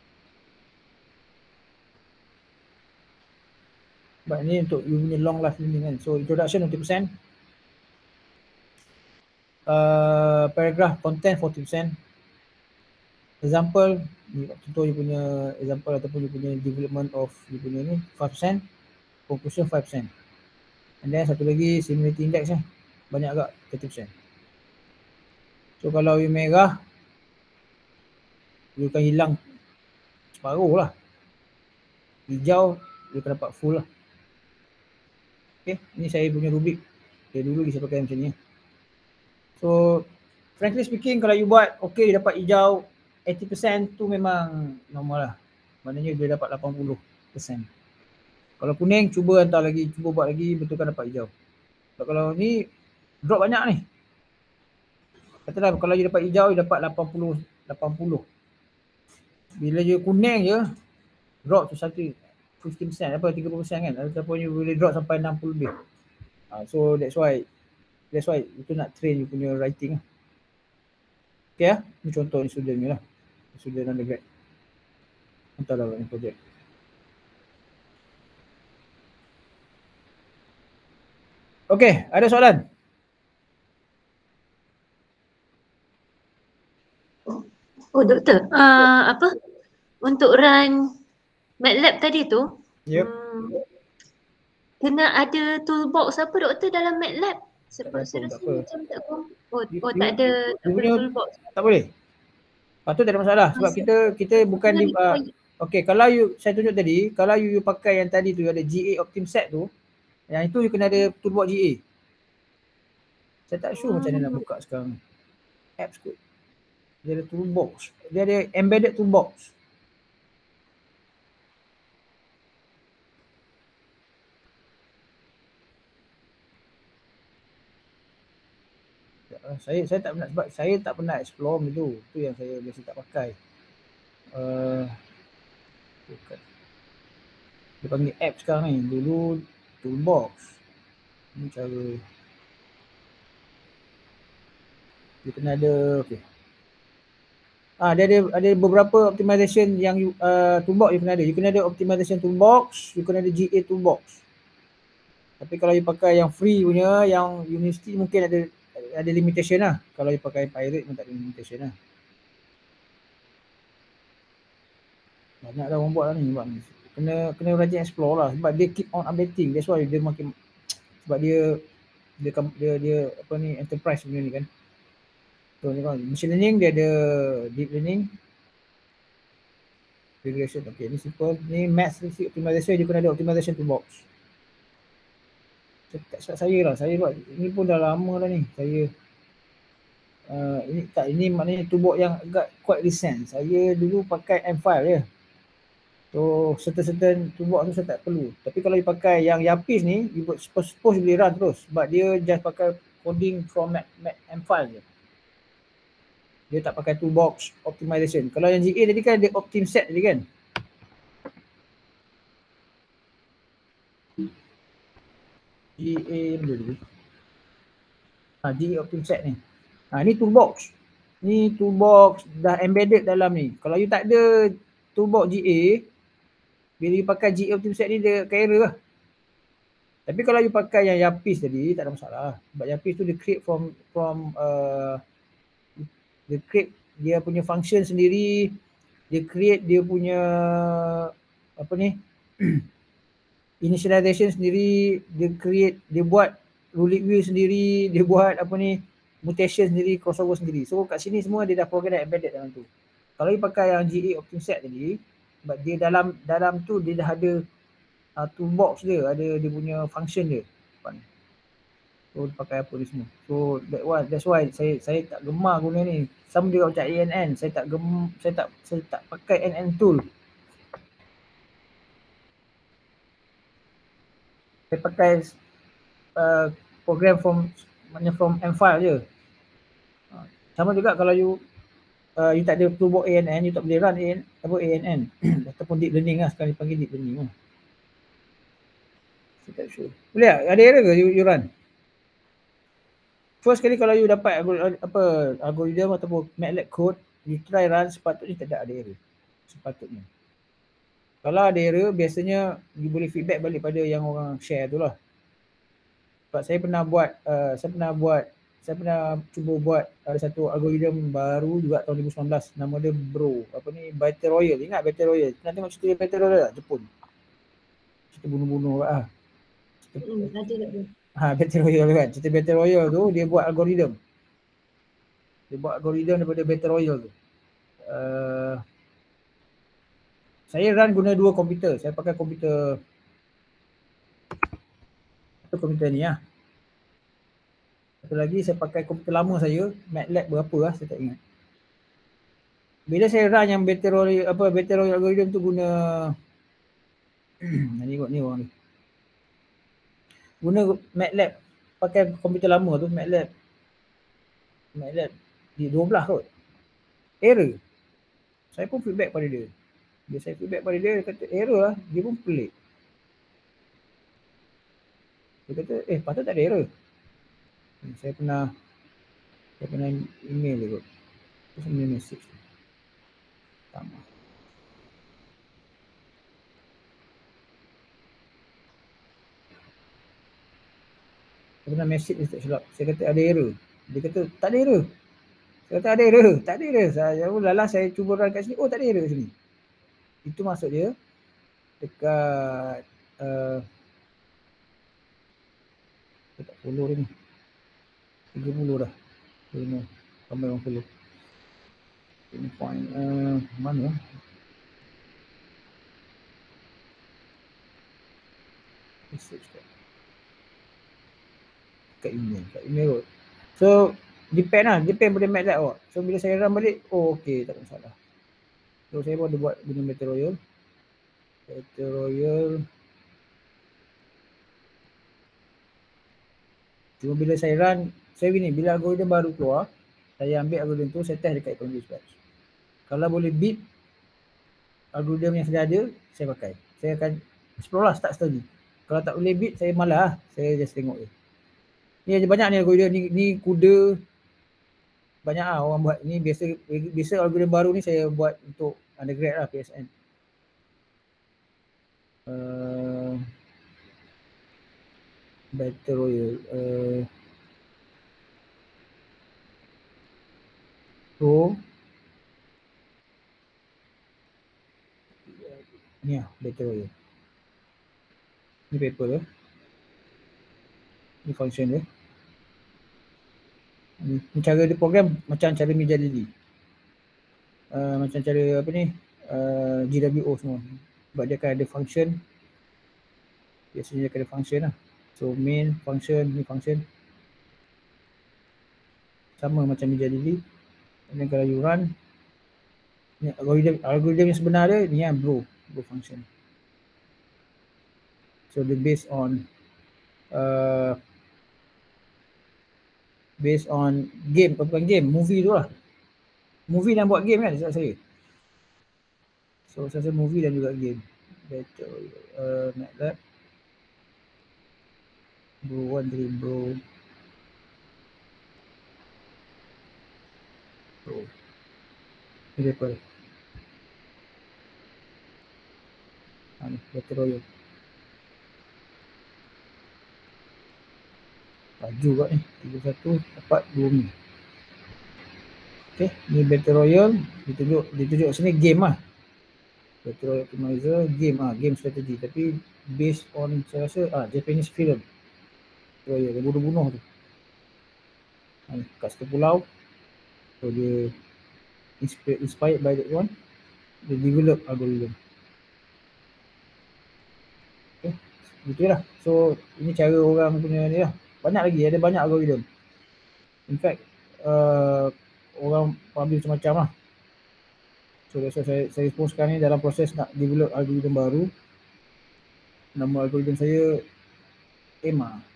[SPEAKER 1] Sebab ni untuk you punya long life learning kan. So introduction twenty percent. Uh, paragraph content forty percent. Example, contoh you punya example ataupun you punya development of you punya ni five percent. Conclusion five percent. And then satu lagi similarity index eh. Banyak agak thirty percent. So kalau you merah, you akan hilang separuh lah. Hijau, you akan dapat full lah. Okay, ni saya punya rubrik. Dari dulu saya pakai macam ni. So, frankly speaking, kalau you buat okay, you dapat hijau, eighty percent tu memang normal lah. Maknanya dia dapat lapan puluh persen. Kalau kuning, cuba hantar lagi, cuba buat lagi, betulkan dapat hijau. Kalau ni, drop banyak ni. Katalah kalau you dapat hijau, you dapat lapan puluh, lapan puluh. Bila you kuning je, drop tu satu, fifty percent, apa tiga puluh persen kan. Ataupun you boleh drop sampai enam puluh lebih. Uh, so that's why, that's why itu nak train you punya writing lah. Okay lah, ni contoh ni student ni lah. Student undergrad. Hantarlah buat ni projek. Okay, ada soalan?
[SPEAKER 3] Oh doktor, uh, apa? Untuk run MATLAB tadi tu,
[SPEAKER 1] Yep.
[SPEAKER 3] Hmm, kena ada toolbox apa doktor dalam MATLAB? Sebab
[SPEAKER 1] Tak
[SPEAKER 3] saya
[SPEAKER 1] apa,
[SPEAKER 3] rasa
[SPEAKER 1] tak apa.
[SPEAKER 3] macam tak kom. Oh,
[SPEAKER 1] You-
[SPEAKER 3] oh
[SPEAKER 1] you-
[SPEAKER 3] tak ada, tak
[SPEAKER 1] you
[SPEAKER 3] ada
[SPEAKER 1] punya-
[SPEAKER 3] toolbox.
[SPEAKER 1] Tak boleh? Patut tak ada masalah sebab
[SPEAKER 3] Masih.
[SPEAKER 1] kita kita bukan di, uh, okay, kalau you saya tunjuk tadi, kalau you, you pakai yang tadi tu ada G A Optim Set tu, yang itu you kena ada toolbox G A. Saya tak sure macam mana nak buka sekarang. Apps kot. Dia ada toolbox. Dia ada embedded toolbox. Saya saya tak pernah sebab saya tak pernah explore dulu. Tu yang saya biasa tak pakai. Uh, bukan. Dia panggil app sekarang ni. Dulu toolbox. Ni cara. Dia kena ada, okey. Ah, dia ada ada beberapa optimization yang you, uh, toolbox you kena ada. You kena ada optimization toolbox, you kena ada G A toolbox. Tapi kalau you pakai yang free punya, yang university mungkin ada ada limitation lah. Kalau you pakai pirate pun tak ada limitation lah. Banyak dah orang buat lah ni. Buat ni. Kena kena rajin explore lah sebab dia keep on updating. That's why dia makin sebab dia dia dia, dia apa ni enterprise punya ni kan. So ni kan machine learning dia ada deep learning, regression. Okay, ni simple. Ni math optimization dia kena ada optimization toolbox. Tak saya lah, saya buat ini pun dah lama dah ni. Saya uh, ini tak ini maknanya toolbox yang agak quite recent. Saya dulu pakai M file je. So certain-certain toolbox tu saya tak perlu. Tapi kalau you pakai yang Yapis ni, you suppose, suppose boleh run terus sebab dia just pakai coding from Mac, Mac M file je. Dia tak pakai toolbox optimization. Kalau yang G A tadi kan dia Optim Set tadi kan. G A benda dulu. Ha, G A Optim Set ni. Ha, ni toolbox. Ni toolbox dah embedded dalam ni. Kalau you tak ada toolbox G A, bila you pakai G A Optim Set ni dia akan error lah. Tapi kalau you pakai yang Yapis tadi tak ada masalah. Sebab Yapis tu dia create from from uh, dia create dia punya function sendiri, dia create dia punya apa ni initialization sendiri, dia create, dia buat ruling wheel sendiri, dia buat apa ni mutation sendiri, crossover sendiri. So kat sini semua dia dah program dah embedded dalam tu. Kalau you pakai yang G A Optim Set tadi, sebab dia dalam dalam tu dia dah ada uh, toolbox dia, ada dia punya function dia. So dia pakai apa ni semua. So that one, that's why saya saya tak gemar guna ni. Sama juga macam A N N, saya tak gem saya tak saya tak pakai N N tool. Saya pakai uh, program from maknanya from M file je. Uh, sama juga kalau you uh, you tak ada toolbox A N N, you tak boleh run A N, apa A N N ataupun deep learning lah, sekarang dipanggil deep learning lah. Saya tak sure. Boleh tak? Ada error ke you, you run? First kali kalau you dapat apa algorithm ataupun MATLAB code, you try run, sepatutnya tidak ada error. Sepatutnya. Kalau ada error, biasanya you boleh feedback balik pada yang orang share tu lah. Sebab saya pernah buat, uh, saya pernah buat, saya pernah cuba buat ada satu algorithm baru juga tahun dua ribu sembilan belas, nama dia Bro, apa ni, Battle Royale. Ingat Battle Royale? Pernah tengok cerita Battle Royale tak? Jepun. Cerita bunuh-bunuh lah.
[SPEAKER 3] Hmm, ada tak tu?
[SPEAKER 1] Ha, Battle Royale kan. Cerita Battle Royale tu dia buat algorithm. Dia buat algorithm daripada Battle Royale tu. Uh, saya run guna dua komputer. Saya pakai komputer satu komputer ni lah. Satu lagi saya pakai komputer lama saya, MATLAB berapa lah saya tak ingat. Bila saya run yang Battle Royale apa Battle Royale algorithm tu guna ni ikut ni orang ni. Guna MATLAB, pakai komputer lama tu, MATLAB. MATLAB di dua belas kot. Error. Saya pun feedback pada dia. Bila saya feedback pada dia, dia kata error lah. Dia pun pelik. Dia kata, eh patut tak ada error. Saya pernah saya pernah email dia kot. Terus email message. Sama. Saya pernah message dia tak silap. Saya kata ada error. Dia kata tak ada error. Saya kata ada error. Tak ada error. Saya lalah saya cuba run kat sini. Oh tak ada error kat sini. Itu maksud dia dekat uh, saya tak follow dia ni. tiga puluh dah. Ini sampai orang follow. Ini point uh, mana? Message kat. Kat email. Kat email kot. So depend lah. Depend pada MATLAB awak. So bila saya run balik, oh okey tak ada masalah. So saya pun ada buat guna Battle Royale. Battle Royale. Cuma bila saya run, saya gini, bila algorithm baru keluar, saya ambil algorithm tu, saya test dekat Economy Dispatch. Kalau boleh beat algorithm yang sudah ada, saya pakai. Saya akan explore lah, start study. Kalau tak boleh beat, saya malah lah. Saya just tengok je. Ni ada banyak ni algorithm, ni, ni kuda. Banyak lah orang buat. Ni biasa biasa algorithm baru ni saya buat untuk undergrad lah, P S N. Uh, Battle Royale. Uh, Pro. Ni lah, Battle Royale. Ni paper dia. Ni function dia. Ni, ni cara dia program macam cara Media Lily. Uh, macam cara apa ni, uh, G W O semua. Sebab dia akan ada function. Biasanya dia akan ada function lah. So main, function, ni function. Sama macam Media Lily. Dan kalau you run, ni algorithm, algorithm yang sebenar dia, ni yang bro, bro function. So dia based on uh, based on game, bukan game, movie tu lah. Movie dan buat game kan, saya saya. So saya rasa movie dan juga game. Betul. Uh, MATLAB. Bro one three bro. Bro. Ini paper. Ha ni, Battle Royale. Laju kat ni. tiga satu empat dua ni. Okay, ni Battle Royale. Ditunjuk, ditunjuk sini game lah. Battle Royale Optimizer, game ah, game strategi. Tapi based on, saya rasa, ah, Japanese film. Royale, dia bunuh-bunuh tu. Ha, kat satu pulau. So dia inspired, inspired by that one. Dia develop algorithm. Okay, betul lah. So ini cara orang punya ni lah. Banyak lagi, ada banyak algorithm. In fact, uh, orang ambil macam-macam lah. So that's why saya, saya pun sekarang ni dalam proses nak develop algorithm baru. Nama algorithm saya E M A.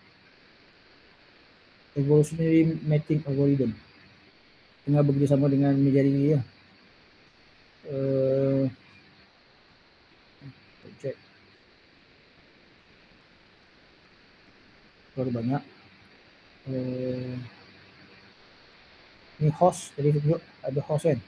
[SPEAKER 1] Evolutionary Mapping Algorithm. Tengah bekerjasama dengan Media Lily lah. Uh, check. So ada banyak. Uh, ni horse, tadi saya tunjuk ada horse kan.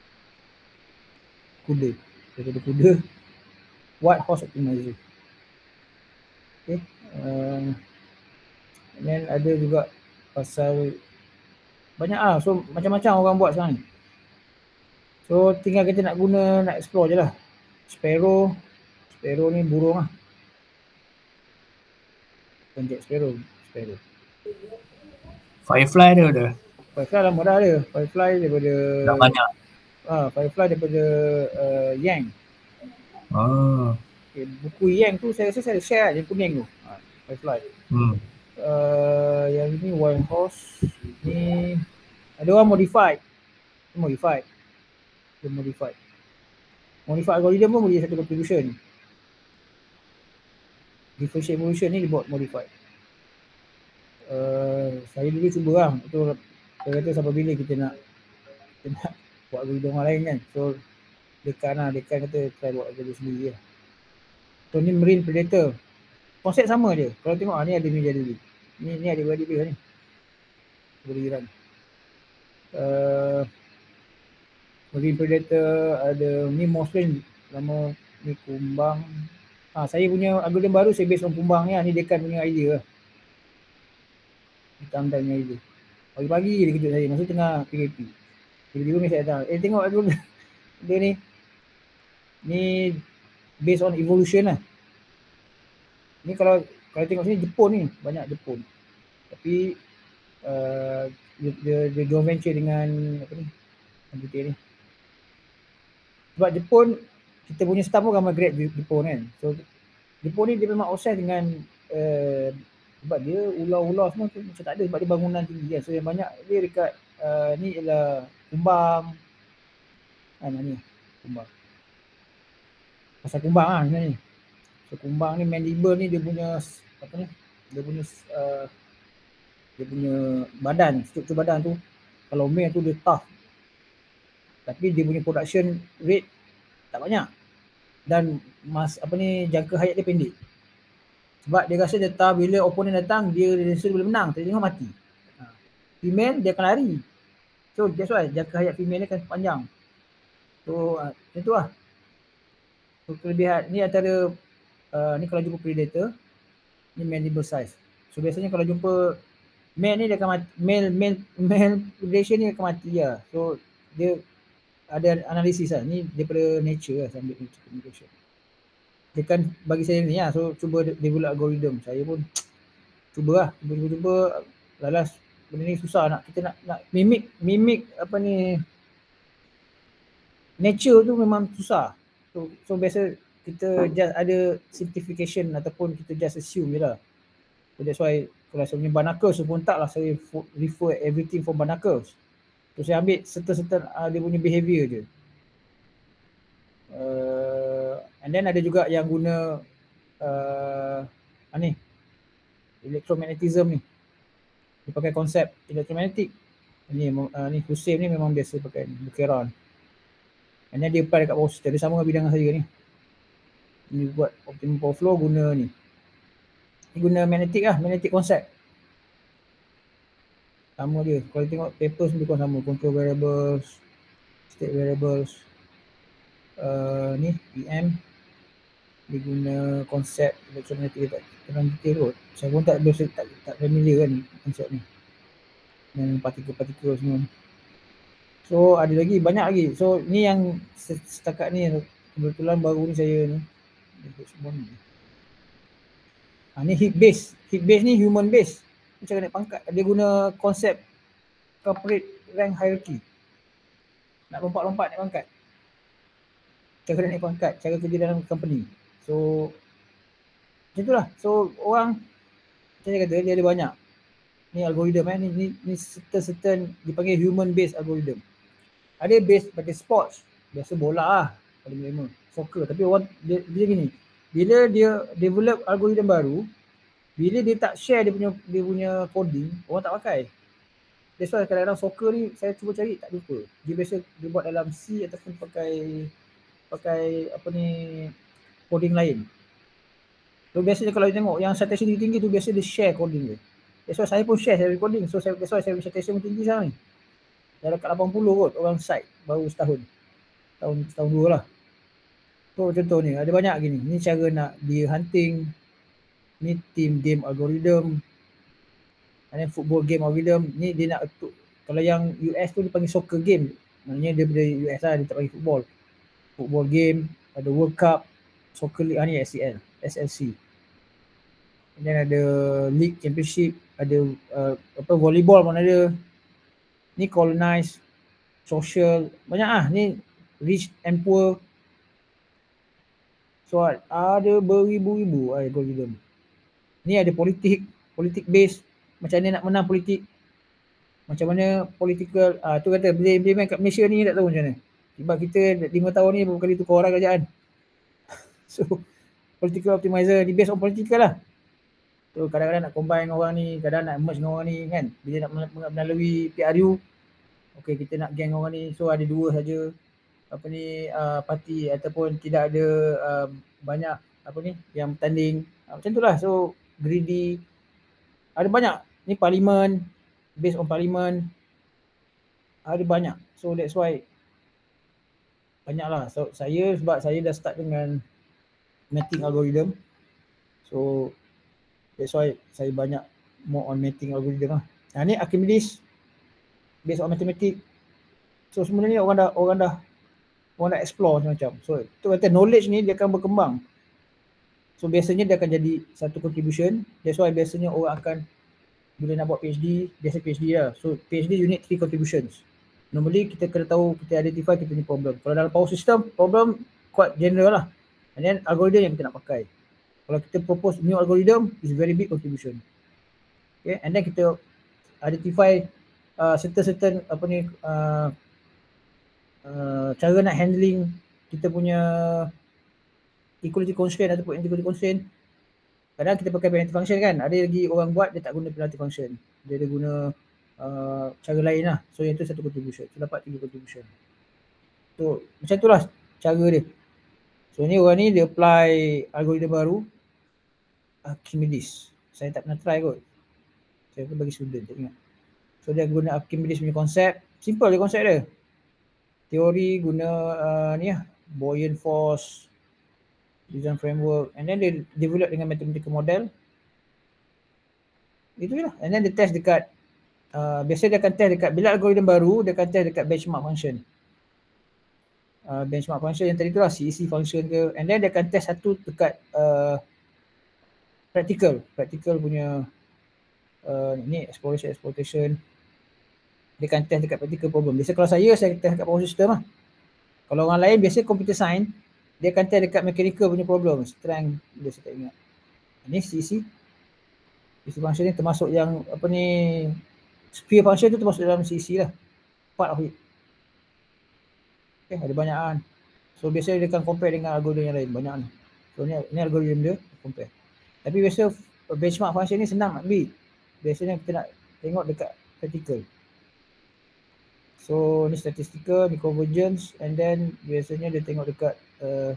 [SPEAKER 1] Kuda. Daripada kuda. White horse optimizer. Okay. Uh, and then ada juga pasal banyak ah. So macam-macam orang buat sekarang ni. So tinggal kita nak guna, nak explore je lah. Sparrow. Sparrow ni burung lah. Bukan Jack Sparrow. Sparrow.
[SPEAKER 4] Firefly ada ada.
[SPEAKER 1] Firefly lama dah ada. Firefly daripada
[SPEAKER 4] Dah banyak.
[SPEAKER 1] Ah, Firefly daripada uh, Yang.
[SPEAKER 4] Ah.
[SPEAKER 1] Okay, buku Yang tu saya rasa saya share je kuning tu. Ha, Firefly.
[SPEAKER 4] Hmm.
[SPEAKER 1] Uh, yang ni Wild Horse. Ni ada orang modified. Modified. Dia modified. Modified algorithm pun boleh satu contribution. Differential evolution ni dibuat modified. Uh, saya dulu cuba lah. Itu saya kata sampai bila kita nak kita nak buat algorithm orang lain kan. So dekan lah, dekan kata try buat algorithm sendiri lah. So ni marine predator. Konsep sama je. Kalau tengok ah, ni ada ni jadi ni. Ni ni adik-beradik dia ni. Beriran. Uh, marine predator ada ni moslin nama ni kumbang. Ah, saya punya algorithm baru saya based on kumbang ni lah. Ni dekan punya idea lah. Hitam-hitam punya idea. Pagi-pagi dia kejut saya masa tengah P K P. Tiba-tiba ni saya datang. Eh tengok algorithm dia ni. Ni based on evolution lah. Ni kalau kalau tengok sini Jepun ni, banyak Jepun. Tapi uh, dia, dia, dia joint venture dengan apa ni? Komputer ni. Sebab Jepun kita punya staff pun ramai grad Jepun kan. So Jepun ni dia memang obsessed dengan uh, sebab dia ular-ular semua tu macam tak ada sebab dia bangunan tinggi kan. So yang banyak dia dekat uh, ni ialah kumbang. Ah ni kumbang. Pasal kumbang lah sebenarnya. So kumbang ni mandible ni dia punya apa ni? Dia punya uh, dia punya badan, struktur badan tu kalau male tu dia tough. Tapi dia punya production rate tak banyak. Dan mas apa ni jangka hayat dia pendek. Sebab dia rasa dia tahu bila opponent datang dia rasa boleh menang, tapi tengok mati. Ha. Female dia akan lari. So that's why jangka hayat female dia akan panjang. So uh, macam tu lah. So kelebihan ni antara uh, ni kalau jumpa predator ni mandible size. So biasanya kalau jumpa male ni dia akan mati, male male male predation ni akan mati lah. So dia ada analisis lah. Ni daripada nature lah, saya ambil nature communication. Dia kan bagi saya ni lah, so cuba develop algorithm. Saya pun cuba lah, cuba-cuba lalas benda ni susah nak, kita nak nak mimik, mimik apa ni nature tu memang susah. So, so biasa kita just ada simplification ataupun kita just assume je lah. So that's why kalau saya punya barnacles pun tak lah saya refer everything from barnacles. So saya ambil certain-certain uh, dia punya behavior je. Uh, and then ada juga yang guna uh, uh, ni electromagnetism ni. Dia pakai konsep electromagnetic. Ni uh, ni Hussein ni memang biasa pakai ni, Bukeran. And then dia apply dekat power system. Dia sama dengan bidang saya ni. Ni buat optimum power flow guna ni. Ni guna magnetic lah, magnetic concept. Sama dia. Kalau tengok papers ni pun sama. Control variables, state variables. Uh, ni E M. Dia guna konsep electromagnetic tak terang detail kot. Saya pun tak biasa tak, tak familiar kan konsep ni. Dan partikel-partikel semua ni. So ada lagi, banyak lagi. So ni yang setakat ni kebetulan baru ni saya ni. Semua ni. Ha, ni heat base. Heat base ni human base. Macam naik pangkat. Dia guna konsep corporate rank hierarchy. Nak lompat-lompat naik pangkat. Cara naik pangkat, cara kerja dalam company. So macam itulah. So orang macam saya kata dia ada banyak. Ni algorithm eh. Ni, ni, ni certain-certain dipanggil human based algorithm. Ada base pada sports. Biasa bola lah. Paling lama. Soccer. Tapi orang dia, dia gini. Bila dia develop algorithm baru, bila dia tak share dia punya dia punya coding, orang tak pakai. That's why kadang-kadang soccer ni saya cuba cari tak jumpa. Dia biasa dia buat dalam C ataupun pakai pakai apa ni coding lain. So So biasanya kalau tengok yang citation tinggi tu biasa dia share coding dia. That's why saya pun share saya recording. So saya, that's why saya citation pun tinggi sekarang ni. Dah dekat lapan puluh kot orang site baru setahun. Tahun setahun dua lah. So contoh ni ada banyak gini. Ni cara nak dia hunting. Ni team game algorithm. And then football game algorithm. Ni dia nak tu, kalau yang U S tu dia panggil soccer game. Maknanya dia dari U S lah, dia tak panggil football. Football game, ada World Cup, Soccer League, ah, ni S C L, S L C. And then ada League Championship, ada uh, apa volleyball pun ada. Ni colonize, social, banyak ah. Ni rich and poor. So ada beribu-ribu algorithm. Ni ada politik, politik base, macam mana nak menang politik. Macam mana political, ah tu kata bila implement kat Malaysia ni tak tahu macam mana. Sebab kita lima tahun ni beberapa kali tukar orang kerajaan. So political optimizer ni based on political lah. So kadang-kadang nak combine orang ni, kadang nak merge dengan orang ni kan. Bila nak melalui P R U, okey kita nak gang orang ni, so ada dua saja apa ni uh, parti ataupun tidak ada uh, banyak apa ni yang bertanding. Uh, macam itulah. So greedy. Ada banyak. Ni parlimen, based on parlimen. Ada banyak. So that's why banyaklah. So saya sebab saya dah start dengan mapping algorithm. So that's why saya banyak more on mapping algorithm lah. Nah ni Archimedes based on mathematics. So sebenarnya orang dah orang dah orang dah explore macam-macam. So tu kata knowledge ni dia akan berkembang. So biasanya dia akan jadi satu contribution. That's why biasanya orang akan bila nak buat PhD, biasa PhD lah. So PhD you need three contributions. Normally kita kena tahu, kita identify kita ni problem. Kalau dalam power system, problem quite general lah. And then algorithm yang kita nak pakai. Kalau kita propose new algorithm, is very big contribution. Okay, and then kita identify uh, certain-certain apa ni uh, uh, cara nak handling kita punya equality constraint ataupun integrity constraint. Kadang kita pakai penalty function kan, ada lagi orang buat dia tak guna penalty function. Dia ada guna uh, cara lain lah. So yang tu satu contribution. So dapat tiga contribution. So macam tu lah cara dia. So ni orang ni dia apply algoritma baru Archimedes. Saya tak pernah try kot. Saya pun bagi student tak ingat. So dia guna Archimedes punya konsep. Simple dia konsep dia. Teori guna uh, ni lah, buoyant force, design framework, and then dia develop dengan mathematical model. Itu je lah. And then dia test dekat uh, biasa dia akan test dekat bila algoritma baru dia akan test dekat benchmark function. Uh, benchmark function yang tadi tu lah C E C function ke, and then dia akan test satu dekat uh, practical, practical punya uh, ni exploration exploitation. Dia akan test dekat practical problem. Biasa kalau saya saya test dekat power system lah. Kalau orang lain biasa computer science dia akan test dekat mechanical punya problem, strength, dia saya tak ingat. Ini C E C. C E C function ni termasuk yang apa ni sphere function tu termasuk dalam C E C lah. Part of it. Okay, ada banyak kan. So biasa dia akan compare dengan algoritma yang lain, banyak ni. So ni, ni algoritma dia compare. Tapi biasa benchmark function ni senang nak ambil. Biasanya kita nak tengok dekat practical. So ni statistical, ni convergence, and then biasanya dia tengok dekat uh,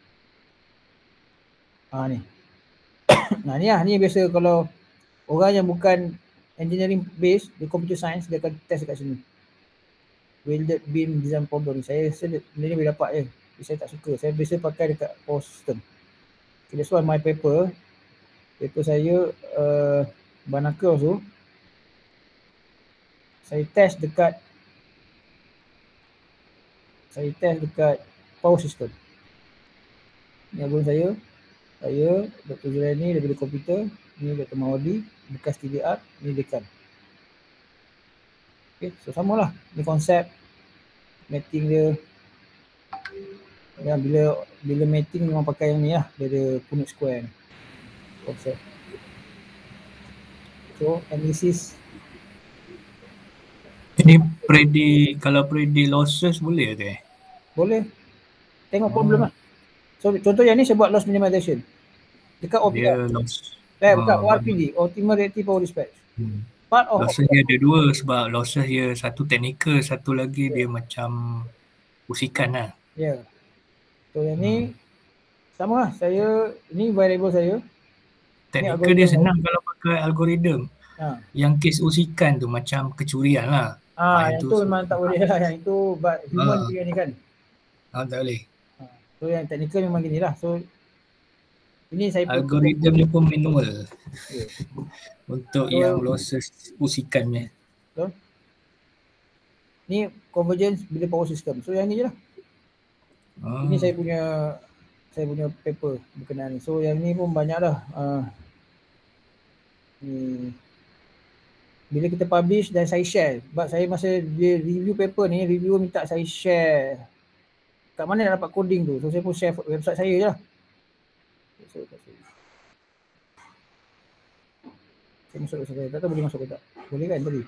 [SPEAKER 1] ah ni. Nah ni lah, ni biasa kalau orang yang bukan engineering base, dia computer science, dia akan test dekat sini. Welded beam design problem ni. Saya rasa ni boleh dapat je. Tapi saya tak suka. Saya biasa pakai dekat power system. Okay, that's why my paper, paper saya uh, Banaka tu, saya test dekat saya test dekat power system. Ni algoritma saya. Saya, Doktor Zulaini daripada komputer. Ni Doktor Mawadi, bekas T D R. Ni dekan. Okay, so samalah. Ni konsep mapping dia. Ya, bila bila mapping memang pakai yang ni lah. Dia ada Punnett square ni. Konsep. So, analysis.
[SPEAKER 4] Ini predict, kalau predict losses boleh ke?
[SPEAKER 1] Boleh. Tengok problem lah. So contoh yang ni saya buat loss minimization. Dekat O P
[SPEAKER 4] Dia
[SPEAKER 1] R.
[SPEAKER 4] loss.
[SPEAKER 1] Eh bukan
[SPEAKER 4] Ah,
[SPEAKER 1] O R P D, Optimal Reactive Power Dispatch.
[SPEAKER 4] Hmm.
[SPEAKER 1] Part of
[SPEAKER 4] Losses dia ada dua sebab losses dia satu technical, satu lagi dia macam usikan lah.
[SPEAKER 1] Ya. Yeah. So yang ni sama lah, saya ni variable saya.
[SPEAKER 4] Teknikal dia senang kalau pakai algoritma.
[SPEAKER 1] Ha.
[SPEAKER 4] Yang kes usikan tu macam kecurian lah.
[SPEAKER 1] Ah,
[SPEAKER 4] Ah,
[SPEAKER 1] yang
[SPEAKER 4] itu
[SPEAKER 1] tu memang tak boleh lah. Yang itu but human
[SPEAKER 4] Ah.
[SPEAKER 1] punya ni kan.
[SPEAKER 4] Ah, tak boleh.
[SPEAKER 1] Ha. So yang teknikal memang gini lah. So ini saya pun
[SPEAKER 4] Algoritma dia pun manual.
[SPEAKER 1] yeah.
[SPEAKER 4] Untuk
[SPEAKER 1] So,
[SPEAKER 4] yang losses usikannya.
[SPEAKER 1] So, ni convergence bila power system. So yang ni je lah.
[SPEAKER 4] Ah.
[SPEAKER 1] Ini saya punya saya punya paper berkenaan ni. So yang ni pun banyak dah. Uh, ni. Bila kita publish dan saya share. Sebab saya masa dia review paper ni, reviewer minta saya share kat mana nak dapat coding tu. So saya pun share website saya je lah. So, saya masuk website saya. Tak tahu boleh masuk ke tak? Boleh kan tadi?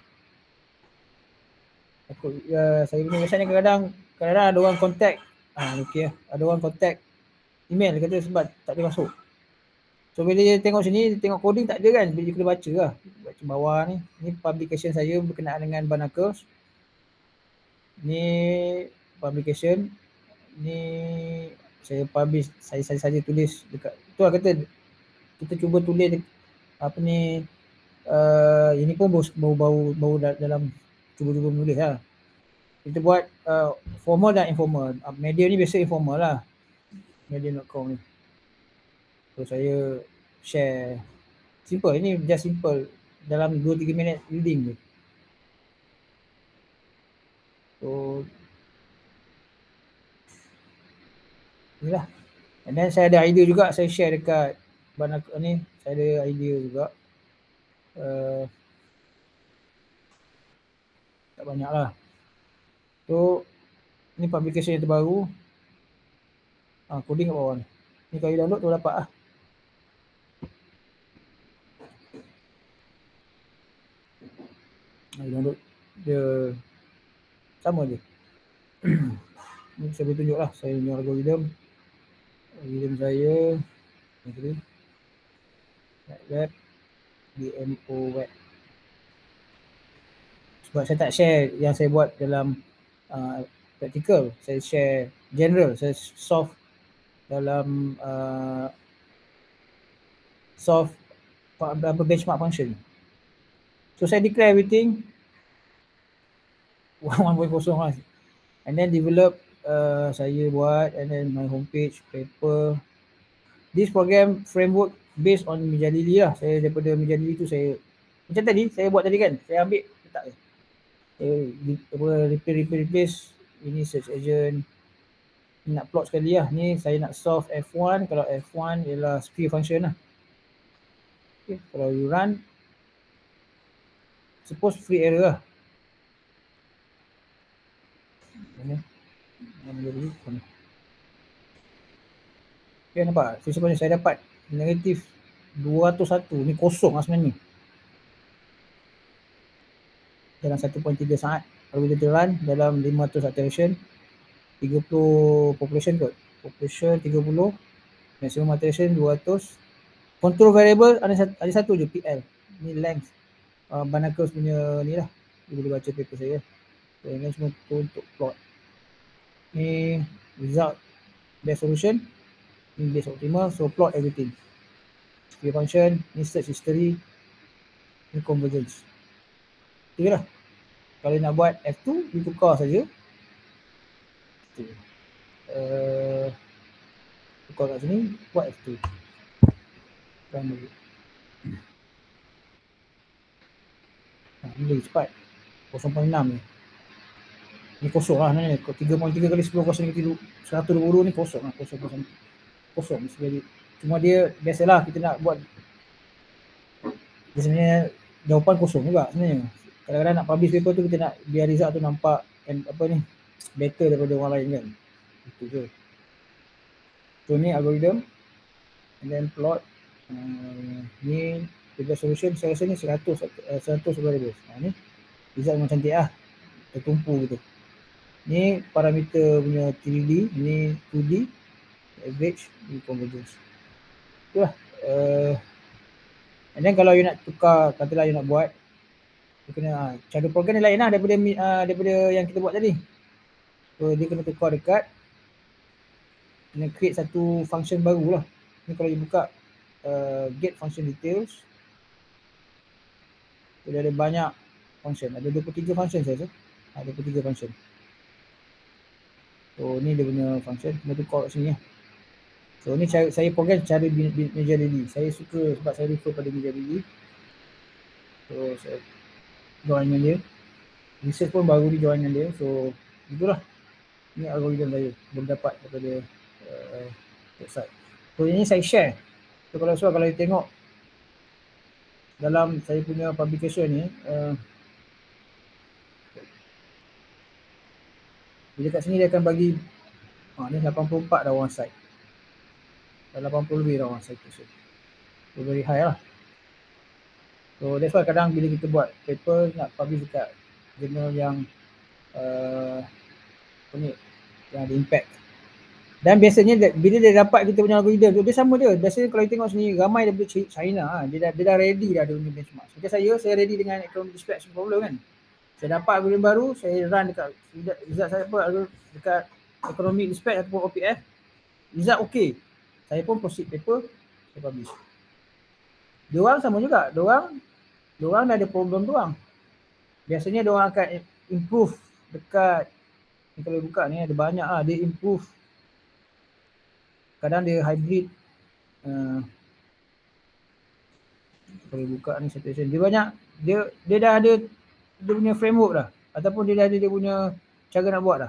[SPEAKER 1] Aku, ya, saya punya website ni kadang-kadang kadang-kadang ada orang contact. Ah, okey lah. Ada orang contact email kata sebab tak boleh masuk. So bila dia tengok sini, dia tengok coding tak ada kan. Bila dia kena baca lah. Baca bawah ni. Ni publication saya berkenaan dengan Barnacles. Ni publication. Ni saya publish, saya saja tulis dekat. Tu lah kata kita cuba tulis apa ni. Uh, ini pun bau bau bau dalam cuba-cuba menulis lah. Kita buat uh, formal dan informal. Uh, media ni biasa informal lah. medium dot com ni. So saya share. Simple. Ini just simple. Dalam dua tiga minit reading je. So inilah. And then saya ada idea juga. Saya share dekat Banak ni. Saya ada idea juga. Uh, tak banyak lah. So ni publication yang terbaru. Ah, coding kat bawah ni. Ni kalau you download tu dapat lah. Ah, you download. Dia sama je. Ni saya boleh tunjuk lah. Saya punya algorithm. Algorithm saya. Ni. Web. D M O web. Sebab saya tak share yang saya buat dalam uh, practical. Saya share general. Saya solve dalam uh, solve apa benchmark function. So saya declare everything one point zero lah. And then develop uh, saya buat and then my homepage, paper. This program framework based on Mijadili lah. Saya daripada Mijadili tu saya macam tadi saya buat tadi kan. Saya ambil letak je. Saya apa replace replace replace ini search agent. Ni nak plot sekali lah. Ni saya nak solve F one. Kalau F one ialah sphere function lah. Okay. Kalau you run, suppose free error lah. Mana? Mana jadi? Mana? Okay, nampak? So sebenarnya saya dapat negatif dua ratus satu. Ni kosong lah sebenarnya. Dalam satu perpuluhan tiga saat. Kalau kita run dalam lima ratus iteration. tiga puluh population kot. Population tiga puluh. Maximum iteration dua ratus. Control variable ada satu, ada satu je P L. Ni length. Uh, Barnacles punya ni lah. Dia boleh baca paper saya. So, ini semua tu untuk plot. Ni result best solution. Ni base optimal. So plot everything. Sphere function. Ni search history. Ni convergence. Itu lah. Kalau nak buat F two, you tukar saja. Uh, tukar kat sini, buat F two. Primary. Nah, ni lagi cepat. kosong perpuluhan enam ni. Ni kosong lah sebenarnya. tiga perpuluhan tiga kali sepuluh kosong seratus dua puluh ni kosong lah. Kosong kosong. Kosong sekali. Cuma dia biasalah kita nak buat. Dia sebenarnya jawapan kosong juga sebenarnya. Kadang-kadang nak publish paper tu kita nak biar result tu nampak and, apa ni better daripada orang lain kan. Itu je. So ni algorithm and then plot uh, ni tiga solution saya rasa ni seratus seratus variables. Ha, ni result memang cantik lah. Tertumpu gitu. Ni parameter punya three D, ni two D average, ni convergence. Itulah. Uh, and then kalau you nak tukar, katalah you nak buat dia kena ha, cara program ni lain lah daripada uh, daripada yang kita buat tadi. So dia kena tukar dekat kena create satu function baru lah. Ni kalau you buka uh, get function details. So, dia ada banyak function. Ada dua puluh tiga function saya rasa. Ada dua puluh tiga function. So ni dia punya function. Kita tukar kat sini ya. So ni cara, saya program cara Ninja D B. Saya suka sebab saya refer pada Ninja D B. So saya join dengan dia. Research pun baru ni join dengan dia. So itulah. Ni algoritma saya. Belum dapat daripada uh, website. So ini saya share. So kalau so, kalau you tengok dalam saya punya publication ni, uh, bila kat sini dia akan bagi ha, ni lapan puluh empat dah orang site. Dah lapan puluh lebih dah orang site tu. So very high lah. So that's why kadang bila kita buat paper nak publish dekat jurnal yang uh, apa ni, yang ada impact. Dan biasanya bila dia dapat kita punya algoritma tu, dia sama dia. Biasanya kalau kita tengok sini ramai daripada China ha, dia dah dia dah ready dah dia punya benchmark. Macam saya, saya ready dengan economic distraction problem kan. Saya dapat algoritma baru, saya run dekat result saya apa dekat economic dispatch ataupun O P F. Result okey. Saya pun proceed paper, saya publish. Diorang sama juga. Diorang diorang dah ada problem diorang. Biasanya diorang akan improve dekat ni, kalau buka ni ada banyak ah, dia improve. Kadang dia hybrid. Uh, kalau buka ni situation dia banyak, dia dia dah ada dia punya framework dah ataupun dia dah ada dia punya cara nak buat dah.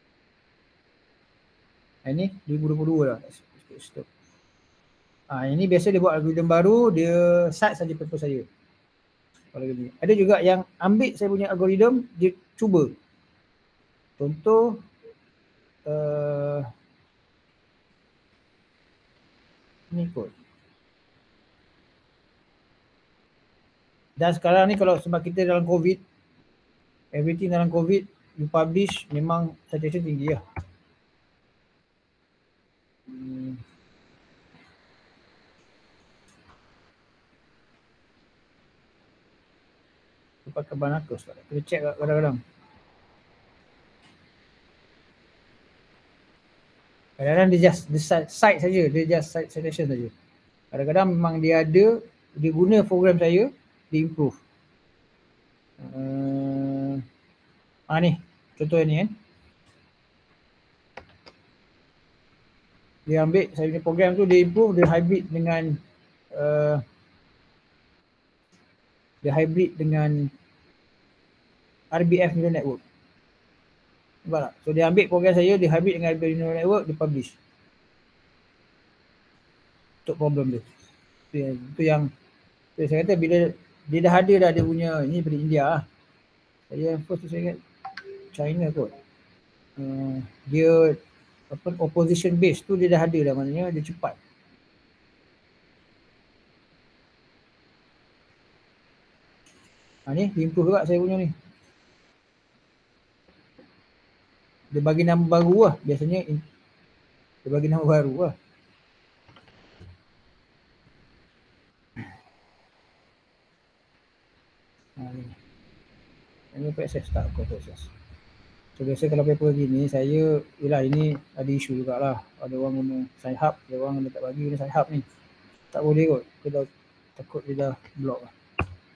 [SPEAKER 1] Ini dua ribu dua puluh dua dah. Stop. Ah, ini biasa dia buat algoritma baru, dia cite saja paper saya. Kalau gini. Ada juga yang ambil saya punya algoritma, dia cuba. Contoh uh, ni kot. Dan sekarang ni kalau sebab kita dalam COVID, everything dalam COVID, you publish memang citation tinggi lah. Hmm. Pakai Barnacles tak? Kita check kadang-kadang. Kadang-kadang dia just the site saja, dia just site citation saja. Kadang-kadang memang dia ada, dia guna program saya, dia improve. Uh, ah ni, contoh ni kan. Dia ambil saya punya program tu, dia improve, dia hybrid dengan uh, dia hybrid dengan R B F neural network. Nampak tak? So dia ambil program saya, dia hybrid dengan R B F neural network, dia publish. Untuk problem dia. Itu yang, itu yang itu saya kata bila dia dah ada dah dia punya, ni dari India lah. Saya first tu saya ingat China kot. Uh, dia apa, opposition base tu dia dah ada dah, maknanya dia cepat. Ha, ni improve juga saya punya ni. Dia bagi nama baru lah. Biasanya dia bagi nama baru lah. Ha, ni. Ini proses tak kau proses. So biasa kalau paper gini saya, yelah ini ada isu jugalah. Ada orang guna Sci-Hub, ada orang dia tak bagi guna Sci-Hub ni. Tak boleh kot. Kita takut dia dah block lah.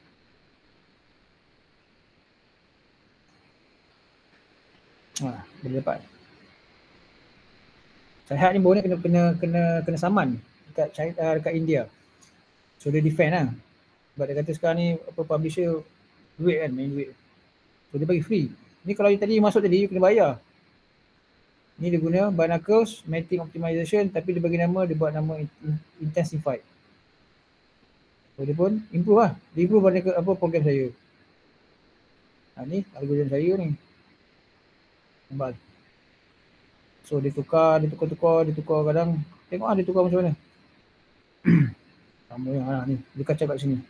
[SPEAKER 1] Ha, boleh dapat. Sci-Hub ni baru ni kena kena kena kena saman dekat China, dekat India. So dia defend lah. Sebab dia kata sekarang ni apa publisher duit kan, main duit. So dia bagi free. Ni kalau you tadi masuk tadi you kena bayar. Ni dia guna Barnacles Mating Optimization, tapi dia bagi nama, dia buat nama Intensified. So dia pun improve lah. Dia improve Barnacles apa program saya. Ha, ni algoritma saya ni. Nampak. So dia tukar, dia tukar-tukar, dia tukar kadang. Tengok lah dia tukar macam mana. Sama yang ha, ni, dia kacau kat sini.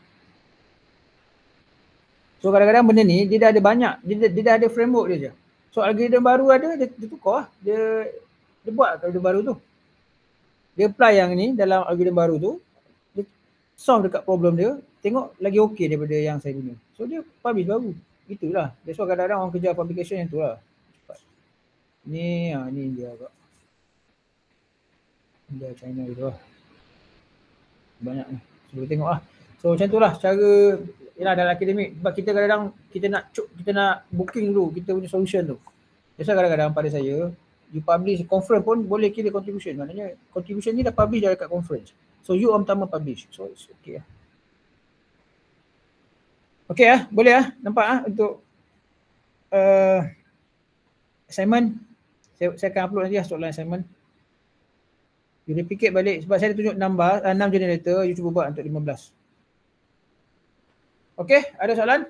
[SPEAKER 1] So kadang-kadang benda ni dia dah ada banyak, dia, dia dah ada framework dia je. So algoritma baru ada, dia, dia tukar lah. Dia, dia buat algoritma baru tu. Dia apply yang ni dalam algoritma baru tu. Dia solve dekat problem dia, tengok lagi okey daripada yang saya guna. So dia publish baru. Itulah. That's why kadang-kadang orang kerja publication yang tu lah. Ni, ha, ni India agak. India, China gitu lah. Banyak ni. So, boleh tengok lah. So macam tu lah cara, yalah dalam akademik. Sebab kita kadang-kadang kita nak kita nak booking dulu kita punya solution tu. Biasa kadang-kadang pada saya, you publish conference pun boleh kira contribution. Maknanya contribution ni dah publish dah dekat conference. So you orang pertama publish. So it's okay lah. Okay lah, boleh lah. Nampak lah untuk uh, assignment. Saya, saya akan upload nanti lah soalan assignment. You replicate balik sebab saya tunjuk enam bar, enam generator, you cuba buat untuk lima belas. Okay, ada soalan?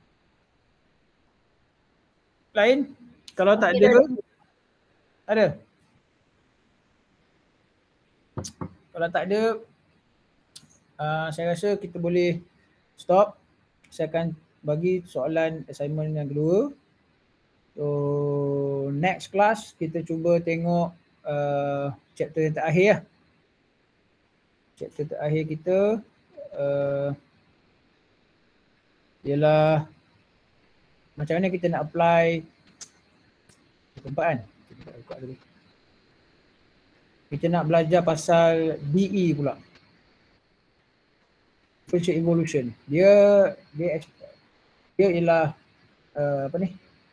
[SPEAKER 1] Lain? Kalau tak ada, ada. Kalau tak ada, uh, saya rasa kita boleh stop. Saya akan bagi soalan assignment yang kedua. So next class kita cuba tengok uh, chapter yang terakhir lah. Chapter terakhir kita uh, ialah macam mana kita nak apply tempat kan. Kita buka dulu. Kita nak belajar pasal D E pula. Differential evolution. Dia dia dia ialah uh, apa ni?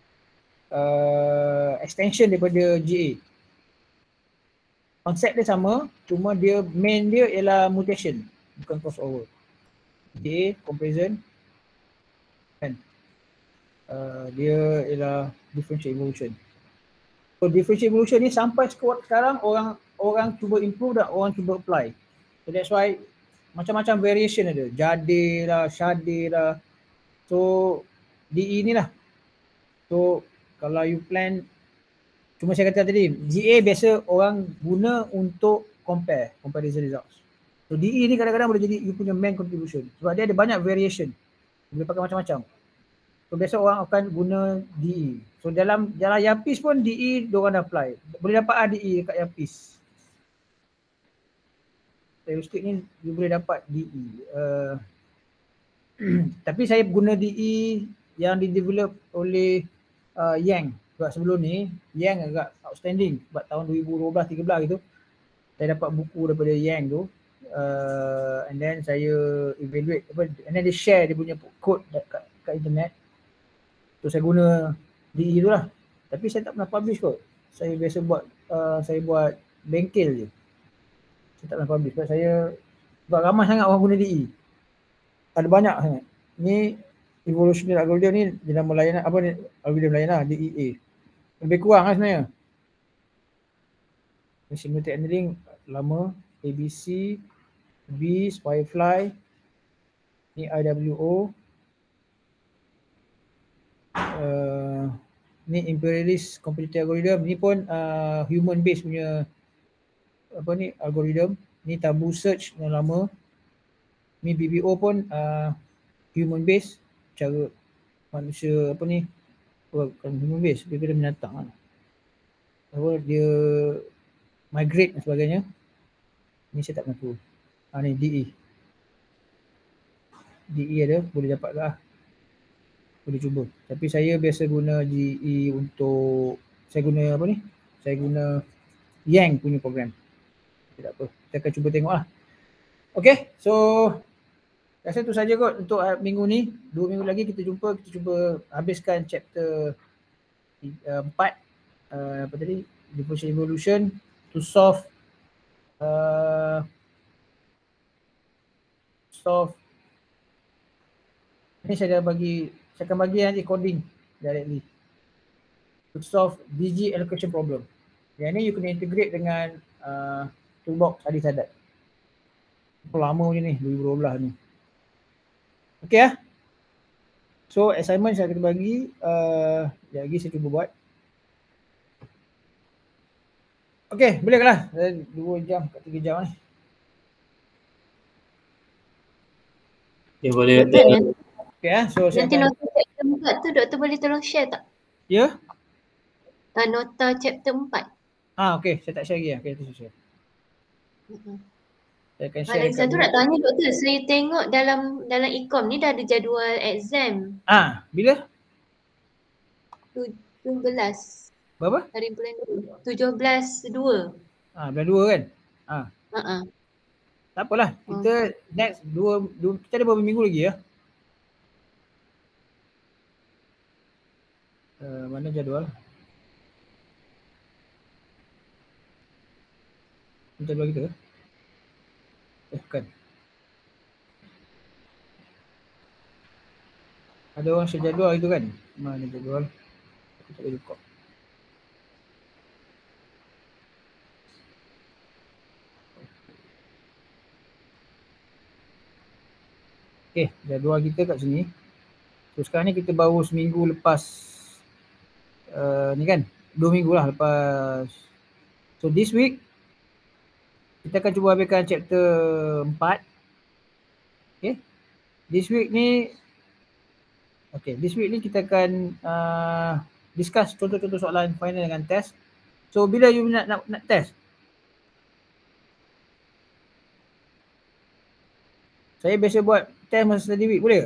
[SPEAKER 1] Uh, extension daripada G A. Konsep dia sama, cuma dia main dia ialah mutation, bukan crossover. G A, comparison, kan? Uh, dia ialah differential evolution. So differential evolution ni sampai sekarang orang orang cuba improve dan orang cuba apply. So that's why macam-macam variation ada. Jade lah, Shade lah. So D E ni lah. So kalau you plan, cuma saya kata tadi, G A biasa orang guna untuk compare, comparison results. So D E ni kadang-kadang boleh jadi you punya main contribution. Sebab dia ada banyak variation. Boleh pakai macam-macam. So biasa orang akan guna D E. So dalam dalam Yapis pun D E diorang dah apply. Boleh dapat A D E dekat Yapis. Heuristic ni you boleh dapat D E. Uh, tapi saya guna D E yang di-develop oleh uh, Yang. Sebab sebelum ni Yang agak outstanding. Sebab tahun dua ribu dua belas tiga belas gitu saya dapat buku daripada Yang tu. Uh, and then saya evaluate apa, and then dia share dia punya code dekat, dekat internet. So saya guna D E tu lah. Tapi saya tak pernah publish kot. Saya biasa buat uh, saya buat bengkel je. Saya tak pernah publish sebab saya, sebab ramai sangat orang guna D E. Ada banyak sangat. Ni evolutionary algorithm ni dalam layanan apa ni, algorithm layanan D E A. Lebih kurang lah sebenarnya. Simulated handling lama, A B C, B, Firefly, ni I W O. Uh, ni imperialist competitive algorithm, ni pun uh, human based punya apa ni algorithm. Ni tabu search yang lama. Ni B B O pun uh, human based, cara manusia apa ni, bukan human based, dia kena binatang lah. Apa dia migrate dan sebagainya. Ni saya tak pernah tahu. Ha, ni D E. D E ada, boleh dapat lah. Boleh cuba. Tapi saya biasa guna G E untuk, saya guna apa ni? Saya guna Yang punya program. Tak apa. Kita akan cuba tengok lah. Okay, so rasa tu saja kot untuk minggu ni. Dua minggu lagi kita jumpa, kita cuba habiskan chapter empat. Uh, apa tadi? Differential evolution to solve uh, solve ni saya dah bagi, saya akan bagi nanti coding directly to solve D G allocation problem. Yang ni you kena integrate dengan uh, toolbox Adi Sadat. Lama je ni, dua ribu dua belas ni. Okay lah. So assignment saya akan bagi, uh, sekejap lagi saya cuba buat. Okay, boleh ke lah? Dua jam ke tiga jam ni.
[SPEAKER 2] Ya boleh.
[SPEAKER 1] Okay lah, so saya
[SPEAKER 3] Nanti
[SPEAKER 1] akan...
[SPEAKER 3] nota chapter empat tu doktor boleh tolong share tak?
[SPEAKER 1] Ya?
[SPEAKER 3] Uh, nota chapter empat.
[SPEAKER 1] Ah, okay, saya tak share lagi lah. Okay, tu saya share.
[SPEAKER 3] Uh-huh.
[SPEAKER 1] Saya akan share.
[SPEAKER 3] Alexan tu nak tanya doktor, saya tengok dalam dalam e-com ni dah ada jadual exam.
[SPEAKER 1] Ah, bila?
[SPEAKER 3] tujuh belas.
[SPEAKER 1] Berapa?
[SPEAKER 3] Hari bulan tujuh belas dua.
[SPEAKER 1] Ah, bulan dua kan? Ah.
[SPEAKER 3] Uh-uh.
[SPEAKER 1] Tak apalah, kita next dua, dua kita ada beberapa minggu lagi ya. Uh, mana jadual? Jadual kita ke? Eh, bukan. Ada orang share jadual itu kan? Mana jadual? Aku tak boleh buka. Okay, jadual kita kat sini. So sekarang ni kita baru seminggu lepas uh, ni kan, dua minggu lah lepas. So this week kita akan cuba habiskan chapter empat. Okay, this week ni okay, this week ni kita akan uh, discuss contoh-contoh soalan final dengan test. So bila you nak nak, nak test? Saya biasa buat test masa study week, boleh ke?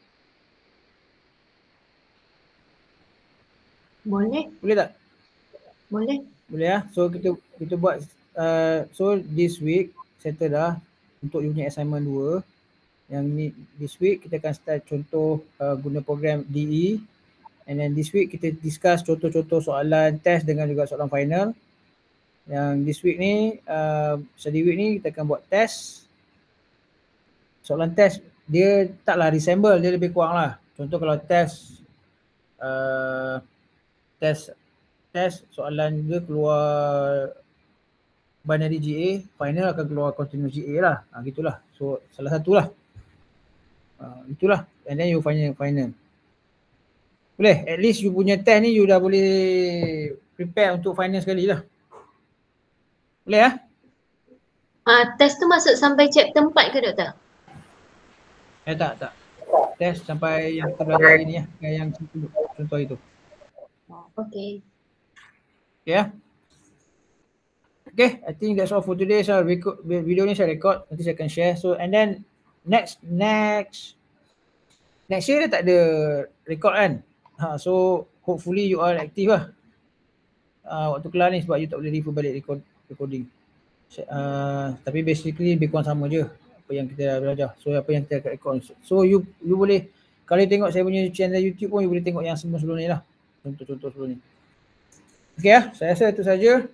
[SPEAKER 3] Boleh.
[SPEAKER 1] Boleh tak?
[SPEAKER 3] Boleh.
[SPEAKER 1] Boleh ya. So kita kita buat uh, so this week settle dah untuk you punya assignment dua. Yang ni this week kita akan start contoh uh, guna program D E, and then this week kita discuss contoh-contoh soalan test dengan juga soalan final. Yang this week ni uh, study week ni kita akan buat test. Soalan test dia taklah resemble, dia lebih kurang lah. Contoh kalau test uh, test test soalan dia keluar binary G A, final akan keluar continuous G A lah. Ha, gitulah. So salah satulah. Uh, itulah. And then you final final. Boleh? At least you punya test ni you dah boleh prepare untuk final sekali lah. Boleh ya?
[SPEAKER 3] Ah, test tu masuk sampai chapter empat ke doktor?
[SPEAKER 1] Eh tak, tak. Test sampai yang kita belajar hari ni ya. Yang contoh itu.
[SPEAKER 3] Oh, okay.
[SPEAKER 1] Yeah. Okay, I think that's all for today. So record, video ni saya record, nanti saya akan share. So and then next next next year dia tak ada record kan. Ha, so hopefully you all active lah. Uh, waktu kelar ni sebab you tak boleh refer balik record, recording. Uh, tapi basically lebih kurang sama je apa yang kita belajar. So apa yang kita akan record. So you you boleh kalau you tengok saya punya channel YouTube pun you boleh tengok yang sebelum-sebelum ni lah. Contoh-contoh sebelum ni. Okay lah, saya rasa itu saja.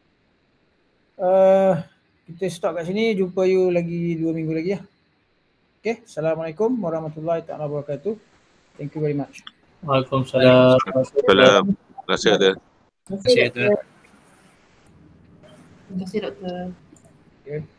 [SPEAKER 1] Uh, kita stop kat sini, jumpa you lagi dua minggu lagi ya. Okay, Assalamualaikum warahmatullahi taala wabarakatuh. Thank you very much.
[SPEAKER 2] Waalaikumsalam.
[SPEAKER 5] Waalaikumsalam. Terima kasih ada.
[SPEAKER 4] Terima kasih doktor.
[SPEAKER 3] Terima kasih doktor.
[SPEAKER 1] Okay.